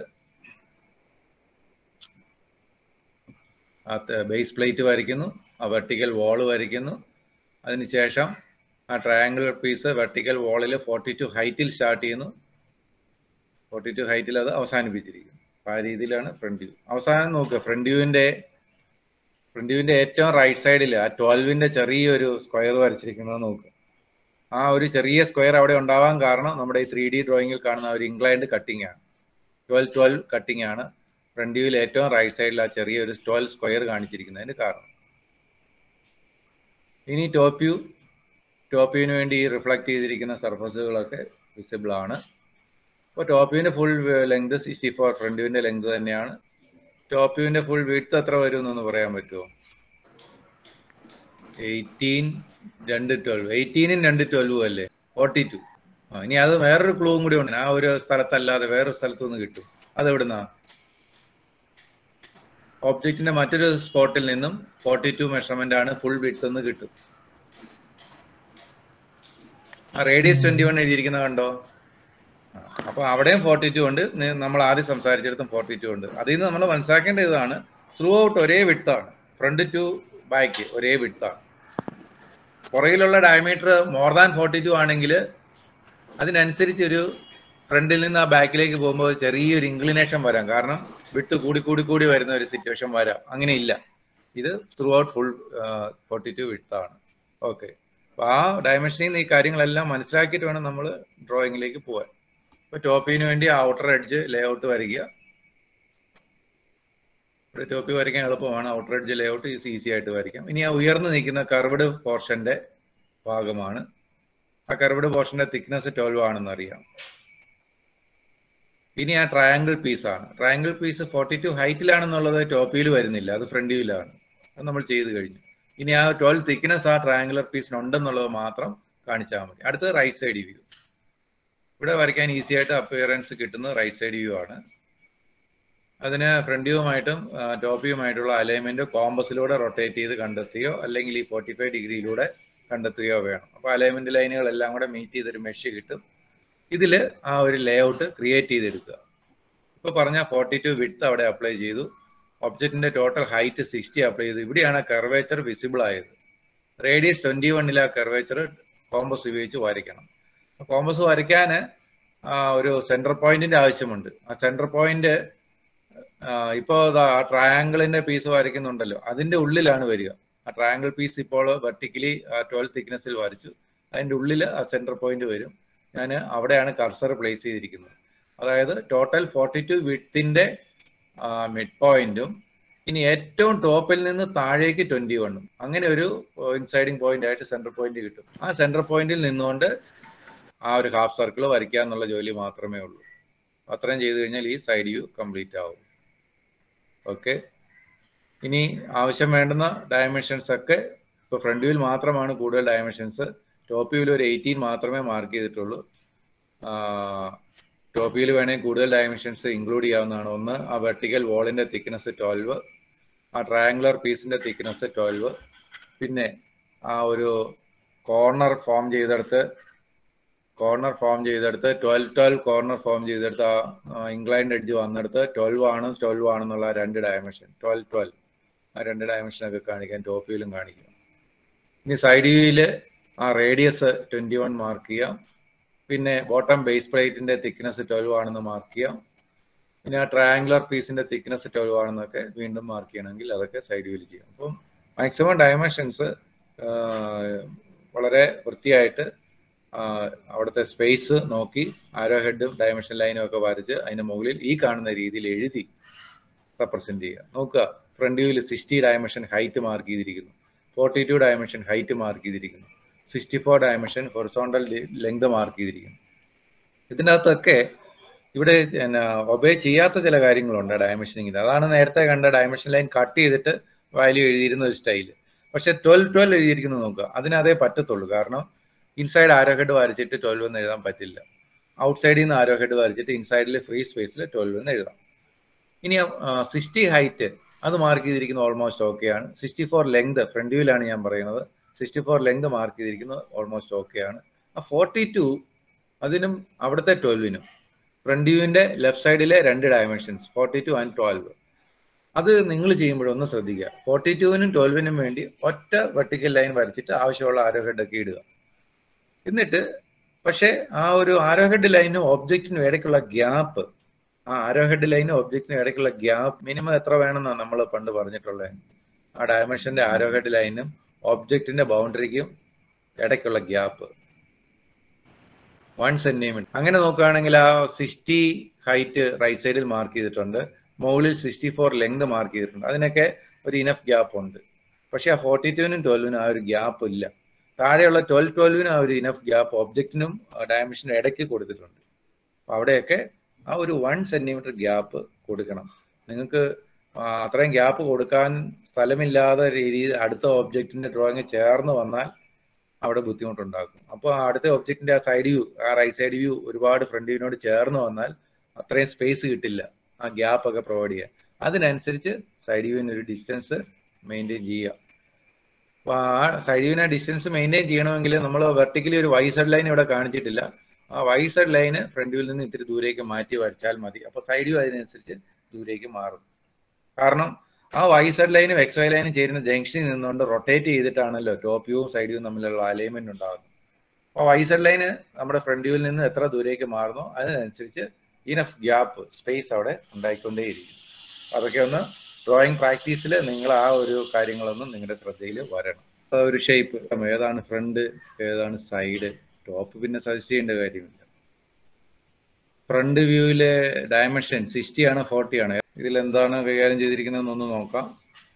ആ ബേസ് പ്ലേറ്റ് വരയ്ക്കുന്നു, ആ വെർട്ടിക്കൽ വാൾ വരയ്ക്കുന്നു. അതിനുശേഷം ആ ട്രയാങ്കുലർ പീസ് വെർട്ടിക്കൽ വാളിൽ 42 ഹൈറ്റിൽ സ്റ്റാർട്ട് ചെയ്യുന്നു. 42 ഹൈറ്റിൽ അത് അവസാനിപ്പിച്ചിരിക്കുന്നു. ആ രീതിയിലാണ് ഫ്രണ്ട് വ്യൂ. അവസാനം നോക്കുക, ഫ്രണ്ട് വ്യൂവിൻ്റെ ഏറ്റവും റൈറ്റ് സൈഡിൽ ആ 12ൻ്റെ ചെറിയൊരു സ്ക്വയർ വരച്ചിരിക്കുന്നത് നോക്കുക. ആ ഒരു ചെറിയ സ്ക്വയർ അവിടെ ഉണ്ടാവാൻ കാരണം നമ്മുടെ ഈ 3D ഡ്രോയിങ്ങിൽ കാണുന്ന ഒരു ഇൻക്ലൈൻഡ് കട്ടിംഗ് ആണ്. 12 കട്ടിംഗ് ആണ് ഫ്രണ്ട് വ്യൂവിൽ ഏറ്റവും റൈറ്റ് സൈഡിൽ ആ ചെറിയൊരു 12 സ്ക്വയർ കാണിച്ചിരിക്കുന്നതിന് കാരണം. ഇനി ടോപ്പ് വ്യൂവിന് വേണ്ടി റിഫ്ലക്ട് ചെയ്തിരിക്കുന്ന സർഫസുകളൊക്കെ വിസിബിൾ ആണ്. അപ്പോൾ ടോപ്പ് വ്യൂവിൻ്റെ ഫുൾ ലെങ്ത് 64 ഫ്രണ്ട് വ്യൂവിൻ്റെ ലെങ്ത് തന്നെയാണ്. ടോപ്പ് വ്യൂവിൻ്റെ ഫുൾ വിഡ്ത്ത് എത്ര വരും എന്നൊന്ന് പറയാൻ പറ്റുമോ? 18, 2, 12. 18ഉം 2, 12 അല്ലേ? 42. ഇനി അത് വേറൊരു ക്ലൂവും കൂടി ഉണ്ട്. ആ ഒരു സ്ഥലത്തല്ലാതെ വേറൊരു സ്ഥലത്തുനിന്ന് കിട്ടും. അതെവിടുന്നാ? ഓബ്ജക്റ്റിന്റെ മറ്റൊരു സ്പോട്ടിൽ നിന്നും 42 മെഷർമെന്റ് ആണ് ഫുൾ വിഡ്ത്ത് എന്ന് കിട്ടും. ആ റേഡിയസ് 21 എഴുതിയിരിക്കുന്ന കണ്ടോ? അപ്പോൾ അവിടെയും 42 ഉണ്ട്. നമ്മൾ ആദ്യം സംസാരിച്ചിടത്തും 42 ഉണ്ട്. അതിൽ നിന്ന് നമ്മൾ മനസ്സിലാക്കേണ്ട ഇതാണ്, ത്രൂ ഔട്ട് ഒരേ വിഡ്ത്താണ്. ഫ്രണ്ട് ടു ബാക്ക് ഒരേ വിഡ്ത്താണ്. പുറകിലുള്ള ഡയമീറ്റർ മോർ ദാൻ 42 ആണെങ്കിൽ അതിനനുസരിച്ച് ഒരു ഫ്രണ്ടിൽ നിന്ന് ആ ബാക്കിലേക്ക് പോകുമ്പോൾ ചെറിയൊരു ഇൻക്ലിനേഷൻ വരാം. കാരണം വിട്ട് കൂടി വരുന്ന ഒരു സിറ്റുവേഷൻ വരാം. അങ്ങനെയില്ല, ഇത് ത്രൂ ഔട്ട് ഫുൾ 42 വിഡ്ത്താണ്. ഓക്കെ, അപ്പോൾ ആ ഡയമെൻഷനിൽ നിന്ന് ഈ കാര്യങ്ങളെല്ലാം മനസ്സിലാക്കിയിട്ട് വേണം നമ്മൾ ഡ്രോയിങ്ങിലേക്ക് പോകാൻ. ഇപ്പോൾ ടോപ്പിന് വേണ്ടി ഔട്ടർ എഡ്ജ് ലേഔട്ട് വരിക. ഇവിടെ ടോപ്പ് വ്യൂ വരയ്ക്കാൻ എളുപ്പമാണ്. ഔട്ടർ എഡ്ജ് ലേഔട്ട് ഈസി ആയിട്ട് വരയ്ക്കാം. ഇനി ആ ഉയർന്നു നിൽക്കുന്ന കർവ്ഡ് പോർഷന്റെ ഭാഗമാണ്. ആ കർവ്ഡ് പോർഷന്റെ തിക്നെസ് 12 ആണെന്ന് അറിയാം. ഇനി ആ ട്രയാങ്കിൾ പീസാണ്. ട്രയാങ്കിൾ പീസ് 42 ഹൈറ്റിലാണെന്നുള്ളത് ടോപ്പ് വ്യൂവിൽ വരുന്നില്ല, അത് ഫ്രണ്ട് വ്യൂവിലാണ്. അത് നമ്മൾ ചെയ്ത് കഴിഞ്ഞു. ഇനി ആ 12 തിക്നെസ് ആ ട്രയാങ്കുലർ പീസിന് ഉണ്ടെന്നുള്ളത് മാത്രം കാണിച്ചാൽ മതി. അടുത്തത് റൈറ്റ് സൈഡ് വ്യൂ. ഇവിടെ വരയ്ക്കാൻ ഈസി ആയിട്ട് അപ്പിയറൻസ് കിട്ടുന്നത് റൈറ്റ് സൈഡ് വ്യൂ ആണ്. അതിന് ഫ്രണ്ട് വ്യൂവുമായിട്ടും ടോപ്പ് വ്യൂവുമായിട്ടുള്ള അലൈൻമെന്റ് കോമ്പസിലൂടെ റൊട്ടേറ്റ് ചെയ്ത് കണ്ടെത്തുകയോ അല്ലെങ്കിൽ ഈ 45 ഡിഗ്രിയിലൂടെ കണ്ടെത്തുകയോ വേണം. അപ്പോൾ അലൈൻമെന്റ് ലൈനുകളെല്ലാം കൂടെ മീറ്റ് ചെയ്തൊരു മെഷ് കിട്ടും. ഇതിൽ ആ ഒരു ലേഔട്ട് ക്രിയേറ്റ് ചെയ്തെടുക്കുക. ഇപ്പോൾ പറഞ്ഞ 42 വിഡ്ത്ത് അവിടെ അപ്ലൈ ചെയ്തു. ഒബ്ജക്റ്റിന്റെ ടോട്ടൽ ഹൈറ്റ് 60 അപ്ലൈ ചെയ്തു. ഇവിടെയാണ് കർവേച്ചർ വിസിബിൾ ആയത്. റേഡിയസ് 21 ആ കർവേച്ചർ കോമ്പസ് ഉപയോഗിച്ച് വരയ്ക്കണം. കോമ്പസ് വരയ്ക്കാൻ ഒരു സെൻറ്റർ പോയിന്റിന്റെ ആവശ്യമുണ്ട്. ആ സെൻറ്റർ പോയിന്റ് ഇപ്പോൾ ആ ട്രയാങ്കിളിന്റെ പീസ് വരയ്ക്കുന്നുണ്ടല്ലോ, അതിന്റെ ഉള്ളിലാണ് വരിക. ആ ട്രയാങ്കിൾ പീസ് ഇപ്പോൾ വെർട്ടിക്കലി 12 തിക്നെസ്സിൽ വരച്ചു. അതിന്റെ ഉള്ളിൽ ആ സെൻറ്റർ പോയിന്റ് വരും. ഞാൻ അവിടെയാണ് കർസർ പ്ലേസ് ചെയ്തിരിക്കുന്നത്. അതായത് ടോട്ടൽ 42 വിഡ്ത്തിന്റെ മിഡ് പോയിന്റും ഇനി ഏറ്റവും ടോപ്പിൽ നിന്ന് താഴേക്ക് 21. അങ്ങനെ ഒരു ഇൻസൈഡിങ് പോയിന്റ് ആയിട്ട് സെൻറ്റർ പോയിന്റ് കിട്ടും. ആ സെൻറ്റർ പോയിന്റിൽ നിന്നുകൊണ്ട് ആ ഒരു ഹാഫ് സർക്കിൾ വരയ്ക്കുക എന്നുള്ള ജോലി മാത്രമേ ഉള്ളൂ. അത്രയും ചെയ്ത് കഴിഞ്ഞാൽ ഈ സൈഡ് വ്യൂ കംപ്ലീറ്റ് ആവും. ഓക്കെ, ഇനി ആവശ്യം വേണ്ടുന്ന ഡയമെൻഷൻസ് ഒക്കെ ഇപ്പോൾ ഫ്രണ്ട് വ്യൂവിൽ മാത്രമാണ് കൂടുതൽ ഡയമെൻഷൻസ്. ടോപ്പ് വ്യൂവിൽ ഒരു 18 മാത്രമേ മാർക്ക് ചെയ്തിട്ടുള്ളൂ. ടോപ്പ് വ്യൂവിൽ വേണമെങ്കിൽ കൂടുതൽ ഡയമെൻഷൻസ് ഇൻക്ലൂഡ് ചെയ്യാവുന്നതാണ്. ഒന്ന്, ആ വെർട്ടിക്കൽ വാളിന്റെ തിക്നെസ് 12, ആ ട്രയാങ്കുലർ പീസിന്റെ തിക്നെസ് 12, പിന്നെ ആ ഒരു കോർണർ ഫോം ചെയ്തെടുത്ത് 12 കോർണർ ഫോം ചെയ്തെടുത്ത് ആ ഇൻക്ലൈൻഡ് എഡ്ജ് വന്നെടുത്ത് 12 ആണെന്നുള്ള 2 ഡയമെൻഷൻ 12 ആ 2 ഡയമെൻഷനൊക്കെ കാണിക്കാൻ ടോപ്പ് വ്യൂവിലും കാണിക്കാം. ഇനി സൈഡ് വ്യൂവിൽ ആ റേഡിയസ് 21 മാർക്ക് ചെയ്യാം. പിന്നെ ബോട്ടം ബേസ് പ്ലേറ്റിന്റെ തിക്നെസ് 12 ആണെന്ന് മാർക്ക് ചെയ്യാം. പിന്നെ ആ ട്രയാങ്കുലർ പീസിന്റെ തിക്നെസ് 12 ആണെന്നൊക്കെ വീണ്ടും മാർക്ക് ചെയ്യണമെങ്കിൽ അതൊക്കെ സൈഡ് വ്യൂവിൽ ചെയ്യാം. അപ്പം മാക്സിമം ഡയമെൻഷൻസ് വളരെ വൃത്തിയായിട്ട് അവിടുത്തെ സ്പേസ് നോക്കി ആരോ ഹെഡും ഡയമെൻഷൻ ലൈനും ഒക്കെ വരച്ച് അതിന് മുകളിൽ ഈ കാണുന്ന രീതിയിൽ എഴുതി റെപ്രസെന്റ് ചെയ്യുക. നോക്കുക, ഫ്രണ്ട് വ്യൂവിൽ 60 ഡയമെൻഷൻ ഹൈറ്റ് മാർക്ക് ചെയ്തിരിക്കുന്നു, 42 ഡയമെൻഷൻ ഹൈറ്റ് മാർക്ക് ചെയ്തിരിക്കുന്നു, 64 ഡയമെൻഷൻ ഹൊറിസോണ്ടൽ ലെങ്ത് മാർക്ക് ചെയ്തിരിക്കുന്നു. ഇതിനകത്തൊക്കെ ഇവിടെ ഒബേ ചെയ്യാത്ത ചില കാര്യങ്ങളുണ്ട് ഡയമെൻഷനിങ്ങിൽ. അതാണ് നേരത്തെ കണ്ട ഡയമെൻഷൻ ലൈൻ കട്ട് ചെയ്തിട്ട് വാല്യൂ എഴുതിയിരുന്ന ഒരു സ്റ്റൈല്. പക്ഷെ 12 എഴുതിയിരിക്കുന്നത് നോക്കുക, അതിനതേ പറ്റത്തുള്ളൂ. കാരണം ഇൻസൈഡ് ആരോ ഹെഡ് വരച്ചിട്ട് 12 എന്ന് എഴുതാൻ പറ്റില്ല. ഔട്ട്സൈഡിൽ നിന്ന് ആരോ ഹെഡ് വരച്ചിട്ട് ഇൻസൈഡിൽ ഫ്രീ സ്പേസിൽ 12 എന്ന് എഴുതാം. ഇനി 60 ഹൈറ്റ് അത് മാർക്ക് ചെയ്തിരിക്കുന്നത് ഓൾമോസ്റ്റ് ഓക്കെയാണ്. 64 ലെങ്ത് ഫ്രണ്ട് വ്യൂവിലാണ് ഞാൻ പറയുന്നത്. 64 ലെങ്ത് മാർക്ക് ചെയ്തിരിക്കുന്നത് ഓൾമോസ്റ്റ് ഓക്കെയാണ്. ആ 42 അതിനും അവിടുത്തെ 12നും ഫ്രണ്ട് വ്യൂവിന്റെ ലെഫ്റ്റ് സൈഡിലെ 2 ഡയമെൻഷൻസ് 42 ആൻഡ് 12 അത് നിങ്ങൾ ചെയ്യുമ്പോഴൊന്ന് ശ്രദ്ധിക്കുക. 42നും 12നും വേണ്ടി ഒറ്റ വെർട്ടിക്കൽ ലൈൻ വരച്ചിട്ട് ആവശ്യമുള്ള ആരോ ഹെഡൊക്കെ ഇടുക. എന്നിട്ട് പക്ഷേ ആ ഒരു ആരോ ഹെഡ് ലൈനും ഒബ്ജക്റ്റിനും ഇടയ്ക്കുള്ള ഗ്യാപ്പ്, ആ ആരോ ഹെഡ് ലൈനും ഒബ്ജക്റ്റിനും ഇടയ്ക്കുള്ള ഗ്യാപ്പ് മിനിമം എത്ര വേണമെന്നാണ് നമ്മൾ പണ്ട് പറഞ്ഞിട്ടുള്ളത്. ആ ഡയമെൻഷന്റെ ആരോ ഹെഡ് ലൈനും ഒബ്ജക്റ്റിന്റെ ബൗണ്ടറിക്കും ഇടയ്ക്കുള്ള ഗ്യാപ്പ് 1 സെന്റിമീറ്റർ. അങ്ങനെ നോക്കുകയാണെങ്കിൽ ആ 60 ഹൈറ്റ് റൈറ്റ് സൈഡിൽ മാർക്ക് ചെയ്തിട്ടുണ്ട്, മുകളിൽ 64 ലെങ്ത് മാർക്ക് ചെയ്തിട്ടുണ്ട്. അതിനൊക്കെ ഒരു ഇനഫ് ഗ്യാപ്പ് ഉണ്ട്. പക്ഷെ ആ 42നും 12നും ആ ഒരു ഗ്യാപ്പ് ഇല്ല. താഴെയുള്ള 12നും ആ ഒരു ഇനഫ് ഗ്യാപ്പ് ഒബ്ജക്റ്റിനും ഡയമെൻഷനും ഇടയ്ക്ക് കൊടുത്തിട്ടുണ്ട്. അപ്പോൾ അവിടെയൊക്കെ ആ ഒരു 1 സെന്റിമീറ്റർ ഗ്യാപ്പ് കൊടുക്കണം. നിങ്ങൾക്ക് അത്രയും ഗ്യാപ്പ് കൊടുക്കാൻ സ്ഥലമില്ലാത്ത രീതിയിൽ അടുത്ത ഒബ്ജക്റ്റിന്റെ ഡ്രോയിങ് ചേർന്ന് വന്നാൽ അവിടെ ബുദ്ധിമുട്ടുണ്ടാക്കും. അപ്പോൾ അടുത്ത ഒബ്ജക്റ്റിന്റെ ആ സൈഡ് വ്യൂ, ആ റൈറ്റ് സൈഡ് വ്യൂ ഒരുപാട് ഫ്രണ്ട് വ്യൂവിനോട് ചേർന്ന് വന്നാൽ അത്രയും സ്പേസ് കിട്ടില്ല ആ ഗ്യാപ്പ് ഒക്കെ പ്രൊവൈഡ് ചെയ്യാൻ. അതിനനുസരിച്ച് സൈഡ് വ്യൂവിന് ഒരു ഡിസ്റ്റൻസ് മെയിൻറ്റെയിൻ ചെയ്യുക. അപ്പോൾ ആ സൈഡ് വ്യൂവിനെ ഡിസ്റ്റൻസ് മെയിൻറ്റെയിൻ ചെയ്യണമെങ്കിൽ നമ്മൾ വെർട്ടിക്കലി ഒരു വൈസഡ് ലൈൻ ഇവിടെ കാണിച്ചിട്ടില്ല. ആ വൈസഡ് ലൈന് ഫ്രണ്ട് വ്യൂവിൽ നിന്ന് ഇത്തിരി ദൂരേക്ക് മാറ്റി വരച്ചാൽ മതി. അപ്പോൾ സൈഡ് വ്യൂ അതിനനുസരിച്ച് ദൂരേക്ക് മാറും. കാരണം ആ വൈസഡ് ലൈനും എക്സ് വൈ ലൈനും ചേരുന്ന ജംഗ്ഷനിൽ നിന്നുകൊണ്ട് റൊട്ടേറ്റ് ചെയ്തിട്ടാണല്ലോ ടോപ്പ് വ്യൂവും സൈഡ് വ്യൂവും തമ്മിലുള്ള അലൈൻമെന്റ് ഉണ്ടാകുന്നത്. അപ്പോൾ വൈസഡ് ലൈന് നമ്മുടെ ഫ്രണ്ട് വ്യൂവിൽ നിന്ന് എത്ര ദൂരേക്ക് മാറുന്നോ അതിനനുസരിച്ച് ഇനഫ് ഗ്യാപ്പ് സ്പേസ് അവിടെ ഉണ്ടായിക്കൊണ്ടേയിരിക്കും. അതൊക്കെ ഒന്ന് ഡ്രോയിങ് പ്രാക്ടീസിൽ നിങ്ങൾ ആ ഒരു കാര്യങ്ങളൊന്നും നിങ്ങളുടെ ശ്രദ്ധയിൽ വരണം. ഒരു ഷേപ്പ് ഏതാണ് ഫ്രണ്ട് ഏതാണ് സൈഡ് ടോപ്പ് പിന്നെ സജസ്റ്റ് ചെയ്യേണ്ട കാര്യമില്ല. ഫ്രണ്ട് വ്യൂവിലെ ഡയമെൻഷൻ 60 ആണോ 40 ആണോ ഇതിൽ എന്താണ് കൈകാര്യം ചെയ്തിരിക്കുന്നതെന്നൊന്ന് നോക്കാം.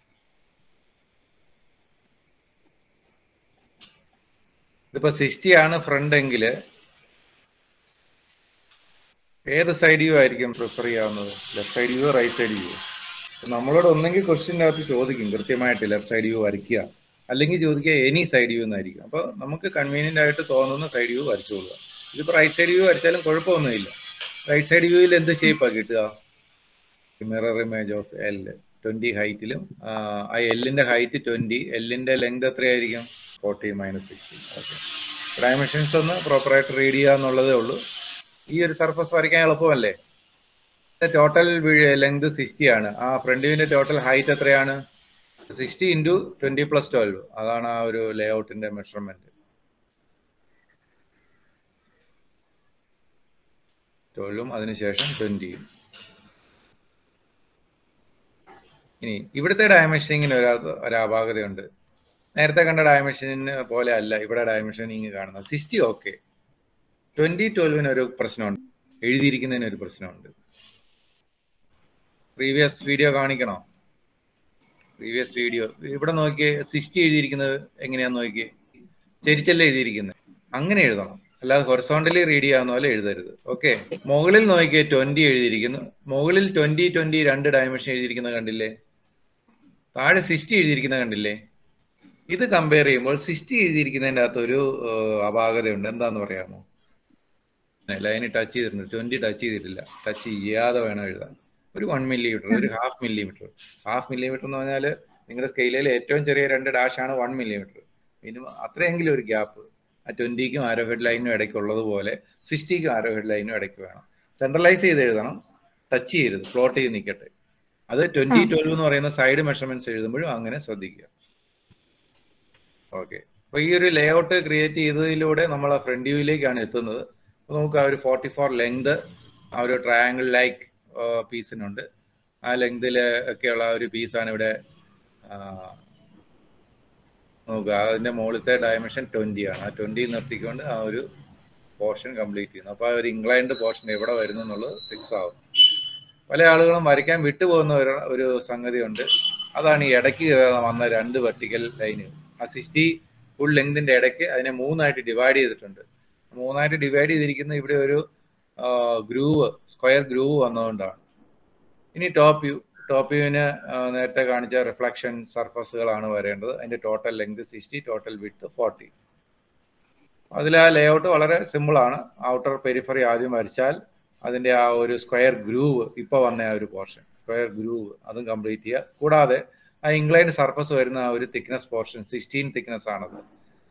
ഇതിപ്പോൾ 60 ആണ് ഫ്രണ്ട് എങ്കിൽ ഏത് സൈഡ് വ്യൂ ആയിരിക്കും പ്രിഫർ ചെയ്യാവുന്നത്? Left side view, right side view? നമ്മളോട് ഒന്നെങ്കിൽ ക്വസ്റ്റ്യൻ്റെ അകത്ത് ചോദിക്കും കൃത്യമായിട്ട് ലെഫ്റ്റ് സൈഡ് വ്യൂ വരയ്ക്കുക, അല്ലെങ്കിൽ ചോദിക്കുക എനി സൈഡ് വ്യൂ എന്നായിരിക്കും. അപ്പോൾ നമുക്ക് കൺവീനിയൻ്റ് ആയിട്ട് തോന്നുന്ന സൈഡ് വ്യൂ വരച്ചോളുക. ഇതിപ്പോൾ റൈറ്റ് സൈഡ് വ്യൂ വരച്ചാലും കുഴപ്പമൊന്നുമില്ല. റൈറ്റ് സൈഡ് വ്യൂവിൽ എന്ത് ഷേപ്പാണ് കിട്ടുക? മിറർ ഇമേജ് ഓഫ് എൽ 20 ഹൈറ്റിലും ആ എല്ലിൻ്റെ ഹൈറ്റ് 20, എല്ലിൻ്റെ ലെങ്ത് എത്രയായിരിക്കും? 40 - 60. ഓക്കെ, ഡയമെൻഷൻസ് ഒന്ന് പ്രോപ്പറായിട്ട് റീഡ് ചെയ്യുക എന്നുള്ളതേ ഉള്ളൂ. ഈ ഒരു സർഫസ് വരയ്ക്കാൻ എളുപ്പമല്ലേ? ടോട്ടൽ ലെങ്ത് 60 ആണ്. ആ ഫ്രണ്ട് വ്യൂവിൻ്റെ ടോട്ടൽ ഹൈറ്റ് എത്രയാണ്? 60 × 20 + 12. അതാണ് ആ ഒരു ലേ ഔട്ടിൻ്റെ മെഷർമെൻറ്റ്. 12ഉം അതിനുശേഷം 20യും. ഇനി ഇവിടുത്തെ ഡയമെൻഷനിങ്ങിന് ഒരു അപാകതയുണ്ട്. നേരത്തെ കണ്ട ഡയമെൻഷനിന് പോലെ അല്ല ഇവിടെ ഡയമെൻഷനിങ് കാണുന്നത്. 60 ഓക്കെ, 2012 ഒരു പ്രശ്നമുണ്ട്, എഴുതിയിരിക്കുന്നതിന് ഒരു പ്രശ്നമുണ്ട്. പ്രീവിയസ് വീഡിയോ കാണിക്കണോ? പ്രീവിയസ് വീഡിയോ ഇവിടെ നോക്കിയേ. 60 എഴുതിയിരിക്കുന്നത് എങ്ങനെയാന്ന് നോക്കിയേ. ചെരിച്ചല്ലേ എഴുതിയിരിക്കുന്നത്, അങ്ങനെ എഴുതണം, അല്ലാതെ ഹൊറിസോണ്ടലി റീഡ് ചെയ്യാവുന്ന പോലെ എഴുതരുത്. ഓക്കെ, മുകളിൽ നോക്കിയേ 20 എഴുതിയിരിക്കുന്നു. മുകളിൽ 20 20 2 ഡയമെൻഷൻ എഴുതിയിരിക്കുന്നത് കണ്ടില്ലേ? താഴെ 60 എഴുതിയിരിക്കുന്നത് കണ്ടില്ലേ? ഇത് കമ്പയർ ചെയ്യുമ്പോൾ 60 എഴുതിയിരിക്കുന്നതിൻ്റെ അകത്ത് ഒരു അപാകതയുണ്ട്. എന്താന്ന് പറയാമോ? ലൈന് ടച്ച് ചെയ്തിട്ടുണ്ട്, 20 ടച്ച് ചെയ്തിട്ടില്ല. ടച്ച് ചെയ്യാതെ വേണം എഴുതാൻ. ഒരു 1 മില്ലിമീറ്റർ, ഒരു 1/2 മില്ലിമീറ്റർ. 1/2 മില്ലിമീറ്റർ എന്ന് പറഞ്ഞാൽ നിങ്ങളുടെ സ്കെയിലിൽ ഏറ്റവും ചെറിയ 2 ഡാഷാണ് 1 മില്ലിമീറ്റർ. മിനിമം അത്രയെങ്കിലും ഒരു ഗ്യാപ്പ് ആ 20ക്കും ആരോ ഹെഡ് ലൈനും ഇടയ്ക്കുള്ളതുപോലെ 60ക്കും ആരോ ഹെഡ് ലൈനും ഇടയ്ക്ക് വേണം. സെൻട്രലൈസ് ചെയ്ത് എഴുതണം, ടച്ച് ചെയ്യരുത്, ഫ്ലോട്ട് ചെയ്ത് നിൽക്കട്ടെ. അത് 2012 എന്ന് പറയുന്ന സൈഡ് മെഷർമെന്റ്സ് എഴുതുമ്പോഴും അങ്ങനെ ശ്രദ്ധിക്കുക. ഓക്കെ, അപ്പോൾ ഈ ഒരു ലേ ഔട്ട് ക്രിയേറ്റ് ചെയ്തതിലൂടെ നമ്മൾ ആ ഫ്രണ്ട് വ്യൂയിലേക്കാണ് എത്തുന്നത്. അപ്പോൾ നമുക്ക് ആ ഒരു 44 ലെങ്ത് ആ ഒരു ട്രയാങ്കിൾ ലൈക്ക് പീസിനുണ്ട്. ആ ലെങ്തിൽ ഒക്കെയുള്ള ഒരു പീസാണ് ഇവിടെ നോക്കുക. അതിൻ്റെ മുകളിലത്തെ ഡയമെൻഷൻ 20 ആണ്. ആ 20 നിർത്തിക്കൊണ്ട് ആ ഒരു പോർഷൻ കംപ്ലീറ്റ് ചെയ്യുന്നു. അപ്പോൾ ആ ഒരു ഇൻക്ലൈൻഡ് പോർഷൻ എവിടെ വരുന്നു എന്നുള്ളത് ഫിക്സ് ആവും. പല ആളുകളും വരയ്ക്കാൻ വിട്ടുപോകുന്ന ഒരു സംഗതിയുണ്ട്. അതാണ് ഈ ഇടയ്ക്ക് വന്ന 2 വെർട്ടിക്കൽ ലൈനുകൾ. ആ 60 ഫുൾ ലെങ്തിൻ്റെ ഇടയ്ക്ക് അതിനെ 3ആയിട്ട് ഡിവൈഡ് ചെയ്തിട്ടുണ്ട്. 3ആയിട്ട് ഡിവൈഡ് ചെയ്തിരിക്കുന്ന ഇവിടെ ഒരു ഗ്രൂവ്, സ്ക്വയർ ഗ്രൂവ് വന്നതുകൊണ്ടാണ്. ഇനി ടോപ്പ് വ്യൂവിന് നേരത്തെ കാണിച്ച റിഫ്ലക്ഷൻ സർഫസുകളാണ് വരേണ്ടത്. അതിൻ്റെ ടോട്ടൽ ലെങ്ത് 60, ടോട്ടൽ വിഡ്ത്ത് 40. അതിൽ ആ ലേഔട്ട് വളരെ സിമ്പിളാണ്. ഔട്ടർ പെരിഫറി ആദ്യം വരച്ചാൽ അതിൻ്റെ ആ ഒരു സ്ക്വയർ ഗ്രൂവ്, ഇപ്പോൾ വന്ന ആ ഒരു പോർഷൻ സ്ക്വയർ ഗ്രൂവ് അതും കംപ്ലീറ്റ് ചെയ്യുക. കൂടാതെ ആ ഇൻക്ലൈൻഡ് സർഫസ് വരുന്ന ആ ഒരു തിക്നെസ് പോർഷൻ 16 തിക്നെസ് ആണത്.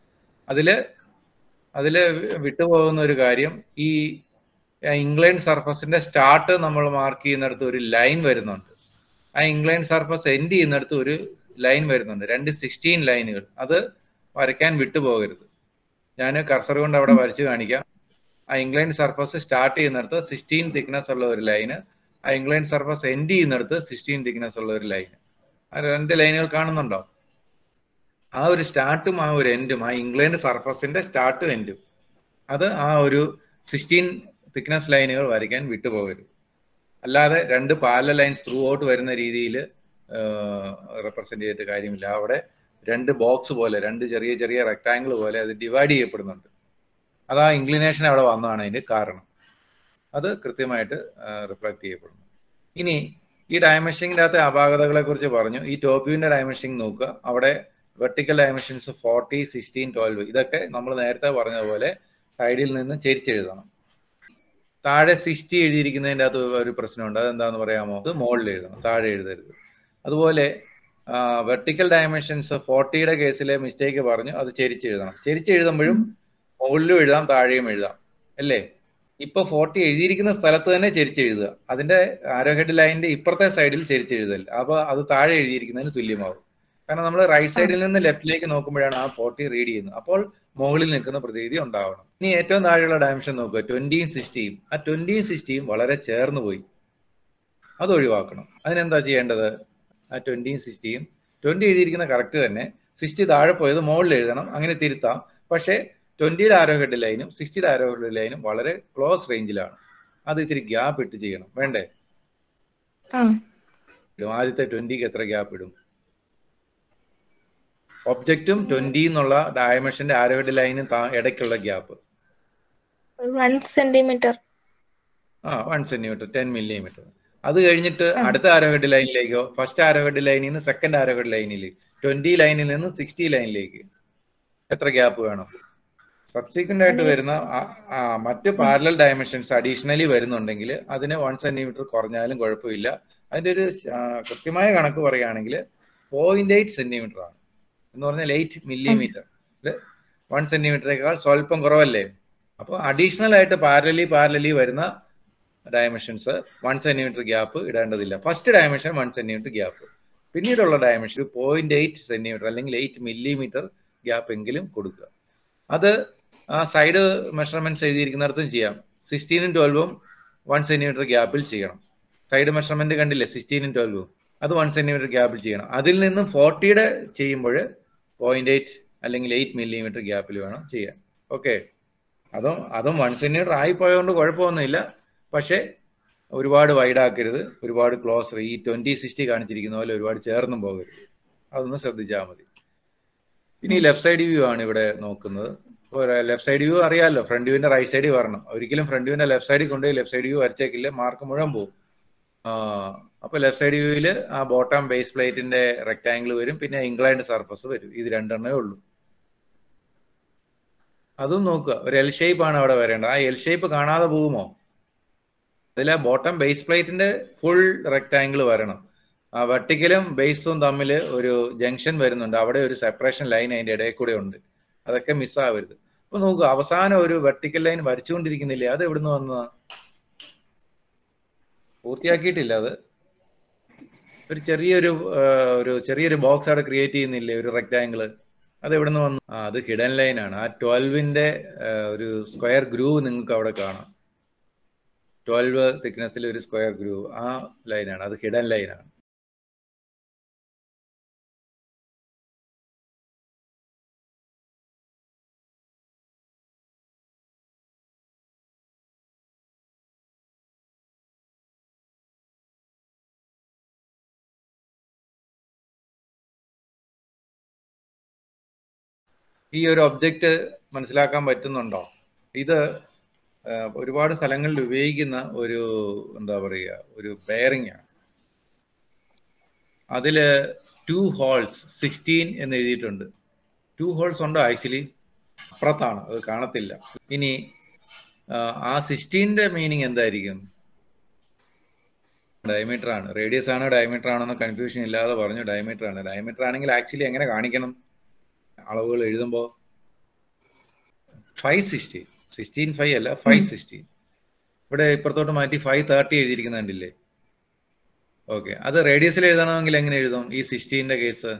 അതിൽ വിട്ടുപോകുന്ന ഒരു കാര്യം, ഈ ഇൻക്ലൈൻഡ് സർഫസിന്റെ സ്റ്റാർട്ട് നമ്മൾ മാർക്ക് ചെയ്യുന്നിടത്ത് ഒരു ലൈൻ വരുന്നുണ്ട്. ആ ഇൻക്ലൈൻഡ് സർഫസ് എൻഡ് ചെയ്യുന്നിടത്ത് ഒരു ലൈൻ വരുന്നുണ്ട്. 2 16 ലൈനുകൾ. അത് വരയ്ക്കാൻ വിട്ടുപോകരുത്. ഞാൻ കർസർ കൊണ്ട് അവിടെ വരച്ച് കാണിക്കാം. ആ ഇൻക്ലൈൻഡ് സർഫസ് സ്റ്റാർട്ട് ചെയ്യുന്നിടത്ത് 16 തിക്നെസ് ഉള്ള ഒരു ലൈന്, ആ ഇൻക്ലൈൻഡ് സർഫസ് എൻഡ് ചെയ്യുന്നിടത്ത് 16 തിക്നെസ് ഉള്ള ഒരു ലൈന്. ആ 2 ലൈനുകൾ കാണുന്നുണ്ടോ? ആ ഒരു സ്റ്റാർട്ടും ആ ഒരു എൻഡും, ആ ഇൻക്ലൈൻഡ് സർഫസിന്റെ സ്റ്റാർട്ടും എൻഡും, അത് ആ ഒരു 16 തിക്നെസ് ലൈനുകൾ വരയ്ക്കാൻ വിട്ടുപോകരുത്. അല്ലാതെ 2 പാരലൽ ലൈൻസ് ത്രൂ ഔട്ട് വരുന്ന രീതിയിൽ റെപ്രസെന്റ് ചെയ്തിട്ട് കാര്യമില്ല. അവിടെ 2 ബോക്സ് പോലെ, 2 ചെറിയ ചെറിയ റെക്ടാങ്കിൾ പോലെ അത് ഡിവൈഡ് ചെയ്യപ്പെടുന്നുണ്ട്. അത് ആ ഇൻക്ലിനേഷൻ അവിടെ വന്നതാണ് അതിൻ്റെ കാരണം. അത് കൃത്യമായിട്ട് റിഫ്ലക്ട് ചെയ്യപ്പെടുന്നു. ഇനി ഈ ഡയമെൻഷനിങ്ങിൻ്റെ അകത്തെ അപാകതകളെ കുറിച്ച് പറഞ്ഞു. ഈ ടോപ്പ് വ്യൂവിൻ്റെ ഡയമെൻഷനിങ് നോക്കുക. അവിടെ വെർട്ടിക്കൽ ഡയമെൻഷൻസ് 40, 16, 12. ഇതൊക്കെ നമ്മൾ നേരത്തെ പറഞ്ഞതുപോലെ സൈഡിൽ നിന്ന് ചെരിച്ചെഴുതണം. താഴെ 60 എഴുതിയിരിക്കുന്നതിൻ്റെ അകത്ത് ഒരു പ്രശ്നമുണ്ട്. അതെന്താണെന്ന് പറയാമോ? അത് മുകളിൽ എഴുതണം, താഴെ എഴുതരുത്. അതുപോലെ വെർട്ടിക്കൽ ഡയമെൻഷൻസ് 40യുടെ കേസിലെ മിസ്റ്റേക്ക് പറഞ്ഞു, അത് ചെരിച്ചെഴുതണം. ചെരിച്ചെഴുതുമ്പോഴും മുകളിലും എഴുതാം, താഴെയും എഴുതാം, അല്ലേ? ഇപ്പോൾ 40 എഴുതിയിരിക്കുന്ന സ്ഥലത്ത് തന്നെ ചെരിച്ചെഴുതുക. അതിൻ്റെ ആരോ ഹെഡ് ലൈനിൻ്റെ ഇപ്പുറത്തെ സൈഡിൽ ചെരിച്ചെഴുതൽ. അപ്പോൾ അത് താഴെ എഴുതിയിരിക്കുന്നതിന് തുല്യമാവും. കാരണം നമ്മൾ റൈറ്റ് സൈഡിൽ നിന്ന് ലെഫ്റ്റിലേക്ക് നോക്കുമ്പോഴാണ് ആ 40 റീഡ് ചെയ്യുന്നത്. അപ്പോൾ മുകളിൽ നിൽക്കുന്ന പ്രതീതി ഉണ്ടാവണം. ഇനി ഏറ്റവും താഴെയുള്ള ഡയമെൻഷൻ നോക്കുക, 20യും 60യും. ആ 20യും 60യും വളരെ ചേർന്ന് പോയി, അത് ഒഴിവാക്കണം. അതിനെന്താ ചെയ്യേണ്ടത്? ആ 20യും 60യും, 20 എഴുതിയിരിക്കുന്ന കറക്റ്റ് തന്നെ, 60 താഴെ പോയത് മുകളിൽ എഴുതണം. അങ്ങനെ തിരുത്താം. പക്ഷേ 20യുടെ ആരോ ഹെഡ് ലൈനും 60യുടെ ആരോ ഹെഡ് ലൈനും വളരെ ക്ലോസ് റേഞ്ചിലാണ്. അത് ഇത്തിരി ഗ്യാപ്പ് ഇട്ട് ചെയ്യണം, വേണ്ടേ? ആദ്യത്തെ 20ക്ക് എത്ര ഗ്യാപ്പ് ഇടും? ഒബ്ജക്റ്റും 20 എന്നുള്ള ഡയമെൻഷന്റെ ആരോഹെഡ് ലൈനും ഇടയ്ക്കുള്ള ഗ്യാപ്പ് 1 സെന്റിമീറ്റർ. 1 centimetre, 10 millimetre. അത് കഴിഞ്ഞിട്ട് അടുത്ത ആരോഹെഡ് ലൈനിലേക്കോ? ഫസ്റ്റ് ആരോഹെഡ് ലൈനിൽ നിന്ന് സെക്കൻഡ് ആരോഹെഡ് ലൈനിൽ 20 ലൈനിൽ നിന്ന് 60 ലൈനിലേക്ക് എത്ര ഗ്യാപ്പ് വേണം? സബ്സീക്വന്റ് ആയിട്ട് വരുന്ന മറ്റ് പാരലൽ ഡയമെൻഷൻസ് അഡീഷണലി വരുന്നുണ്ടെങ്കിൽ അതിന് 1 സെന്റിമീറ്റർ കുറഞ്ഞാലും കുഴപ്പമില്ല. അതിന്റെ ഒരു കൃത്യമായ കണക്ക് പറയുകയാണെങ്കിൽ 0.8 സെന്റിമീറ്റർ ആണ്. എന്ന് പറഞ്ഞാൽ 8 മില്ലിമീറ്റർ. 1 സെന്റിമീറ്ററേക്കാൾ സ്വല്പം കുറവല്ലേ? അപ്പോൾ അഡീഷണൽ ആയിട്ട് പാരലലി വരുന്ന ഡയമെൻഷൻസ് 1 സെന്റിമീറ്റർ ഗ്യാപ്പ് ഇടേണ്ടതില്ല. ഫസ്റ്റ് ഡയമെൻഷൻ 1 സെന്റിമീറ്റർ ഗ്യാപ്പ്, പിന്നീടുള്ള ഡയമെൻഷൻ 0.8 സെന്റിമീറ്റർ അല്ലെങ്കിൽ 8 മില്ലിമീറ്റർ ഗ്യാപ്പ് എങ്കിലും കൊടുക്കുക. അത് സൈഡ് മെഷർമെന്റ്സ് എഴുതിയിരിക്കുന്നിടത്തും ചെയ്യാം. 16ഉം 12ഉം 1 സെന്റിമീറ്റർ ഗ്യാപ്പിൽ ചെയ്യണം. സൈഡ് മെഷർമെന്റ് കണ്ടില്ലേ? 16ഉം 12ഉം അത് 1 സെന്റിമീറ്റർ ഗ്യാപ്പിൽ ചെയ്യണം. അതിൽ നിന്നും 40യുടെ ചെയ്യുമ്പോൾ 0.8 അല്ലെങ്കിൽ 8 മില്ലിമീറ്റർ ഗ്യാപ്പിൽ വേണം ചെയ്യാൻ. ഓക്കെ, അതും 1 സെന്റിമീറ്റർ ആയിപ്പോയതുകൊണ്ട് കുഴപ്പമൊന്നുമില്ല. പക്ഷേ ഒരുപാട് വൈഡാക്കരുത്, ഒരുപാട് ക്ലോസർ ഈ 20-60 കാണിച്ചിരിക്കുന്ന പോലെ ഒരുപാട് ചേർന്നും പോകരുത്. അതൊന്ന് ശ്രദ്ധിച്ചാൽ മതി. ഇനി ലെഫ്റ്റ് സൈഡ് വ്യൂ ആണ് ഇവിടെ നോക്കുന്നത്. ഇപ്പോൾ ലെഫ്റ്റ് സൈഡ് വ്യൂ അറിയാമല്ലോ, ഫ്രണ്ട് വ്യൂവിന്റെ റൈറ്റ് സൈഡിൽ വരണം. ഒരിക്കലും ഫ്രണ്ട് വ്യൂവിന്റെ ലെഫ്റ്റ് സൈഡിൽ കൊണ്ടുപോയി ലെഫ്റ്റ് സൈഡ് വ്യൂ വരച്ചേക്കില്ല, മാർക്ക് മുഴുവൻ പോകും. അപ്പോൾ ലെഫ്റ്റ് സൈഡ് വ്യൂവിൽ ആ ബോട്ടം ബേസ് പ്ലേറ്റിന്റെ റെക്ടാംഗിൾ വരും, പിന്നെ ഇൻക്ലൈൻഡ് സർഫസ് വരും. ഇത് രണ്ടെണ്ണേ ഉള്ളൂ. അതും നോക്കുക. ഒരു എൽ ഷേപ്പ് ആണ് അവിടെ വരേണ്ടത്. ആ എൽ ഷേപ്പ് കാണാതെ പോകുമോ? അതിൽ ആ ബോട്ടം ബേസ് പ്ലേറ്റിന്റെ ഫുൾ റെക്ടാംഗിൾ വരണം. ആ വെർട്ടിക്കലും ബേസും തമ്മിൽ ഒരു ജംഗ്ഷൻ വരുന്നുണ്ട്, അവിടെ ഒരു സെപ്പറേഷൻ ലൈൻ അതിന്റെ ഇടയിൽ കൂടെ ഉണ്ട്. അതൊക്കെ മിസ്സാവരുത്. അപ്പൊ നോക്കുക, അവസാനം ഒരു വെർട്ടിക്കൽ ലൈൻ വരച്ചുകൊണ്ടിരിക്കുന്നില്ലേ? അത് എവിടുന്ന് വന്നതാ? പൂർത്തിയാക്കിയിട്ടില്ല. അത് ഒരു ചെറിയൊരു ബോക്സ് അവിടെ ക്രിയേറ്റ് ചെയ്യുന്നില്ലേ, ഒരു റെക്ടാംഗിൾ? അത് എവിടുന്ന് വന്നു? അത് ഹിഡൻ ലൈൻ ആണ്. ആ 12ന്റെ ഒരു സ്ക്വയർ ഗ്രൂവ് നിങ്ങൾക്ക് അവിടെ കാണാം. 12 തിക്നെസ്സിൽ ഒരു സ്ക്വയർ ഗ്രൂവ്, ആ ലൈനാണ്. അത് ഹിഡൻ ലൈനാണ്. ഈ ഒരു ഒബ്ജക്റ്റ് മനസ്സിലാക്കാൻ പറ്റുന്നുണ്ടോ? ഇത് ഒരുപാട് സ്ഥലങ്ങളിൽ ഉപയോഗിക്കുന്ന ഒരു എന്താ പറയുക, ഒരു ബെയറിംഗ് ആണ്. അതില് 2 ഹോൾസ് 16 എന്ന് എഴുതിയിട്ടുണ്ട്. 2 ഹോൾസ് ഉണ്ടോ? ആക്ച്വലി അപ്പുറത്താണ്, അത് കാണത്തില്ല. ഇനി ആ 16ന്റെ മീനിങ് എന്തായിരിക്കും? ഡയമീറ്റർ ആണ്. റേഡിയസ് ആണോ ഡയമീറ്റർ ആണോ എന്ന് കൺഫ്യൂഷൻ ഇല്ലാതെ പറഞ്ഞു ഡയമീറ്റർ ആണ്. ഡയമീറ്റർ ആണെങ്കിൽ ആക്ച്വലി എങ്ങനെ കാണിക്കണം അളവുകൾ എഴുതുമ്പോൾ? 560, 16.5 അല്ല, 560. ഇവിടെ ഇപ്പുറത്തോട്ട് മാറ്റി 530 എഴുതിയിരിക്കുന്ന കണ്ടില്ലേ? ഓക്കെ, അത് റേഡിയസിൽ എഴുതണമെങ്കിൽ എങ്ങനെ എഴുതും? ഈ 16ന്റെ കേസ്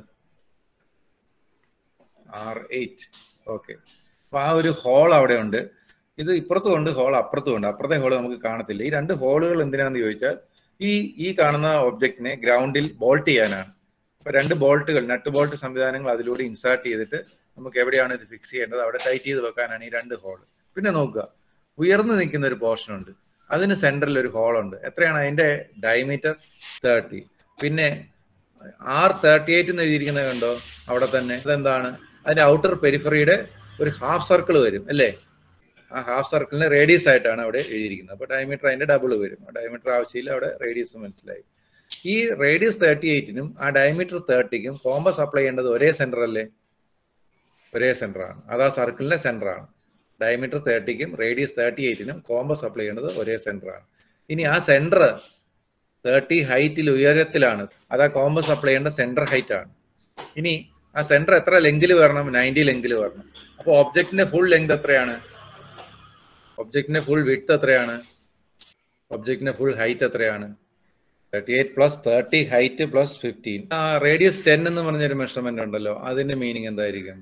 R8. ഓക്കെ, അപ്പൊ ആ ഒരു ഹോൾ അവിടെ ഉണ്ട്. ഇത് ഇപ്പുറത്തും ഉണ്ട് ഹോൾ, അപ്പുറത്തും ഉണ്ട്. അപ്പുറത്തെ ഹോൾ നമുക്ക് കാണത്തില്ല. ഈ 2 ഹോളുകൾ എന്തിനാന്ന് ചോദിച്ചാൽ ഈ കാണുന്ന ഒബ്ജക്റ്റിനെ ഗ്രൗണ്ടിൽ ബോൾട്ട് ചെയ്യാനാണ്. അപ്പൊ 2 ബോൾട്ടുകൾ, നട്ട് ബോൾട്ട് സംവിധാനങ്ങൾ അതിലൂടെ ഇൻസേർട്ട് ചെയ്തിട്ട് നമുക്ക് എവിടെയാണ് ഇത് ഫിക്സ് ചെയ്യേണ്ടത് അവിടെ ടൈറ്റ് ചെയ്ത് വെക്കാനാണ് ഈ 2 ഹോൾ. പിന്നെ നോക്കുക, ഉയർന്നു നിൽക്കുന്ന ഒരു പോർഷൻ ഉണ്ട്, അതിന് സെന്ററിൽ ഒരു ഹോൾ ഉണ്ട്. എത്രയാണ് അതിന്റെ ഡയമീറ്റർ? 30. പിന്നെ R38 എന്ന് എഴുതിയിരിക്കുന്നത് കണ്ടോ അവിടെ തന്നെ? അതെന്താണ്? അതിന്റെ ഔട്ടർ പെരിഫറിയുടെ ഒരു ഹാഫ് സർക്കിൾ വരും അല്ലേ? ആ ഹാഫ് സർക്കിളിന് റേഡിയസ് ആയിട്ടാണ് അവിടെ എഴുതിയിരിക്കുന്നത്. അപ്പൊ ഡയമീറ്റർ അതിന്റെ ഡബിൾ വരും. ഡയമീറ്റർ ആവശ്യമില്ല, അവിടെ റേഡിയസ് മനസ്സിലായി. ഈ റേഡിയസ് 38നും ആ ഡയമീറ്റർ 30ക്കും കോമ്പസ് അപ്ലൈ ചെയ്യേണ്ടത് ഒരേ സെന്റർ അല്ലേ? ഒരേ സെന്റർ ആണ്. അത് ആ സർക്കിളിന്റെ സെന്റർ ആണ്. ഡയമീറ്റർ 30ക്കും റേഡിയസ് 38നും കോമ്പസ് അപ്ലൈ ചെയ്യേണ്ടത് ഒരേ സെന്റർ ആണ്. ഇനി ആ സെന്റർ 30 ഹൈറ്റിൽ ഉയരത്തിലാണ്, അത് ആ കോമ്പസ് അപ്ലൈ ചെയ്യേണ്ട സെന്റർ ഹൈറ്റ് ആണ്. ഇനി ആ സെന്റർ എത്ര ലെങ്തിൽ വരണം? 90 ലെങ്തിൽ വരണം. അപ്പൊ ഒബ്ജക്റ്റിന്റെ ഫുൾ ലെങ്ത് എത്രയാണ്? ഒബ്ജക്റ്റിന്റെ ഫുൾ വിഡ്ത്ത് എത്രയാണ്? ഒബ്ജക്റ്റിന്റെ ഫുൾ ഹൈറ്റ് എത്രയാണ്? 38 പ്ലസ് 30 ഹൈറ്റ് പ്ലസ് 15. റേഡിയസ് 10 എന്ന് പറഞ്ഞൊരു മെഷർമെന്റ് ഉണ്ടല്ലോ, അതിന്റെ മീനിങ് എന്തായിരിക്കും?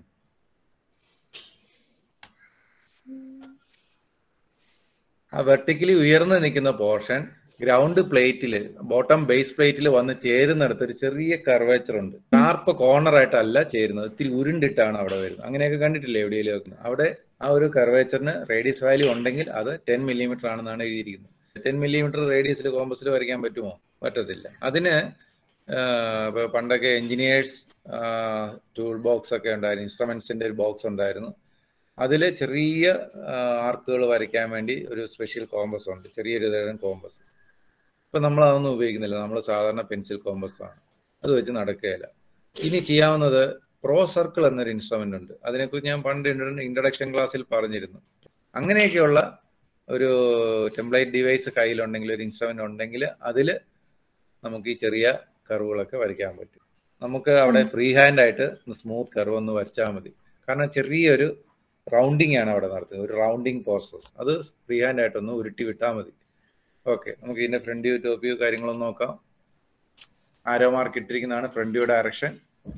ആ വെർട്ടിക്കലി ഉയർന്നു നിൽക്കുന്ന പോർഷൻ ഗ്രൗണ്ട് പ്ലേറ്റിൽ, ബോട്ടം ബേസ് പ്ലേറ്റിൽ വന്ന് ചേരുന്നിടത്ത് ഒരു ചെറിയ കർവേച്ചർ ഉണ്ട്. ഷാർപ്പ് കോർണർ ആയിട്ടല്ല ചേരുന്നത്, ഇത്തിരി ഉരുണ്ടിട്ടാണ് അവിടെ വരുന്നത്. അങ്ങനെയൊക്കെ കണ്ടിട്ടില്ലേ എവിടെയെങ്കിലും വെക്കുന്നത്? അവിടെ ആ ഒരു കർവേച്ചറിന് റേഡിയസ് വാല്യൂ ഉണ്ടെങ്കിൽ അത് 10 മില്ലിമീറ്റർ ആണെന്നാണ് എഴുതിയിരിക്കുന്നത്. 10 മില്ലിമീറ്റർ റേഡിയസിൽ കോമ്പസിൽ വരയ്ക്കാൻ പറ്റുമോ? പറ്റത്തില്ല. അതിന് ഇപ്പോൾ പണ്ടൊക്കെ എൻജിനീയേഴ്സ് ടൂൾ ബോക്സ് ഒക്കെ ഉണ്ടായിരുന്നു, ഇൻസ്ട്രുമെൻസിൻ്റെ ഒരു ബോക്സ് ഉണ്ടായിരുന്നു. അതിൽ ചെറിയ ആർക്കുകൾ വരയ്ക്കാൻ വേണ്ടി ഒരു സ്പെഷ്യൽ കോമ്പസ് ഉണ്ട്, ചെറിയൊരു തരം കോമ്പസ്. ഇപ്പം നമ്മൾ അതൊന്നും ഉപയോഗിക്കുന്നില്ല, നമ്മൾ സാധാരണ പെൻസിൽ കോമ്പസാണ്, അത് വെച്ച് നടക്കുകയില്ല. ഇനി ചെയ്യാവുന്നത് പ്രോ സർക്കിൾ എന്നൊരു ഇൻസ്ട്രുമെൻ്റ് ഉണ്ട്. അതിനെക്കുറിച്ച് ഞാൻ പണ്ട് ഇൻട്രഡക്ഷൻ ക്ലാസ്സിൽ പറഞ്ഞിരുന്നു. അങ്ങനെയൊക്കെയുള്ള ഒരു ടെംപ്ലേറ്റ് ഡിവൈസ് കയ്യിലുണ്ടെങ്കിൽ, ഒരു ഇൻസ്ട്രുമെൻ്റ് ഉണ്ടെങ്കിൽ അതിൽ നമുക്ക് ഈ ചെറിയ കർവുകളൊക്കെ വരയ്ക്കാൻ പറ്റും. നമുക്ക് അവിടെ ഫ്രീ ഹാൻഡ് ആയിട്ട് സ്മൂത്ത് കർവ് ഒന്ന് വരച്ചാൽ മതി. കാരണം ചെറിയൊരു റൗണ്ടിങ് ആണ് അവിടെ നടത്തുന്നത്, ഒരു റൗണ്ടിങ് പ്രോസസ്. അത് ഫ്രീ ഹാൻഡ് ആയിട്ടൊന്ന് ഉരുട്ടി വിട്ടാൽ മതി. ഓക്കെ, നമുക്ക് ഇതിൻ്റെ ഫ്രണ്ട് വ്യൂ ടോപ്പ് വ്യൂ കാര്യങ്ങളൊന്നും നോക്കാം. ആരോ മാർക്ക് ഇട്ടിരിക്കുന്നതാണ് front view direction.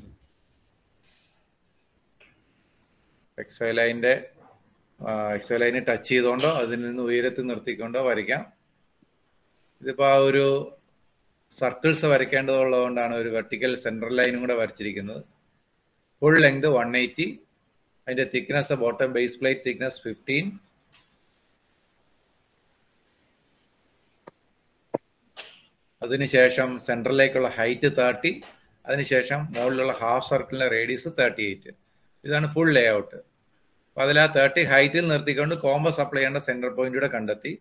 X Y ലൈനെ ടച്ച് ചെയ്തുകൊണ്ടോ അതിൽ നിന്ന് ഉയരത്തിൽ നിർത്തിക്കൊണ്ടോ വരയ്ക്കാം. ഇതിപ്പോൾ ആ ഒരു സർക്കിൾസ് വരയ്ക്കേണ്ടതുള്ളതുകൊണ്ടാണ് ഒരു വെർട്ടിക്കൽ സെൻട്രൽ ലൈനും കൂടെ വരച്ചിരിക്കുന്നത്. ഫുൾ ലെങ്ത് 180, അതിൻ്റെ thickness bottom base plate thickness 15, അതിനുശേഷം സെൻട്രലിലേക്കുള്ള ഹൈറ്റ് 30, അതിനുശേഷം മുകളിലുള്ള ഹാഫ് സർക്കിളിൻ്റെ റേഡിയസ് 38. ഇതാണ് ഫുൾ ലേ ഔട്ട്. അപ്പോൾ അതിൽ ആ 30 ഹൈറ്റിൽ നിർത്തിക്കൊണ്ട് കോമ്പസ് അപ്ലൈ ചെയ്യേണ്ട സെൻറ്റർ പോയിന്റ് കൂടെ കണ്ടെത്തി.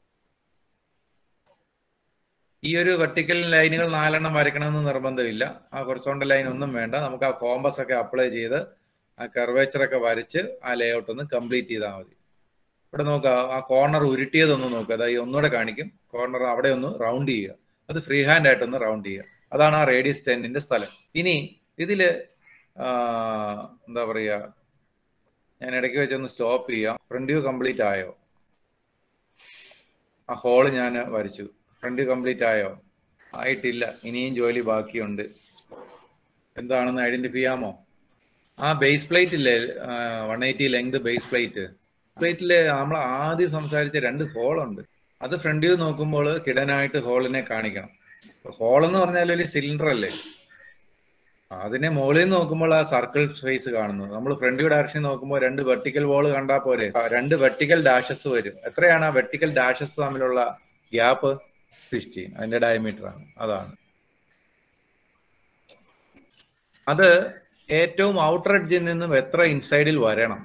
ഈ ഒരു വെർട്ടിക്കൽ ലൈനുകൾ 4 വരയ്ക്കണമെന്ന് നിർബന്ധമില്ല, ആ ഹൊറിസോണ്ടൽ ലൈൻ ഒന്നും വേണ്ട. നമുക്ക് ആ കോമ്പസ് ഒക്കെ അപ്ലൈ ചെയ്ത് ആ കർവേച്ചറൊക്കെ വരച്ച് ആ ലേ ഔട്ട് ഒന്ന് കംപ്ലീറ്റ് ചെയ്താൽ മതി. ഇവിടെ നോക്കുക, ആ കോർണർ ഉരുട്ടിയതൊന്ന് നോക്കുക, അതായത് ഒന്നുകൂടെ കാണിക്കും. കോർണർ അവിടെ ഒന്ന് റൗണ്ട് ചെയ്യുക, അത് ഫ്രീ ഹാൻഡ് ആയിട്ടൊന്ന് റൗണ്ട് ചെയ്യുക. അതാണ് ആ റേഡിയസ് 10ന്റെ സ്ഥലം. ഇനി ഇതിൽ എന്താ പറയുക, ഞാൻ ഇടയ്ക്ക് വെച്ചൊന്ന് സ്റ്റോപ്പ് ചെയ്യാം. ഫ്രണ്ട് വ്യൂ കംപ്ലീറ്റ് ആയോ? ആ ഹോള് ഞാൻ വരച്ചു. ഫ്രണ്ട് വ്യൂ കംപ്ലീറ്റ് ആയോ? ആയിട്ടില്ല, ഇനിയും ജോലി ബാക്കിയുണ്ട്. എന്താണെന്ന് ഐഡന്റിഫൈ ചെയ്യാമോ? ആ ബേസ് പ്ലേറ്റ് ഇല്ലേ, 180 ലെങ്ത് ബേസ് പ്ലേറ്റിൽ നമ്മൾ ആദ്യം സംസാരിച്ച 2 ഹോളുണ്ട്. അത് ഫ്രണ്ട് വ്യൂ നോക്കുമ്പോൾ കിടനായിട്ട് ഹോളിനെ കാണിക്കണം. ഹോൾ എന്ന് പറഞ്ഞാൽ ഒരു സിലിണ്ടർ അല്ലേ, അതിനെ മുകളിൽ നിന്ന് നോക്കുമ്പോൾ ആ സർക്കിൾ ഫേസ് കാണുന്നത്. നമ്മൾ ഫ്രണ്ട് വ്യൂ ഡയറക്ഷൻ നോക്കുമ്പോൾ 2 വെർട്ടിക്കൽ വോൾ കണ്ടാൽ പോരെ, 2 വെർട്ടിക്കൽ ഡാഷസ് വരും. എത്രയാണ് ആ വെർട്ടിക്കൽ ഡാഷസ് തമ്മിലുള്ള ഗ്യാപ്പ്? 16, അതിന്റെ ഡയമീറ്റർ ആണ്. അതാണ് അത്. ഏറ്റവും ഔട്ടർ എഡ്ജിൽ നിന്നും എത്ര ഇൻസൈഡിൽ വരണം?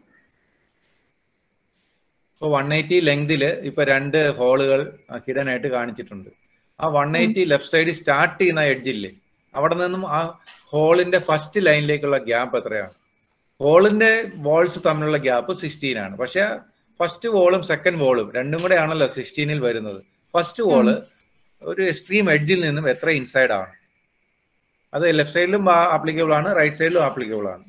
ഇപ്പോൾ 180 ലെങ്തിൽ ഇപ്പൊ 2 ഹോളുകൾ ഹിഡൻ ആയിട്ട് കാണിച്ചിട്ടുണ്ട്. ആ 180 ലെഫ്റ്റ് സൈഡിൽ സ്റ്റാർട്ട് ചെയ്യുന്ന എഡ്ജില്ലേ, അവിടെ നിന്നും ആ ഹോളിന്റെ ഫസ്റ്റ് ലൈനിലേക്കുള്ള ഗ്യാപ്പ് എത്രയാണ്? ഹോളിന്റെ വോൾസ് തമ്മിലുള്ള ഗ്യാപ്പ് 16 ആണ്. പക്ഷെ ഫസ്റ്റ് വോളും സെക്കൻഡ് വോളും രണ്ടും കൂടെ ആണല്ലോ 16ൽ വരുന്നത്. ഫസ്റ്റ് വോള് ഒരു എക്സ്ട്രീം എഡ്ജിൽ നിന്നും എത്ര ഇൻസൈഡ് ആണ്? അത് ലെഫ്റ്റ് സൈഡിലും ആപ്ലിക്കബിൾ ആണ്, റൈറ്റ് സൈഡിലും ആപ്ലിക്കബിൾ ആണ്.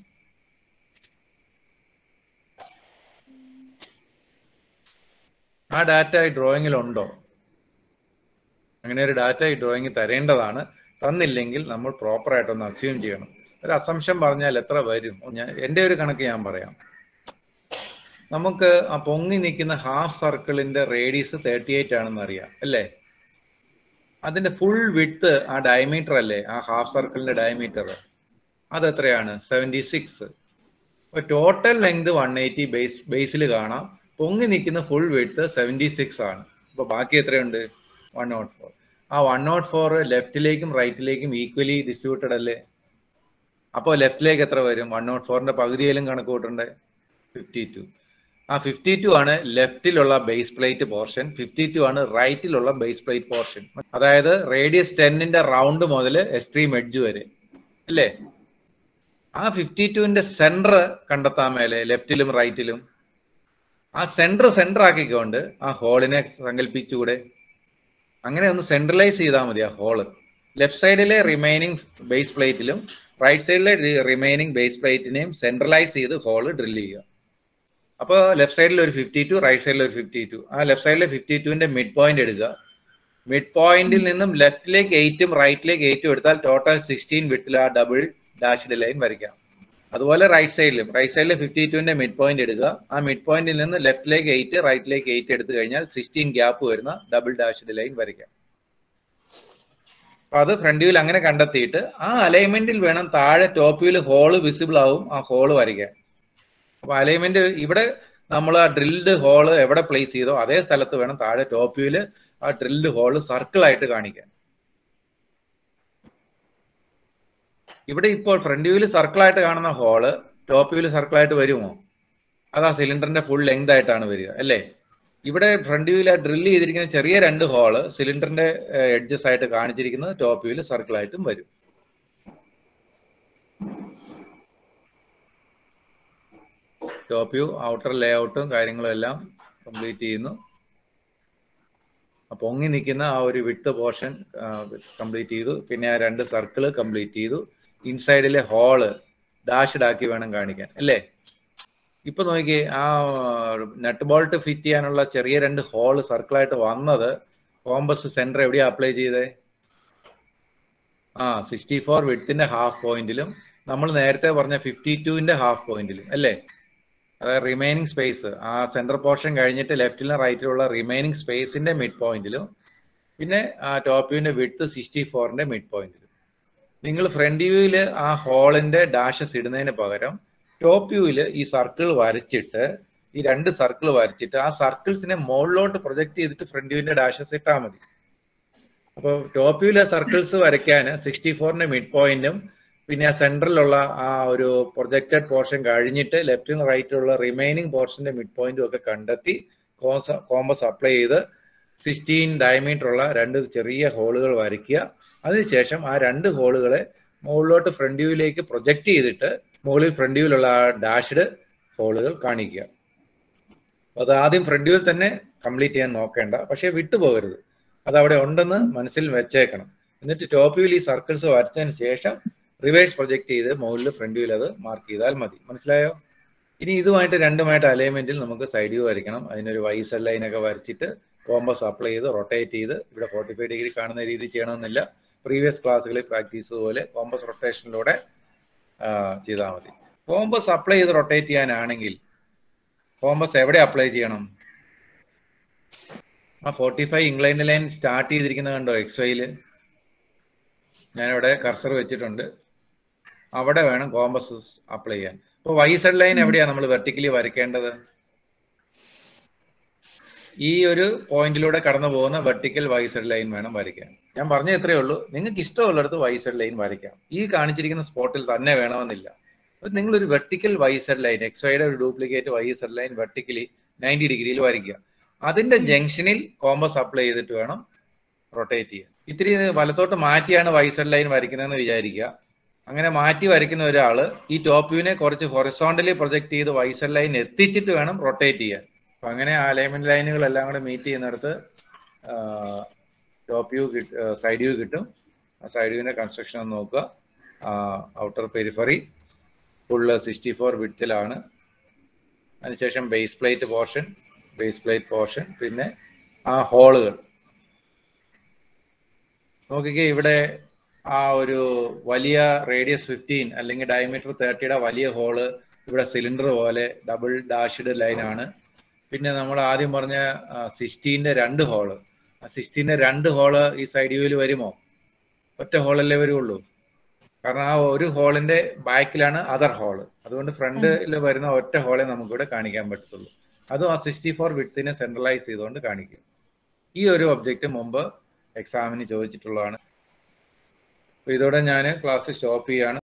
ആ ഡാറ്റ ഈ ഡ്രോയിങ്ങിൽ ഉണ്ടോ? അങ്ങനെ ഒരു ഡാറ്റ ഈ ഡ്രോയിങ് തരേണ്ടതാണ്. തന്നില്ലെങ്കിൽ നമ്മൾ പ്രോപ്പറായിട്ടൊന്ന് അസ്യൂം ചെയ്യണം. ഒരു അസംഷൻ പറഞ്ഞാൽ എത്ര വരും? എൻ്റെ ഒരു കണക്ക് ഞാൻ പറയാം. നമുക്ക് ആ പൊങ്ങി നിൽക്കുന്ന ഹാഫ് സർക്കിളിന്റെ റേഡിയസ് 38 ആണെന്ന് അറിയാം അല്ലേ? അതിന്റെ ഫുൾ വിഡ്ത്ത് ആ ഡയമീറ്റർ അല്ലേ, ആ ഹാഫ് സർക്കിളിന്റെ ഡയമീറ്റർ, അതെത്രയാണ്? 76. അപ്പൊ ടോട്ടൽ ലെങ്ത് 180 ബേസിൽ കാണാം. പൊങ്ങി നിൽക്കുന്ന ഫുൾ വിഡ്ത്ത് 76 ആണ്. അപ്പൊ ബാക്കി എത്രയുണ്ട്? 104. ആ 104 ലെഫ്റ്റിലേക്കും റൈറ്റിലേക്കും ഈക്വലി ഡിസ്ട്രിബ്യൂട്ടഡ് അല്ലേ? അപ്പോൾ ലെഫ്റ്റിലേക്ക് എത്ര വരും? 104ന്റെ പകുതിയിലും കണക്ക് കൂട്ടണ്ടേ? 52. ആ 52 ആണ് ലെഫ്റ്റിലുള്ള ബേസ് പ്ലേറ്റ് പോർഷൻ, 52 ആണ് റൈറ്റിലുള്ള ബേസ് പ്ലേറ്റ് പോർഷൻ. അതായത് റേഡിയസ് 10ന്റെ റൗണ്ട് മുതൽ എക്സ്ട്രീം എഡ്ജ് വരെ അല്ലേ? ആ 52ന്റെ സെന്റർ കണ്ടെത്താൻ മേലെ ലെഫ്റ്റിലും റൈറ്റിലും. ആ സെന്റർ ആക്കിക്കൊണ്ട് ആ ഹോളിനെ സങ്കല്പിച്ചുകൂടെ? അങ്ങനെ ഒന്ന് സെൻട്രലൈസ് ചെയ്താൽ മതി ആ ഹോള്. ലെഫ്റ്റ് സൈഡിലെ റിമൈനിങ് ബേസ് പ്ലേറ്റിലും റൈറ്റ് സൈഡിലെ റിമൈനിങ് ബേസ് പ്ലേറ്റിനെയും സെൻട്രലൈസ് ചെയ്ത് ഹോള് ഡ്രിൽ ചെയ്യുക. അപ്പോൾ ലെഫ്റ്റ് സൈഡിൽ ഒരു 52, റൈറ്റ് സൈഡിൽ ഒരു 52. ആ ലെഫ്റ്റ് സൈഡിലെ 52ന്റെ മിഡ് പോയിന്റ് എടുക്കുക. മിഡ് പോയിന്റിൽ നിന്നും ലെഫ്റ്റിലേക്ക് 8ഉം റൈറ്റിലേക്ക് 8ഉം എടുത്താൽ ടോട്ടൽ 16 വിഡ്ത്തിൽ ആ ഡബിൾ ഡാഷ്ഡ് ലൈൻ വരയ്ക്കാം. അതുപോലെ റൈറ്റ് സൈഡിലെ 52ന്റെ മിഡ് പോയിന്റ് എടുക്കുക. ആ മിഡ് പോയിന്റിൽ നിന്ന് ലെഫ്റ്റിലേക്ക് 8, റൈറ്റിലേക്ക് 8 എടുത്തു കഴിഞ്ഞാൽ 16 ഗ്യാപ്പ് വരുന്ന ഡബിൾ ഡാഷ്ഡ് ലൈൻ വരയ്ക്കാം. അപ്പൊ അത് ഫ്രണ്ട് വ്യൂവിൽ അങ്ങനെ കണ്ടെത്തിയിട്ട് ആ അലൈൻമെന്റിൽ വേണം താഴെ ടോപ്പ് വ്യൂവിൽ ഹോള് വിസിബിൾ ആവും ആ ഹോള് വരയ്ക്കാൻ. അപ്പൊ അലൈൻമെന്റ് ഇവിടെ നമ്മൾ ആ ഡ്രിൽഡ് ഹോള് എവിടെ പ്ലേസ് ചെയ്തോ അതേ സ്ഥലത്ത് വേണം താഴെ ടോപ്പ് വ്യൂവിൽ ആ ഡ്രിൽഡ് ഹോള് സർക്കിൾ ആയിട്ട് കാണിക്കാൻ. ഇവിടെ ഇപ്പോൾ ഫ്രണ്ട് വ്യൂവിൽ സർക്കിളായിട്ട് കാണുന്ന ഹോള് ടോപ്പ് വ്യൂവിൽ സർക്കിളായിട്ട് വരുമോ? അതാ സിലിണ്ടറിന്റെ ഫുൾ ലെങ്ത് ആയിട്ടാണ് വരിക അല്ലേ? ഇവിടെ ഫ്രണ്ട് വ്യൂവിൽ ഡ്രിൽ ചെയ്തിരിക്കുന്ന ചെറിയ 2 ഹോള് സിലിണ്ടറിന്റെ എഡ്ജസ് ആയിട്ട് കാണിച്ചിരിക്കുന്നത് ടോപ്പ് വ്യൂവിൽ സർക്കിളായിട്ടും വരും. ടോപ്പ് വ്യൂ ഔട്ടർ ലേ ഔട്ടും കാര്യങ്ങളും എല്ലാം കംപ്ലീറ്റ് ചെയ്യുന്നു. പൊങ്ങി നിൽക്കുന്ന ആ ഒരു വിഡ്ത്ത് പോർഷൻ കംപ്ലീറ്റ് ചെയ്തു. പിന്നെ ആ 2 സർക്കിള് കംപ്ലീറ്റ് ചെയ്തു. ഇൻസൈഡിലെ ഹോള് ഡാഷ്ഡ് ആക്കി വേണം കാണിക്കാൻ അല്ലേ? ഇപ്പൊ നോക്കിയേ, ആ നട്ട് ബോൾട്ട് ഫിറ്റ് ചെയ്യാനുള്ള ചെറിയ 2 ഹോള് സർക്കിളായിട്ട് വന്നത് കോമ്പസ് സെന്റർ എവിടെയാ അപ്ലൈ ചെയ്തേ? 64 വിഡ്ത്തിന്റെ ഹാഫ് പോയിന്റിലും നമ്മൾ നേരത്തെ പറഞ്ഞ 52ന്റെ ഹാഫ് പോയിന്റിലും അല്ലേ? അതായത് റിമൈനിങ് സ്പേസ് ആ സെൻട്രൽ പോർഷൻ കഴിഞ്ഞിട്ട് ലെഫ്റ്റിലും റൈറ്റിലുള്ള റിമൈനിങ് സ്പേസിന്റെ മിഡ് പോയിന്റിലും പിന്നെ ആ ടോപ്പ് വ്യൂവിന്റെ വിഡ്ത്ത് 64ന്റെ മിഡ് പോയിന്റിലും. നിങ്ങൾ ഫ്രണ്ട് വ്യൂവിൽ ആ ഹോളിന്റെ ഡാഷസ് ഇടുന്നതിന് പകരം ടോപ്പ് വ്യൂവിൽ ഈ സർക്കിൾ വരച്ചിട്ട് ഈ 2 സർക്കിൾ വരച്ചിട്ട് ആ സർക്കിൾസിനെ മുകളിലോട്ട് പ്രൊജക്ട് ചെയ്തിട്ട് ഫ്രണ്ട് വ്യൂവിന്റെ ഡാഷസ് ഇട്ടാൽ മതി. അപ്പോൾ ടോപ്പ് വ്യൂവിലെ സർക്കിൾസ് വരയ്ക്കാൻ 64ന്റെ മിഡ് പോയിന്റും പിന്നെ ആ സെൻട്രലിലുള്ള ആ ഒരു പ്രൊജക്റ്റഡ് പോർഷൻ കഴിഞ്ഞിട്ട് ലെഫ്റ്റും റൈറ്റിലുള്ള റിമൈനിങ് പോർഷന്റെ മിഡ് പോയിന്റും ഒക്കെ കണ്ടെത്തി കോമ്പസ് അപ്ലൈ ചെയ്ത് 16 ഡയമീറ്റർ ഉള്ള 2 ചെറിയ ഹോളുകൾ വരയ്ക്കുക. അതിനുശേഷം ആ 2 ഹോളുകളെ മുകളിലോട്ട് ഫ്രണ്ട് വ്യൂവിലേക്ക് പ്രൊജക്റ്റ് ചെയ്തിട്ട് മുകളിൽ ഫ്രണ്ട് വ്യൂവിലുള്ള ആ ഡാഷ്ഡ് ഹോളുകൾ കാണിക്കുക. അത് ആദ്യം ഫ്രണ്ട് വ്യൂവിൽ തന്നെ കംപ്ലീറ്റ് ചെയ്യാൻ നോക്കേണ്ട, പക്ഷേ വിട്ടുപോകരുത്. അത് അവിടെ ഉണ്ടെന്ന് മനസ്സിൽ വെച്ചേക്കണം. എന്നിട്ട് ടോപ്പ് വ്യൂവിൽ ഈ സർക്കിൾസ് വരച്ചതിന് ശേഷം റിവേഴ്സ് പ്രൊജക്ട് ചെയ്ത് മുകളിൽ ഫ്രണ്ട് വ്യൂവിൽ അത് മാർക്ക് ചെയ്താൽ മതി. മനസ്സിലായോ? ഇനി ഇതുമായിട്ട് രണ്ടുമായിട്ട് അലൈൻമെന്റിൽ നമുക്ക് സൈഡ് വ്യൂ വരയ്ക്കണം. അതിനൊരു വൈസ് ലൈനൊക്കെ വരച്ചിട്ട് കോമ്പസ് അപ്ലൈ ചെയ്ത് റൊട്ടേറ്റ് ചെയ്ത് ഇവിടെ 45 ഡിഗ്രി കാണുന്ന രീതി ചെയ്യണമെന്നില്ല. പ്രീവിയസ് ക്ലാസ്സുകളിൽ പ്രാക്ടീസ് പോലെ കോമ്പസ് റൊട്ടേഷനിലൂടെ ചെയ്താൽ മതി. കോമ്പസ് അപ്ലൈ ചെയ്ത് റൊട്ടേറ്റ് ചെയ്യാനാണെങ്കിൽ കോമ്പസ് എവിടെ അപ്ലൈ ചെയ്യണം? ആ 45 ഇൻക്ലൈൻഡ് ലൈൻ സ്റ്റാർട്ട് ചെയ്തിരിക്കുന്നത് കണ്ടോ? XYയില് ഞാനിവിടെ കർസർ വെച്ചിട്ടുണ്ട്. അവിടെ വേണം കോമ്പസ് അപ്ലൈ ചെയ്യാൻ. അപ്പോൾ വൈസഡ് ലൈൻ എവിടെയാണ് നമ്മൾ വെർട്ടിക്കലി വരയ്ക്കേണ്ടത്? ഈ ഒരു പോയിന്റിലൂടെ കടന്നു പോകുന്ന വെർട്ടിക്കൽ വൈസഡ് ലൈൻ വേണം വരയ്ക്കാൻ. ഞാൻ പറഞ്ഞ ഇത്രയേ ഉള്ളൂ. നിങ്ങൾക്ക് ഇഷ്ടമുള്ളിടത്ത് വൈസഡ് ലൈൻ വരയ്ക്കാം. ഈ കാണിച്ചിരിക്കുന്ന സ്പോട്ടിൽ തന്നെ വേണമെന്നില്ല. നിങ്ങളൊരു വെർട്ടിക്കൽ വൈസഡ് ലൈൻ XYയുടെ ഒരു ഡ്യൂപ്ലിക്കേറ്റ് വൈസഡ് ലൈൻ വെർട്ടിക്കലി 90 ഡിഗ്രിയിൽ വരയ്ക്കുക. അതിന്റെ ജംഗ്ഷനിൽ കോമ്പസ് അപ്ലൈ ചെയ്തിട്ട് വേണം റൊട്ടേറ്റ് ചെയ്യാൻ. ഇത്തിരി വലത്തോട്ട് മാറ്റിയാണ് വൈസഡ് ലൈൻ വരയ്ക്കുന്നതെന്ന് വിചാരിക്കുക. അങ്ങനെ മാറ്റി വരയ്ക്കുന്ന ഒരാൾ ഈ ടോപ്പ് വ്യൂവിനെ കുറച്ച് ഹൊറിസോണ്ടലി പ്രൊജക്ട് ചെയ്ത് വൈസഡ് ലൈൻ എത്തിച്ചിട്ട് വേണം റൊട്ടേറ്റ് ചെയ്യാൻ. അപ്പം അങ്ങനെ അലൈൻമെന്റ് ലൈനുകളെല്ലാം കൂടെ മീറ്റ് ചെയ്യുന്നിടത്ത് ടോപ്പ് വ്യൂ സൈഡ് വ്യൂ കിട്ടും. ആ സൈഡ് വ്യൂവിന്റെ കൺസ്ട്രക്ഷൻ ഒന്ന് നോക്കുക. ഔട്ടർ പെരിഫറി ഫുള്ള് 64 വിഡ്ത്തിലാണ്. അതിനുശേഷം ബേസ് പ്ലേറ്റ് പോർഷൻ പിന്നെ ആ ഹോളുകൾ നോക്കിക്കേ. ഇവിടെ ആ ഒരു വലിയ റേഡിയസ് 15 അല്ലെങ്കിൽ ഡയമീറ്റർ 30യുടെ വലിയ ഹോള് ഇവിടെ സിലിണ്ടർ പോലെ ഡബിൾ ഡാഷ്ഡ് ലൈനാണ്. പിന്നെ നമ്മൾ ആദ്യം പറഞ്ഞ 16ന്റെ 2 ഹോള്, ആ 16ന്റെ 2 ഹോള് ഈ സൈഡ് വ്യൂവിൽ വരുമോ? ഒറ്റ ഹോളല്ലേ വരുള്ളൂ. കാരണം ആ ഒരു ഹോളിന്റെ ബാക്കിലാണ് അതർ ഹോള്. അതുകൊണ്ട് ഫ്രണ്ടിൽ വരുന്ന ഒറ്റ ഹോളെ നമുക്കിവിടെ കാണിക്കാൻ പറ്റത്തുള്ളൂ. അതും ആ 64 വിഡ്ത്തിനെ സെൻട്രലൈസ് ചെയ്തുകൊണ്ട് കാണിക്കും. ഈ ഒരു ഒബ്ജക്റ്റ് മുമ്പ് എക്സാമിന് ചോദിച്ചിട്ടുള്ളതാണ്. അപ്പോൾ ഇതോടെ ഞാൻ ക്ലാസ് സ്റ്റോപ്പ് ചെയ്യാണ്.